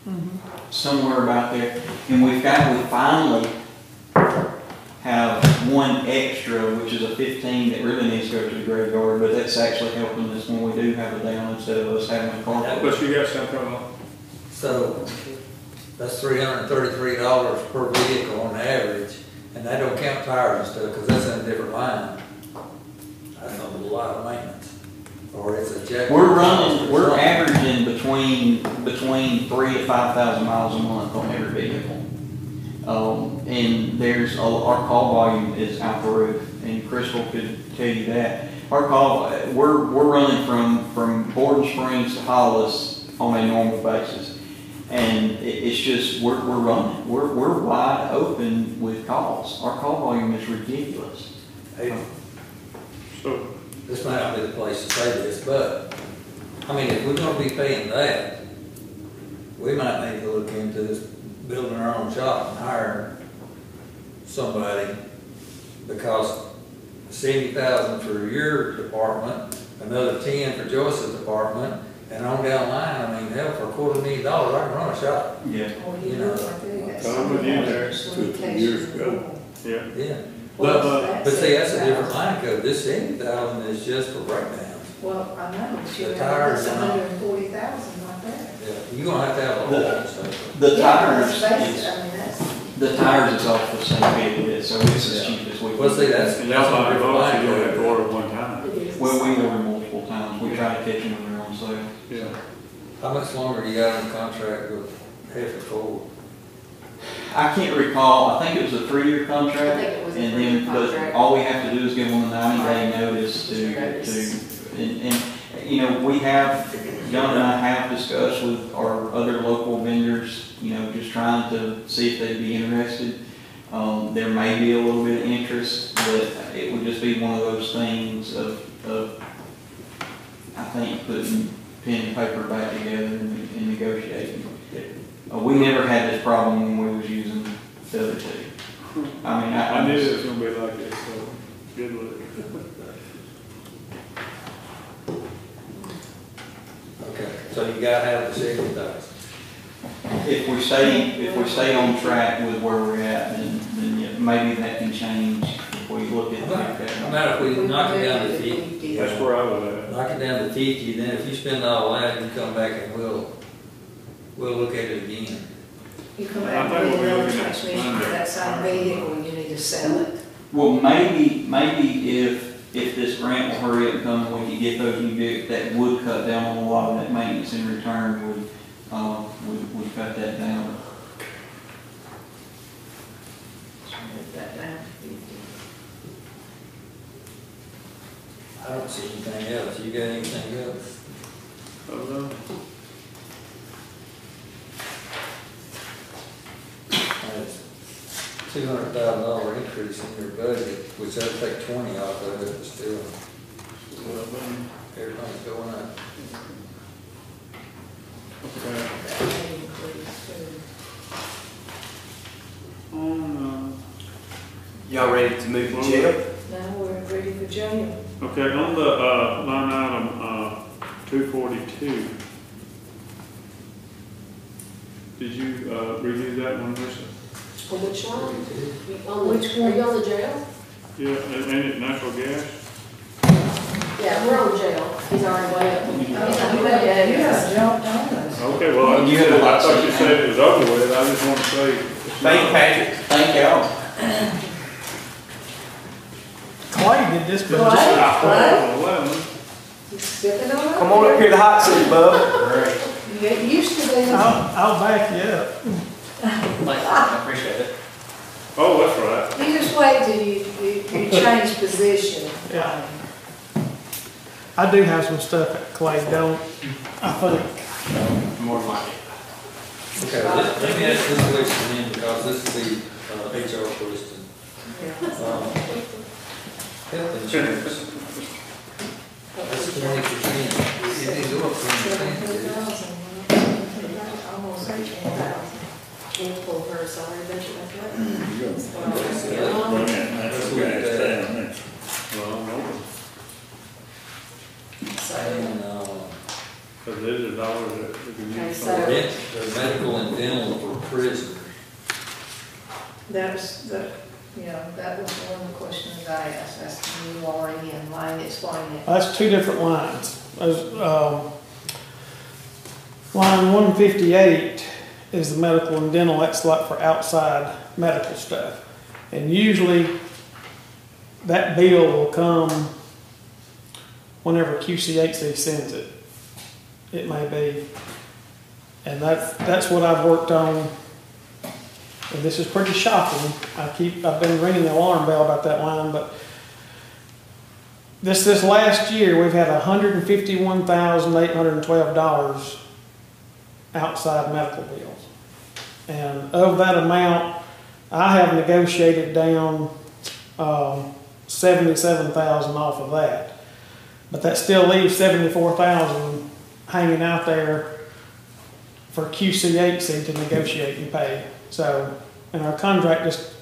Somewhere about there. And we've got, we finally have one extra, which is a fifteen that really needs to go to the graveyard, but that's actually helping us when we do have a down instead of us having a car. But you got something on? So, that's three hundred and thirty-three dollars per vehicle on average, and that don't count tires and stuff, cause that's in a different line. That's a lot of maintenance, or it's a jack. We're running, we're averaging between, between three to five thousand miles a month on every vehicle. Um, and there's, a- our call volume is out the roof, and Crystal could tell you that. Our call, we're, we're running from, from Borden Springs to Hollis on a normal basis. And it, it's just, we're, we're running, we're, we're wide open with calls. Our call volume is ridiculous. Hey, So, this might not be the place to say this, but, I mean, if we're gonna be paying that, we might need to look into this, building our own shop and hiring somebody, because seventy thousand for your department, another ten for Joyce's department, and on down the line, I mean, hell, for a quarter million dollars, I can run a shop. Yeah. You know, I'm with you there. Two, three years ago. yeah. yeah. But, But, uh, but see, that's a different line code. This seventy thousand is just for breakdowns. Well, I know, but you The know, tires that's a and all. hundred and forty thousand right there. Yeah, you're gonna have to have a whole lot of stuff. The Yeah, tires, that's basic, is- I mean, that's, the tires is off the same bid it is, so it's as cheap as we. Well, see, that's, And that's now a by different vote, line you don't have to code. order one time. It is. Well, we order multiple times, we try to catch them when they're on sale. Yeah. How much longer do you got on contract with Heifer Ford? I can't recall, I think it was a three-year contract. I think it was a And three-year then, but contract. all we have to do is give them a ninety-day notice to, Notice. to, and, and, you know, we have, John and I have discussed with our other local vendors, you know, just trying to see if they'd be interested. Um, there may be a little bit of interest, but it would just be one of those things of, of, I think, putting pen and paper back together and, and negotiating. Uh, we never had this problem when we was using the other two. I mean, I. I knew it was gonna be like this, so, good with it. Okay, so you gotta have the seventy thousand. If we stay, if we stay on track with where we're at, then, then yeah, maybe that can change if we look at No that. matter if we knock it down to fifty. That's where I was at. Knock it down to fifty, then if you spend all that, you come back and we'll, we'll look at it again. you come I back think with we'll be another looking at transmission Monday. for that same vehicle, you need to sell it. Well, maybe, maybe if, if this grant will hurry up and come, and we can get those new vehicles, that would cut down on a lot of that maintenance in return, would, um, would, would cut that down. Move that down to fifty. I don't see anything else. You got anything else? Hold on. That's two hundred thousand dollar increase in your budget, which I'd take twenty off of it, but still, everything's going up. Okay. That increase too. On, Y'all ready to move to jail? Now we're ready for jail. uh, okay, on the, uh, line item, uh, two forty-two. Did you, uh, review that one, Lisa? On which line? You- On the, Which are one? you on the jail? Yeah, and, and it natural gas? Yeah, we're on jail. He's already way up. You have jumped on us. Okay, well, I, You had a lot I thought to you say. said it was over with, I just want to say. it's Thank you, not. Patrick. Thank y'all. Clay did this, but Clay? just, Clay? Eleven. You stepping on us? Come on up here to the hot seat, bub. You get used to this. I'll, I'll back you up. I appreciate it. Oh, that's right. You just wait till you, you, you change position. Yeah. I do have some stuff that Clay don't, I think. More like it. Okay, let, let me ask this question then, because this is the, uh, H R question. Um, Health insurance. That's twenty percent. It didn't go up twenty percent, did it? Almost eighteen thousand. Can you pull her salary budget back up? You're That's what I gonna- was- Bring that natural gas down there. Well, no, So, And, uh, because these are dollars that we can Okay, use. so- somewhere. rent, the medical and dental for prisoners. That's the, Yeah, that was one of the questions I asked, that's the new R E and line explain it. That's two different lines. There's, um, line one fifty-eight is the medical and dental, that's like for outside medical stuff. And usually, that bill will come whenever Q C H C sends it. It may be. And that's, that's what I've worked on. And this is pretty shocking. I keep, I've been ringing the alarm bell about that line, but this, this last year, we've had one hundred fifty-one thousand eight hundred twelve dollars outside medical bills. And of that amount, I have negotiated down um, seventy-seven thousand dollars off of that. But that still leaves seventy-four thousand dollars hanging out there for Q C H C to negotiate and pay. So, and our contract just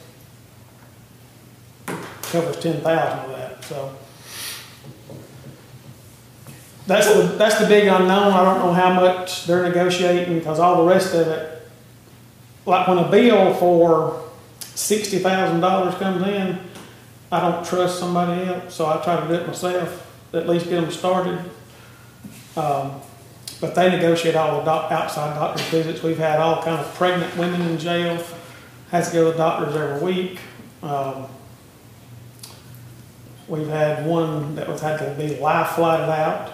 covers ten thousand of that, so. That's the, that's the big unknown. I don't know how much they're negotiating because all the rest of it, like when a bill for sixty thousand dollars comes in, I don't trust somebody else, so I try to do it myself, at least get them started. Um, but they negotiate all the doc, outside doctor's visits. We've had all kind of pregnant women in jail, has to go to the doctors every week. Um, we've had one that was had to be life flighted out.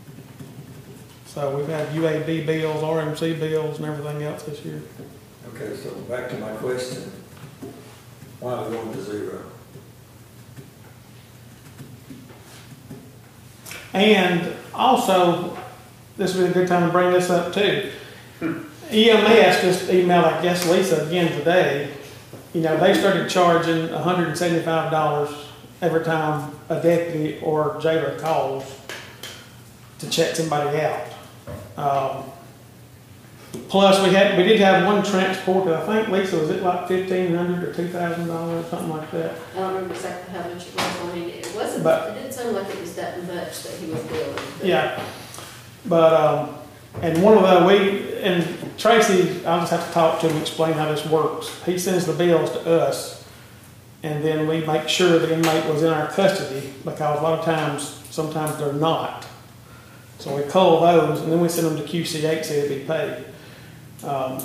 So we've had U A B bills, R M C bills, and everything else this year. Okay, so back to my question. Why are we going to zero? And also, this would be a good time to bring this up too. E M S just emailed, I guess, Lisa again today. You know, they started charging one hundred seventy-five dollars every time a deputy or jailer calls to check somebody out. Um, plus, we had we did have one transported. I think, Lisa, was it like fifteen hundred dollars or two thousand dollars, something like that? I don't remember exactly how much it was. I mean, it wasn't, But- it didn't sound like it was that much that he was billing. but- Yeah, but, um, and one of the, we, and Tracy, I'll just have to talk to him, explain how this works. He sends the bills to us, and then we make sure the inmate was in our custody, because a lot of times, sometimes they're not. So we cull those, and then we send them to Q C H C to be paid. Um,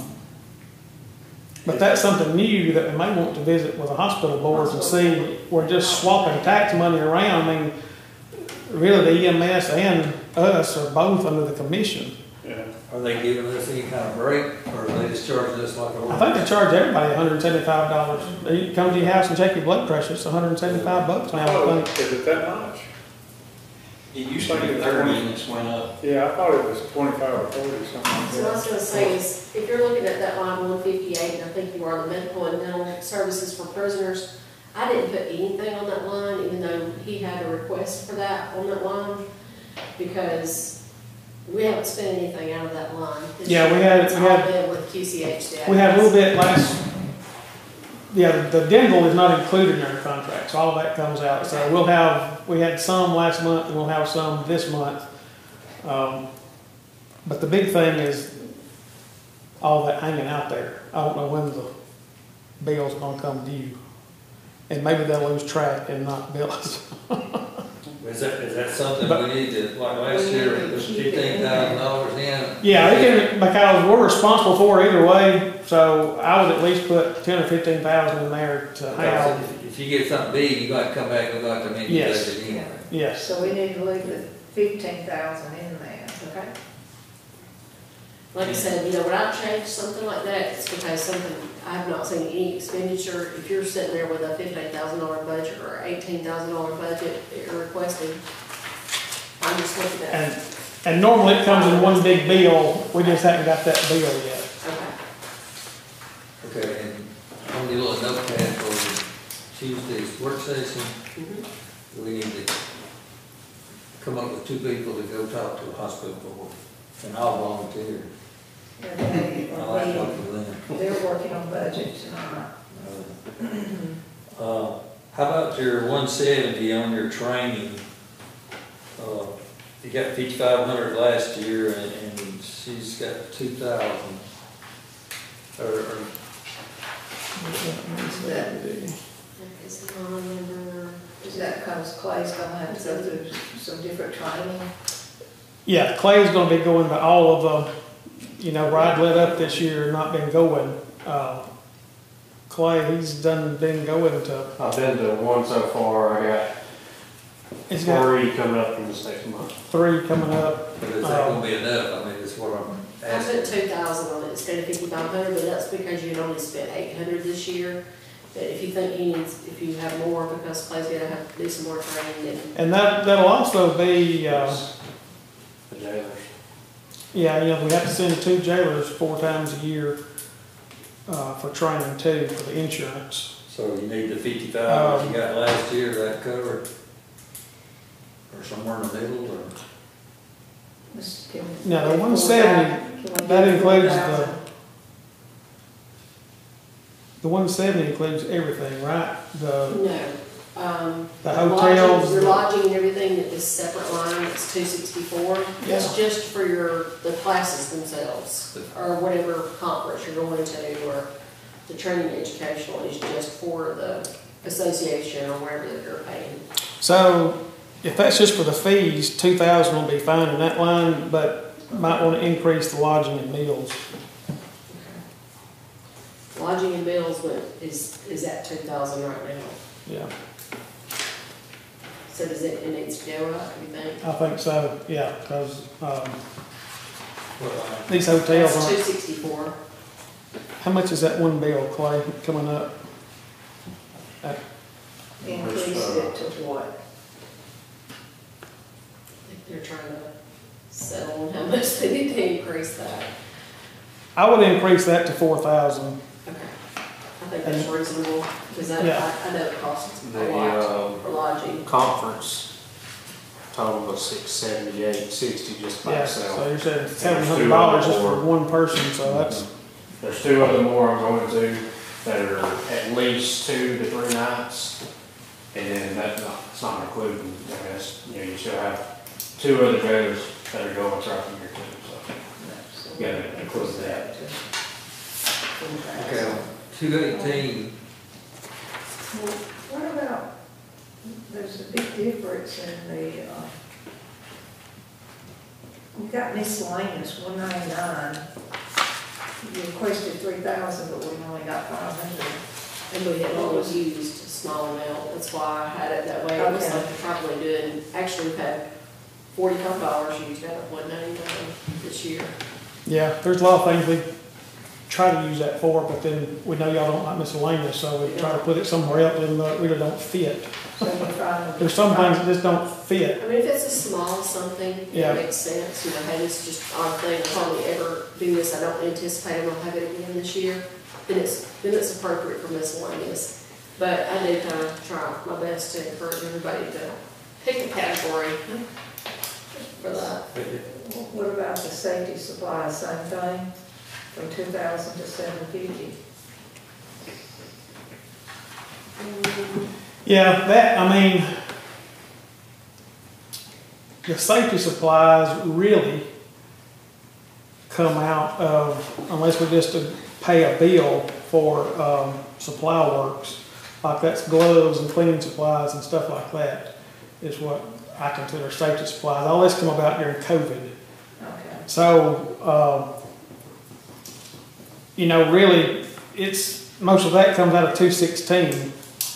but that's something new that we may want to visit with the hospital boards and see. We're just swapping tax money around. I mean, really the E M S and us are both under the commission. Yeah. Are they giving us any kind of break, or are they just charging us like a? I think they charge everybody one hundred seventy-five dollars. You come to your house and check your blood pressure, it's one hundred seventy-five bucks now, I Oh, think. is it that much? It used to be thirty and it's went up. Yeah, I thought it was twenty-five or forty, something like So what I was that. gonna say is, if you're looking at that line one fifty-eight, and I think you are the medical and dental services for prisoners, I didn't put anything on that line, even though he had a request for that on that line, because we haven't spent anything out of that line. this Yeah, we year. had- It's we all had- been with Q C H C. We had a little bit last, yeah, the dental is not included in our contract, so all of that comes out. So we'll have, we had some last month, and we'll have some this month. Um, but the big thing is all that hanging out there. I don't know when the bill's gonna come due. And maybe they'll lose track and not bill us. Is that, is that something But- we need to, like last year, it was fifteen thousand dollars in? Yeah, it can, because we're responsible for it either way, so I would at least put ten or fifteen thousand in there to have, Because if- If you get something big, you got to come back and got to amend your Yes. budget anyway. yes. So we need to leave the fifteen thousand in there. Okay. Like I said, you know, when I change something like that, it's because something, I have not seen any expenditure. If you're sitting there with a fifteen thousand dollar budget or eighteen thousand dollar budget that you're requesting, I'm just looking at. And, and normally it comes in one big bill, we just haven't got that bill yet. Okay. Okay, and on the little notepad for Tuesday's work session, Mhm. we need to come up with two people to go talk to a hospital board, and I'll volunteer. And they I are like meeting- talking to them. They're working on budget tonight. Uh, how about your one seventy on your training? Uh, you got fifty-five hundred last year, and, and she's got two thousand. Or, or That- line number. Is that because Clay's gonna have to go through some different training? Yeah, Clay's gonna be going to all of the, you know, Ride Let Up this year, not been going. Uh, Clay, he's done, been going to, I've been to one so far, I got he's got three coming up in this next month. three coming up. But is that gonna be enough? I mean, it's what I'm I asking. put two thousand on it instead of fifty-five hundred, but that's because you had only spent eight hundred this year. But if you think he needs, if you have more, because Clay's gonna have to do some more training, then And that, that'll also be, uh, The jailers. yeah, you know, we have to send two jailers four times a year, uh, for training too, for the insurance. So you need the fifty-five Um, you got last year, that covered? Or somewhere in the middle, or? Let's give him- Now, the one seventy, Can we that give him includes four thousand? the, the one seventy includes everything, right? The, no. Um, The lodging- hotels, Your the- lodging and everything is separate line, it's two sixty-four. That's Yeah. just for your, the classes themselves, or whatever conference you're going to, or the training educational is just for the association or wherever that you're paying. so if that's just for the fees, two thousand will be fine in that line, but might want to increase the lodging and meals. Lodging and bills went, is, is at two thousand right now. Yeah, So does it, it needs to go up, you think? I think so, yeah, because, um, Well, these hotels That's two aren't, sixty-four. how much is that one bill, Clay, coming up? Increase it to what? I think they're trying to settle on how much they need to increase that. I would increase that to four thousand. Okay. I think that's reasonable, because I, Yeah. I I know it costs a The, lot uh, for lodging. conference total was six seventy-eight, sixty just by Yeah, so itself. you're saying seven hundred dollars just for one person, so that's, There's two other more I'm going to that are at least two to three nights. And then that's not, it's not including, I mean, that's, you know, you still have two other jailers that are going throughout the year too, so. You gotta include that. okay, two eighteen, Well, what about, there's a big difference in the, uh, you got miscellaneous, one ninety-nine. You requested three thousand, but we only got five hundred. And we had only used a small amount, that's why I had it that way. It was Okay. like probably doing, actually, we've had forty-five dollars used out of one ninety-nine this year. yeah, there's a lot of things we try to use that for, but then we know y'all don't like miscellaneous, so we try to put it somewhere else that really don't fit. So we're trying to. There's some things that just don't fit. I mean, if it's a small something, Yeah. it makes sense, you know, hey, this is just an odd thing, I'll hardly ever do this, I don't anticipate I'm gonna have it again this year, then it's, then it's appropriate for miscellaneous. But I do kind of try my best to encourage everybody to pick a category for that. What about the safety supplies, same thing, from two thousand to seven fifty? Yeah, that, I mean, the safety supplies really come out of, unless we just to pay a bill for, um, supply works, like that's gloves and cleaning supplies and stuff like that, is what I consider safety supplies. All this come about during COVID. Okay. So, um, you know, really, it's, most of that comes out of two sixteen.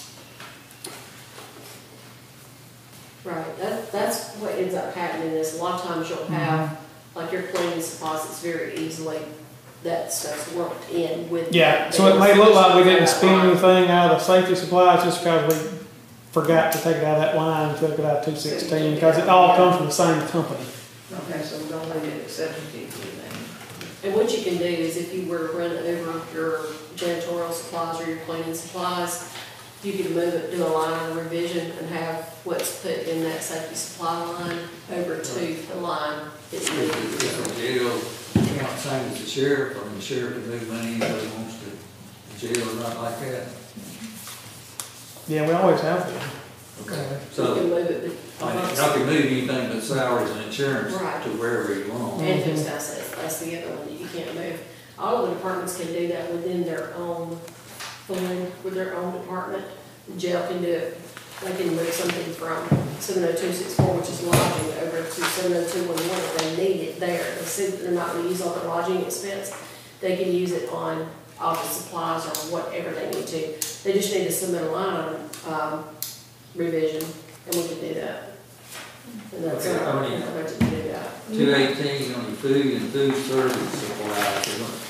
Right, that, that's what ends up happening is a lot of times you'll have, like your cleaning supplies, it's very easily, that stuff's lumped in with. Yeah, that so it may look like we didn't bill. spend anything out of safety supplies just because we forgot to take it out of that line and took it out of two sixteen, because it all comes from the same company. Okay, so we're gonna leave it at seven fifty then. And what you can do is if you were to run over your janitorial supplies or your cleaning supplies, you can move it, do a line revision and have what's put in that safety supply line over to the line that you need. is the jail count same as the sheriff, or the sheriff can move money if he wants to, the jail or not like that? Yeah, we always have them. Okay. You So, can move it. I mean, y'all can move anything but salaries and insurance Right. to wherever you want. And fixed assets, that's the other one that you can't move. All of the departments can do that within their own fund, with their own department, the jail can do it. They can move something from seven oh two six four, which is lodging, over to seven oh two one one if they need it there. They see that they're not gonna use all their lodging expense, they can use it on office supplies or whatever they need to. They just need to submit a line item, um, revision, and we can do that. And that's Okay, our, I mean- our budget to do that. Two eighteen on your food and food service supplies, they want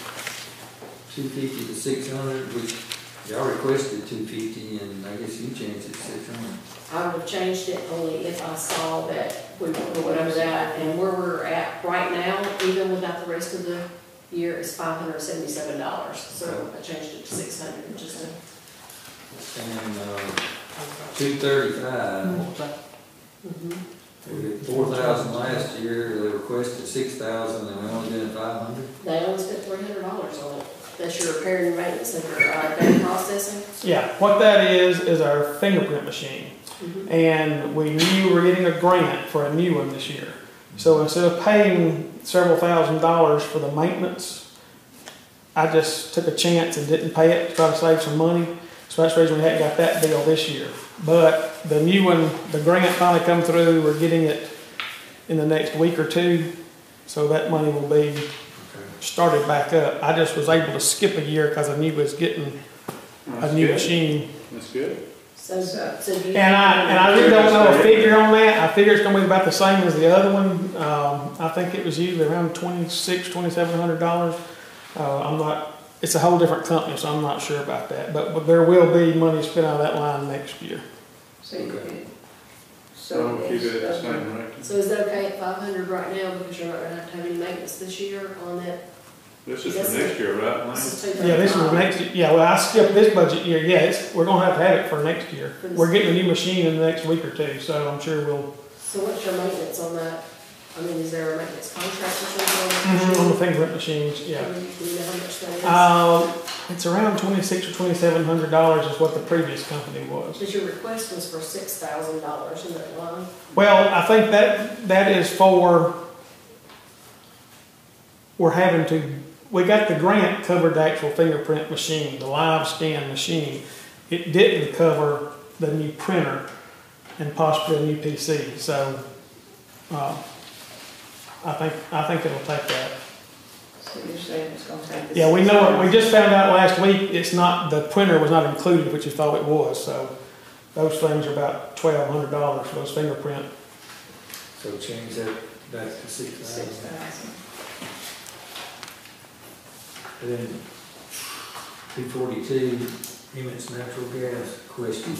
two fifty to six hundred, which y'all requested two fifty, and I guess you changed it to six hundred. I would have changed it only if I saw that we were going over that, and where we're at right now, even without the rest of the year, is five hundred seventy-seven dollars. So I changed it to six hundred, just to. And, uh, two thirty-five, Mhm. we did four thousand last year, they requested six thousand, and we only did five hundred. They only spent three hundred dollars on it. That's your repair and maintenance and your, uh, data processing. Yeah, what that is, is our fingerprint machine. Mhm. And we knew we were getting a grant for a new one this year. So instead of paying several thousand dollars for the maintenance, I just took a chance and didn't pay it to try to save some money. So that's the reason we hadn't got that deal this year. But the new one, the grant finally come through, we're getting it in the next week or two. So that money will be started back up. I just was able to skip a year because I knew we was getting a That's new good. machine. That's good. So, so do you? And I, and I really don't know a figure on that. I figure it's gonna be about the same as the other one. Um, I think it was usually around twenty-six, twenty-seven hundred dollars. Uh, I'm not, it's a whole different company, so I'm not sure about that. But, but there will be money spent out of that line next year. So you could, So so keep it at the it's, same rate. So is that okay at five hundred right now, because you're not gonna have to have any maintenance this year on that? This is for next year, right, Lane? This is two Yeah, this was next, yeah, well, I skipped this budget year. Yeah, it's, we're gonna have to have it for next year. We're getting a new machine in the next week or two, so I'm sure we'll, So what's your maintenance on that? I mean, is there a maintenance contract or something on mhm, on that the machine? fingerprint machines, yeah. Do you- do you know how much that is? Uh, it's around twenty-six or twenty-seven hundred dollars is what the previous company was. Because your request was for six thousand dollars in that line. Well, I think that, that is for, we're having to, we got the grant covered the actual fingerprint machine, the live scan machine. It didn't cover the new printer and possibly a new P C, so, uh, I think, I think it'll take that. so you're saying it's gonna take this. Yeah, we know, it. We just found out last week, it's not, the printer was not included, which you thought it was, so those things are about twelve hundred dollars for those fingerprint. So change that back to six Six thousand. thousand. And then two forty-two, Emmett's natural gas question.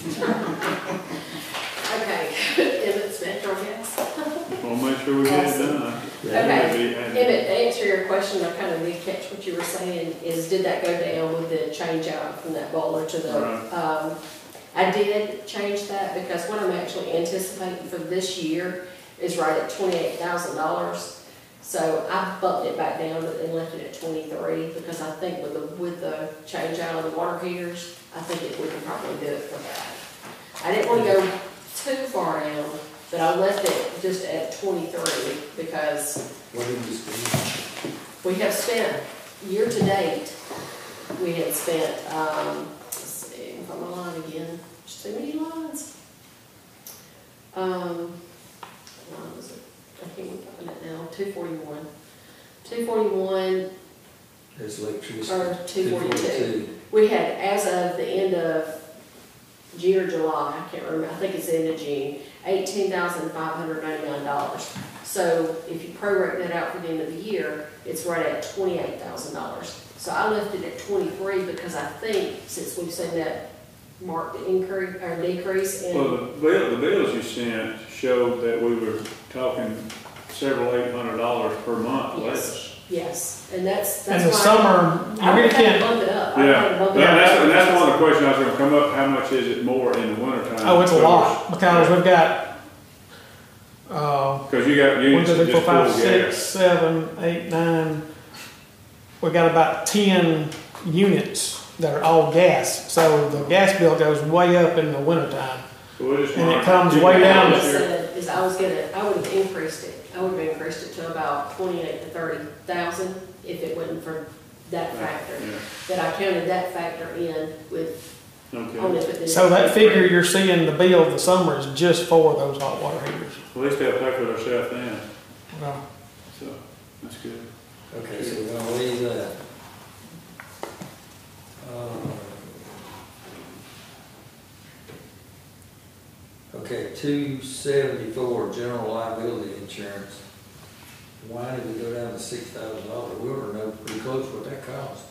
Okay, Emmett's natural gas. We'll make sure we get it done. Okay. Yeah. Emmett, to answer your question, I kind of did catch what you were saying, is did that go down with the change out from that boiler to the, Right. um, I did change that because what I'm actually anticipating for this year is right at twenty-eight thousand dollars. So I bumped it back down and left it at twenty-three because I think with the, with the change out of the water heaters, I think it, we can probably do it for that. I didn't want to go too far down, but I left it just at twenty-three because What did you spend? we have spent, year to date, we had spent, um, let's see, if I'm on line again, there's too many lines. Um, what line was it? I can't even find it now, two forty-one. two forty-one That's electricity. or two forty-two. We had, as of the end of June or July, I can't remember, I think it's the end of June, eighteen thousand five hundred ninety-nine dollars. So if you prorate that out for the end of the year, it's right at twenty-eight thousand dollars. So I left it at twenty-three because I think, since we've seen that marked increase, or decrease in. Well, the bill, the bills you sent showed that we were talking several eight hundred dollars per month Yes. less. Yes, and that's, that's In why. the summer, I you would really have to can't, bump it up. I would Yeah, have to bump and it up. that's, and that's one of the questions I was gonna come up, how much is it more in the wintertime? oh, it's a lot, because we've got, uh, Cause you got one, units two, that three, four, just five, pull six, gas. seven, eight, nine. We got about ten units that are all gas, so the gas bill goes way up in the wintertime. So we just and it wanna comes keep way it down this What I year. said is I was gonna, I would have increased it, I would have increased it to about twenty-eight to thirty thousand if it wasn't for that factor. Yeah. But I counted that factor in with Okay. on if it did. So that figure you're seeing, the bill of the summer is just for those hot water heaters. At least they'll pay for themselves then, Well, so, that's good. Okay, so we're gonna leave that. Uh, Okay, two seventy-four, general liability insurance. Why did we go down to six thousand dollars? We were know pretty close what that cost.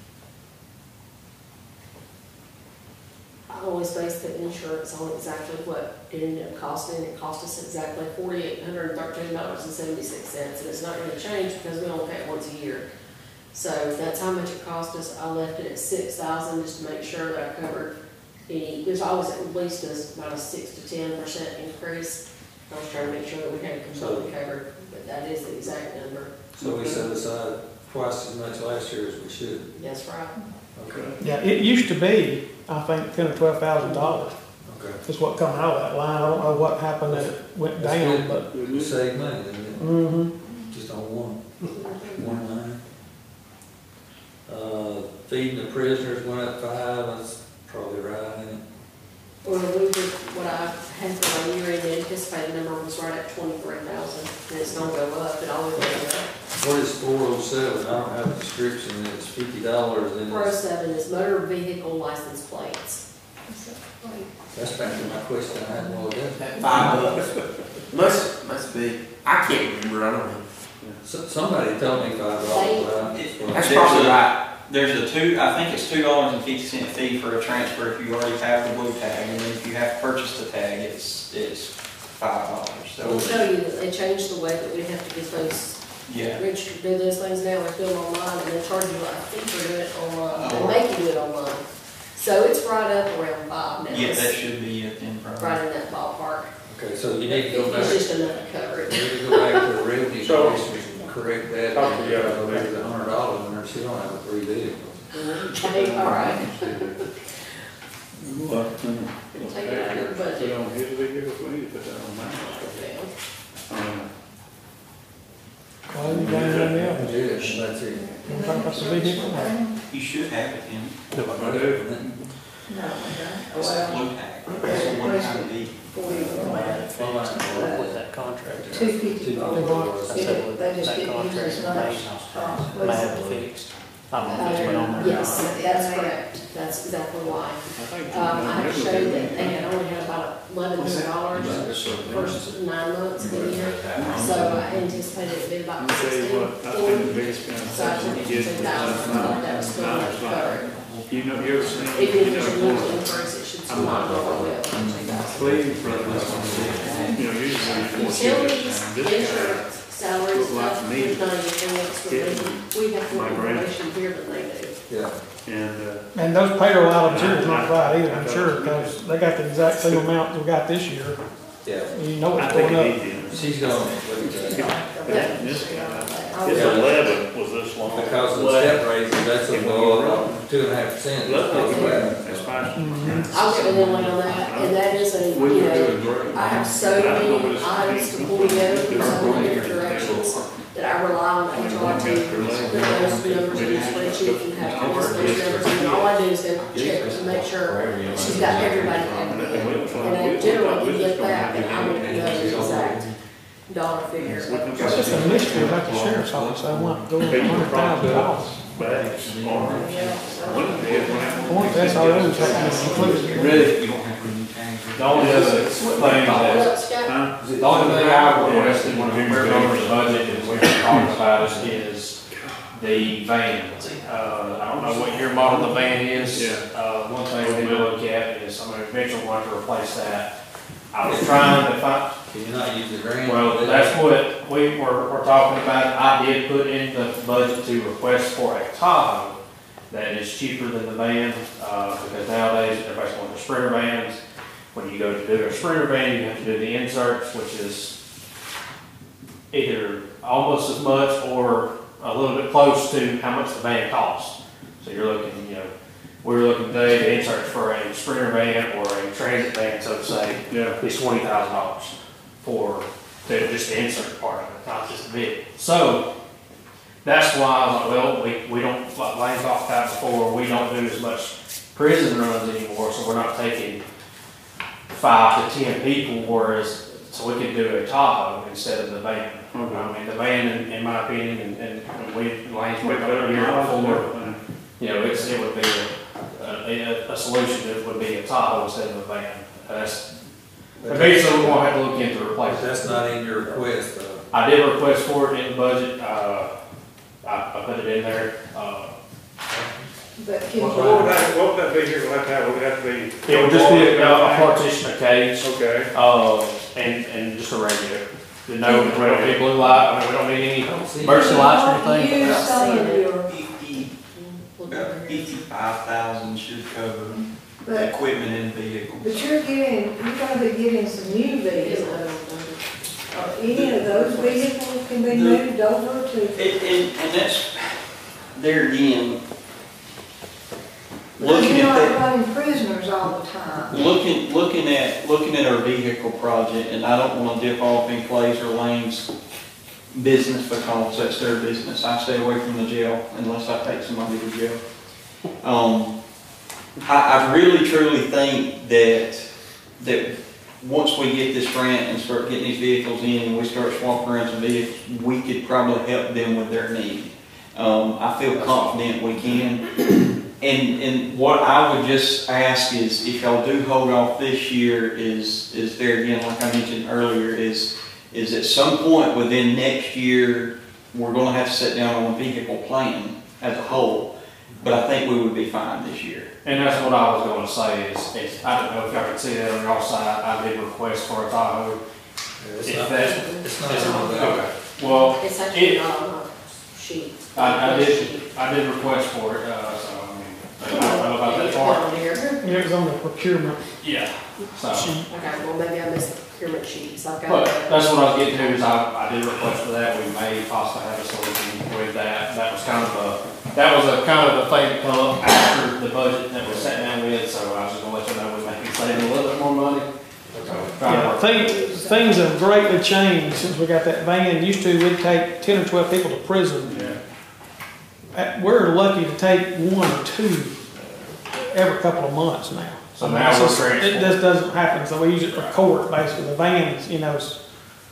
I always base the insurance on exactly what it ended up costing. It cost us exactly forty-eight hundred thirteen dollars and seventy-six cents, and it's not gonna change because we only pay it once a year. So that's how much it cost us. I left it at six thousand just to make sure that I covered any, there's always at least a- about a six to ten percent increase. I was trying to make sure that we had it completely covered, but that is the exact number. So we set aside twice as much last year as we should. That's right. Okay, yeah, it used to be, I think, ten or twelve thousand dollars okay. is what come out of that line. I don't know what happened that it went That's down, good, but. but you save money, didn't it? Mm-hmm. Just on one, one line. Uh, feeding the prisoners went up five, that's probably right, ain't it? Well, we were, what I had for my year end anticipated number was right at twenty-three thousand, and it's gonna go up, it always goes up. What is four oh seven? I don't have a description, it's fifty dollars, then Four oh it's, seven is motor vehicle license plates. that's back to my question I had, well, that, That five bucks. Must, must be, I can't remember, I don't know. so- somebody told me five dollars, but I. That's There's probably a- right. There's a two, I think it's two dollars and fifty cent fee for a transfer if you already have the blue tag, and then if you have to purchase the tag, it's, it's five dollars, I'll so, show you that they changed the way that we have to get those, yeah. Rich do those things now, we do them online, and they charge you like a fee for doing it online, they make you do it online. So it's right up around five now. Yeah, that It's should be it then, probably. right in that ballpark. Okay, so you need to go It's back, just enough to cover you it. need to go back to the revenue So- commissioners and correct that. Talk to you. Go back to the hundred dollars, and she don't have a three vehicles. Okay, all right. What? Take it out of your Put budget. on his vehicle, we need to put that on mine. Um, Well, you got it on the other. Yeah, that's it. You talking about the vehicle? You should have it in, I do. No, it's a well, blue tag, it's a one-time fee. With that contract. two fifty-four. That's They that, just that didn't use contract as that much. May, uh, may have fixed. I don't know if it's been on Uh, there. Yes, that's correct, that's exactly why. I think. Um, I have showed that they had only had about eleven hundred dollars first nine months of the year. So I anticipated it being about I'll tell you sixteen. what, I think the biggest kind of So I stuff took you two get with thousand, that, that was still enough to cover it. you know, you ever seen, Even if you there's a know, little increase, it should still not go well, two thousand. Cleveland, you know, usually. Utilities, This guy, insurance, salaries, Like stuff, me. there's not anything else that we, we have more My grant. information here than they do. Yeah. And, uh, And those payroll items here is not right either, I'm sure, because they got the exact same amount we got this year. Yeah, You know I it's think going it up. needs she's gonna look at that. Yeah. This guy, I'll- It's eleven was this long. Because of the step raises, that's a, uh, two and a half percent. that's fine. Mhm. I'll get with them later on that, and that is a, We you were know, doing great. I have so many items to pull together from so many different directions that I rely on H R to put those numbers in the spreadsheet and have all those numbers, and all I do is go check to make sure she's got everybody covered. And I generally can get that, and I will know the exact dollar figure. It's just a mystery about the sheriff's office, I want to go over a hundred thousand dollars. Bags, arms. Yeah, so- One of the head went I wonder if that's our own tax included. Really? You don't have to renew tags. The only other thing that, Look, Scott, Huh? the only thing I requested when we were over the budget and we were talking about is, is the van. Uh, I don't know what your model the van is. Yeah. Uh, one thing we need to look at is, I'm gonna eventually want to replace that. I was trying to find, Can you not use the grant? well, that's what we were, were talking about. I did put in the budget to request for a Tahoe that is cheaper than the van, uh, because nowadays everybody's going to Sprinter vans. When you go to do a Sprinter van, you have to do the inserts, which is either almost as much or a little bit close to how much the van costs. So you're looking, you know, we were looking today, the inserts for a Sprinter van or a transit van, so to say, Yeah. is twenty thousand dollars for the, just the insert part of it, not just the bid. So that's why I was like, well, we, we don't, like Lane talked about before, we don't do as much prison runs anymore, so we're not taking five to ten people, whereas, so we could do a Tahoe instead of the van. Okay. I mean, the van, in, in my opinion, and, and we, Lane's worked on it here before, you know, it's, it would be a, a, a solution that would be a Tahoe instead of a van. That's, But maybe something we'll have to look into replacing. that's not in your request, though. I did request for it in the budget, uh, I, I put it in there, uh, But can What you, what would that, what would that be here, we'll have to have, would it have to be? it would just be a, a partition, a cage, Okay. uh, and, and just a radio. The no, we don't need blue light, I mean, we don't need any emergency lights or anything. use some of your, Fifty, about fifty-five thousand should cover but, equipment and vehicles. but you're getting, you're gonna be getting some new vehicles. Are any of those vehicles can be moved over to? And, and, and that's, there again, Because looking you're at not that, running prisoners all the time. looking, looking at, looking at our vehicle project, and I don't wanna dip off in Clay's or Lane's business because that's their business. I stay away from the jail unless I take somebody to jail. Um, I, I really truly think that, that once we get this grant and start getting these vehicles in and we start swapping around some vehicles, we could probably help them with their need. Um, I feel confident we can. And, and what I would just ask is, if y'all do hold off this year, is, is there again, like I mentioned earlier, is, is at some point within next year, we're gonna have to sit down on a vehicle plan as a whole. But I think we would be fine this year. And that's what I was gonna say is, is, I don't know if y'all can see that on your side, I did request for a Tahoe. It's If not, that- it's not on the, Okay, well, It's actually it, not on a sheet. I, I did, I did request for it, uh, so, I mean, I don't know about that part. Down here. Yeah, it was on the procurement Yeah, so. sheet. Okay, well, maybe I missed the procurement sheet, so I've got. But that. that's what I was getting to, is I, I did request for that, we may possibly have a solution with that. That was kind of a, that was a kind of a thing that come up after the budget that was sat down with, so I was just gonna let you know we may be saving a little bit more money. So, trying to Yeah, work. things, things have greatly changed since we got that van. Used to, we'd take ten or twelve people to prison. Yeah. Uh, We're lucky to take one or two every couple of months now. So I mean, now it's we're just- transferring. It just doesn't happen, so we use it for court, basically. The vans, you know, s-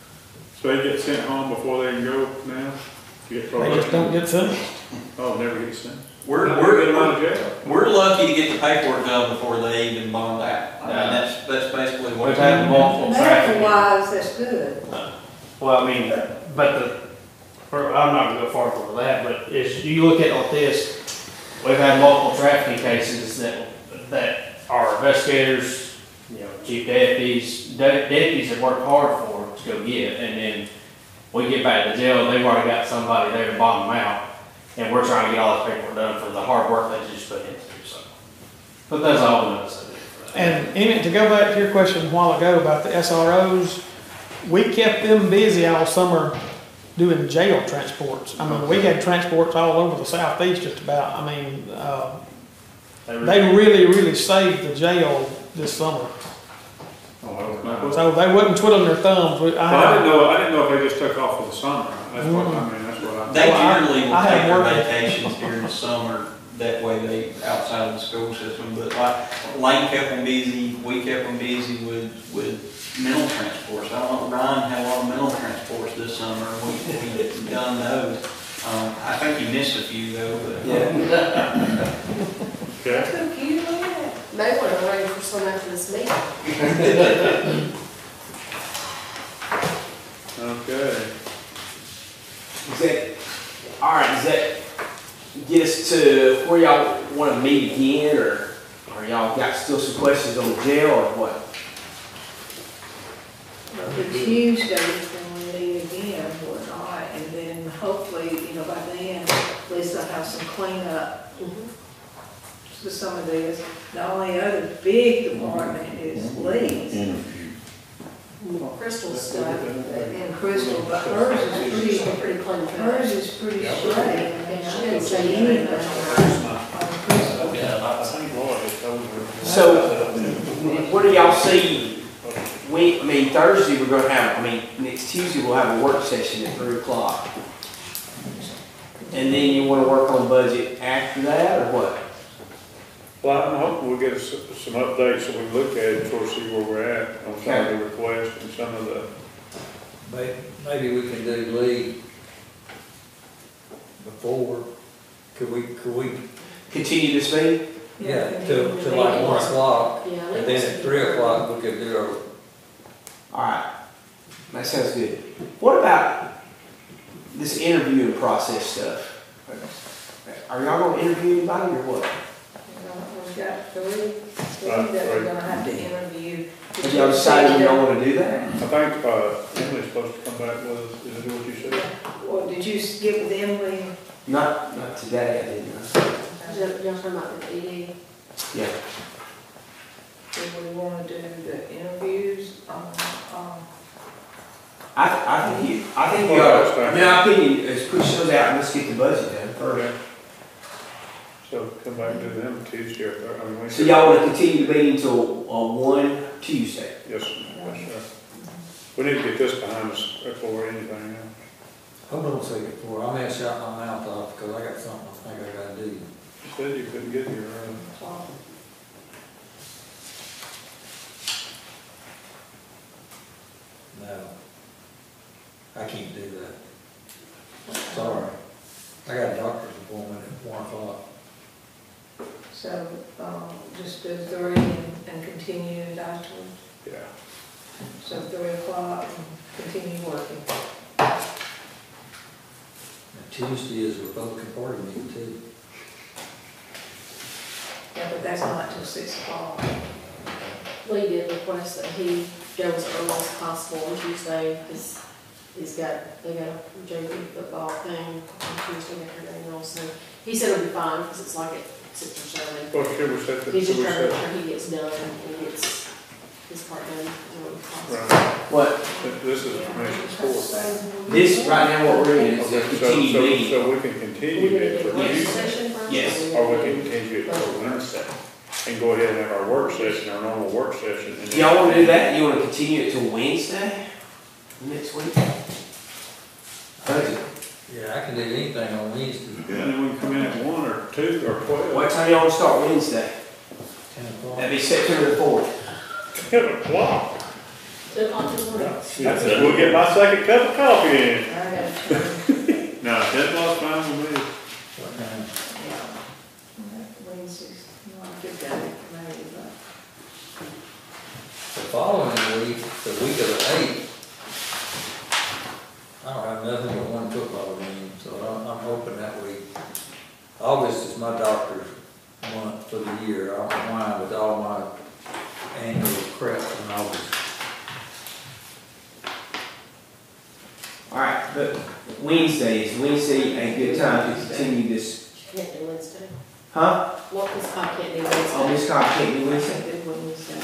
So they get sent home before they can go now? You get they just don't get finished. Oh, never get sent? We're, How do you get them out we're, of jail? we're lucky to get the paperwork done before they even bond out. I mean, Yeah. that's, that's basically what. We've had multiple traffic. Medical wise, that's good. Well, I mean, but the, or I'm not gonna go far for that, but if you look at it like this, we've had multiple trafficking cases that, that our investigators, you know, chief deputies, de- deputies have worked hard for to go get, and then we get back to jail, they've already got somebody there to bond them out, and we're trying to get all this paperwork done for the hard work they just put into, so. But that's all I'm gonna say for that. And Emmett, to go back to your question a while ago about the S R Os, we kept them busy all summer doing jail transports. I mean, we had transports all over the southeast just about. I mean, uh, they really, really saved the jail this summer. Oh, So they wasn't twiddling their thumbs. We- Well, I I, didn't know, I didn't know if they just took off for the summer. That's what, I mean, that's what I. They Well, I- generally will I have take their worked- vacations during the summer, that way they, outside of the school system, but like, Lane kept them busy, we kept them busy with, with mental transports. I don't know, Ryan had a lot of mental transports this summer, and we, we done those. Um, I think he missed a few though, but. Okay. Took you to that. May want to arrange for some after this meeting. Okay. Is that, all right, does that get us to where y'all want to meet again, or, or y'all got still some questions on the jail, or what? The Tuesday, then we meet again, or not, and then hopefully, you know, by then, at least I'll have some cleanup to some of this. The only other big department is Lee's Crystal's stuff. and Crystal, but hers is pretty, Pretty clean. hers is pretty straight. And She she didn't didn't say say anything. anything on Crystal. I think Lloyd had told her. So, what do y'all see? We, I mean, Thursday, we're gonna have, I mean, next Tuesday, we'll have a work session at three o'clock. And then you wanna work on budget after that, or what? Well, I'm hoping we'll get s- some updates so we can look at it, sort of see where we're at on some of the requests and some of the, May- Maybe we can do Lee before, could we, could we, Continue this meeting? yeah, till, till like one o'clock, Yeah. and then at three o'clock, we could do our, All right, that sounds good. What about this interviewing process stuff? Are y'all gonna interview anybody or what? We've got three, three Uh, that we're three. gonna have to interview. Have y'all decided you don't wanna do that? I think, uh, Emily's supposed to come back with us, is it what you said? Well, did you get with Emily? Not, not today, I didn't know. Y'all y'all talking about the E D? Yeah. Do we wanna do the interviews, um, um, I, I think you, I think you ought, to- in my opinion, is push those out and let's get the budget done first. Okay. So come back and do them Tuesday or Thursday, I mean, Wednesday. So y'all wanna continue the meeting till, uh, one Tuesday? Yes, sir. Yes, sir. We need to get this behind us before anything else. hold on a second, before I may shut my mouth off, because I got something I think I gotta do. You said you couldn't get here early. No, I can't do that. Sorry. I got a doctor's appointment at one o'clock. so, um, just do three and, and continue it afterwards? Yeah. So three o'clock and continue working. And Tuesday is Republican Party meeting too. Yeah, but that's not till six o'clock. Lee did request that he go as early as possible on Tuesday, because he's got, they got a J V football thing on Tuesday afternoon also. He said it'll be fine, because it's like at six or seven. Well, should we set the, He's should just we trying to set? make sure he gets done and gets his part done as early as possible. Right. What? This is commission support. This, right now, what we're in is a Okay, so, continued so, meeting. so we can We continue need to it do for work you, session first? Yes. or we can continue it for Wednesday. And go ahead and have our work session, our normal work session. and then- Y'all wanna do that? You wanna continue it till Wednesday? Next week? Budget. Yeah, I can do anything on Wednesday, Yeah, and then we can come in at one or two or twelve. What time y'all wanna start Wednesday? ten o'clock. That'd be September the fourth. Ten o'clock. Two o'clock in the morning. That's it. We'll get my second cup of coffee in. I gotta turn, No, ten o'clock's fine with me. What time? yeah, Wednesday's not a good day for me, but. The following week, the week of the eighth, I don't have nothing but one football game, so I'm, I'm hoping that week. August is my doctor's month for the year. I don't know why, with all my annual crap in August. All right, but Wednesday, is Wednesday a good time to continue this? You can't do Wednesday. Huh? What was, I can't do Oh, Wednesday. Miss Cobb can't do I Wednesday? can't do Wednesday.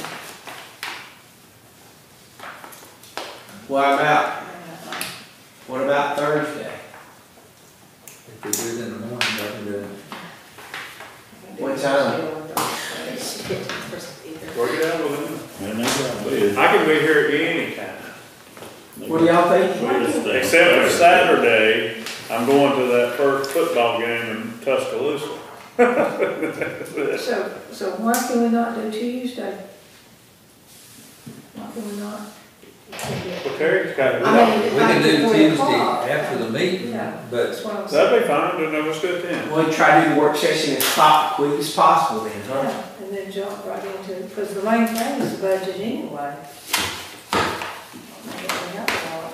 What about, Uh, what about Thursday? If we do it in the morning, I can do it. What time? She can't do first either. Work it out with them. And that's what it is. I can be here any time. What do y'all think? Wednesday. Except for Saturday, I'm going to that first football game in Tuscaloosa. So, so why can we not do Tuesday? Why can we not? Well, Terry's got it. I mean, We can do After three Tuesday o'clock. after the meeting, Yeah. but That's what I'm saying. That'd be fine, then let's do it then. We'll try to do the work session as pop, quick as possible then, huh? Yeah, and then jump right into it, because the main thing is the budget anyway. Make it work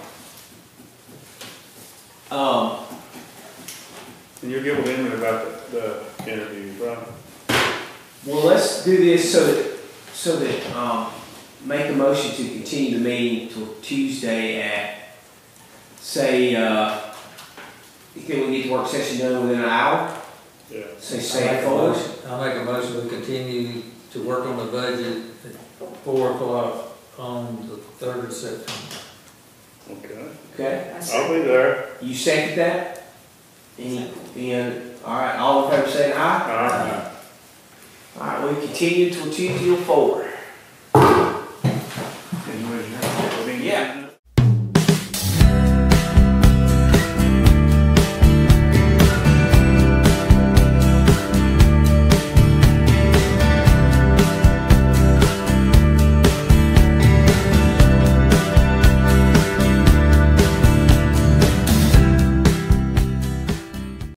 out. Um, And you'll get with Emily about the, the interviews, right? well, let's do this so that, so that, um, make a motion to continue the meeting till Tuesday at, say, uh, you think we can get the work session done within an hour? Yeah. Say, I say make it a forward? motion, I make a motion to continue to work on the budget at four o'clock on the third of September. Okay. Okay, I I'll said- be there. you second that? Any, and, all right, all in favor say aye? All right. All right, we continue till Tuesday or four.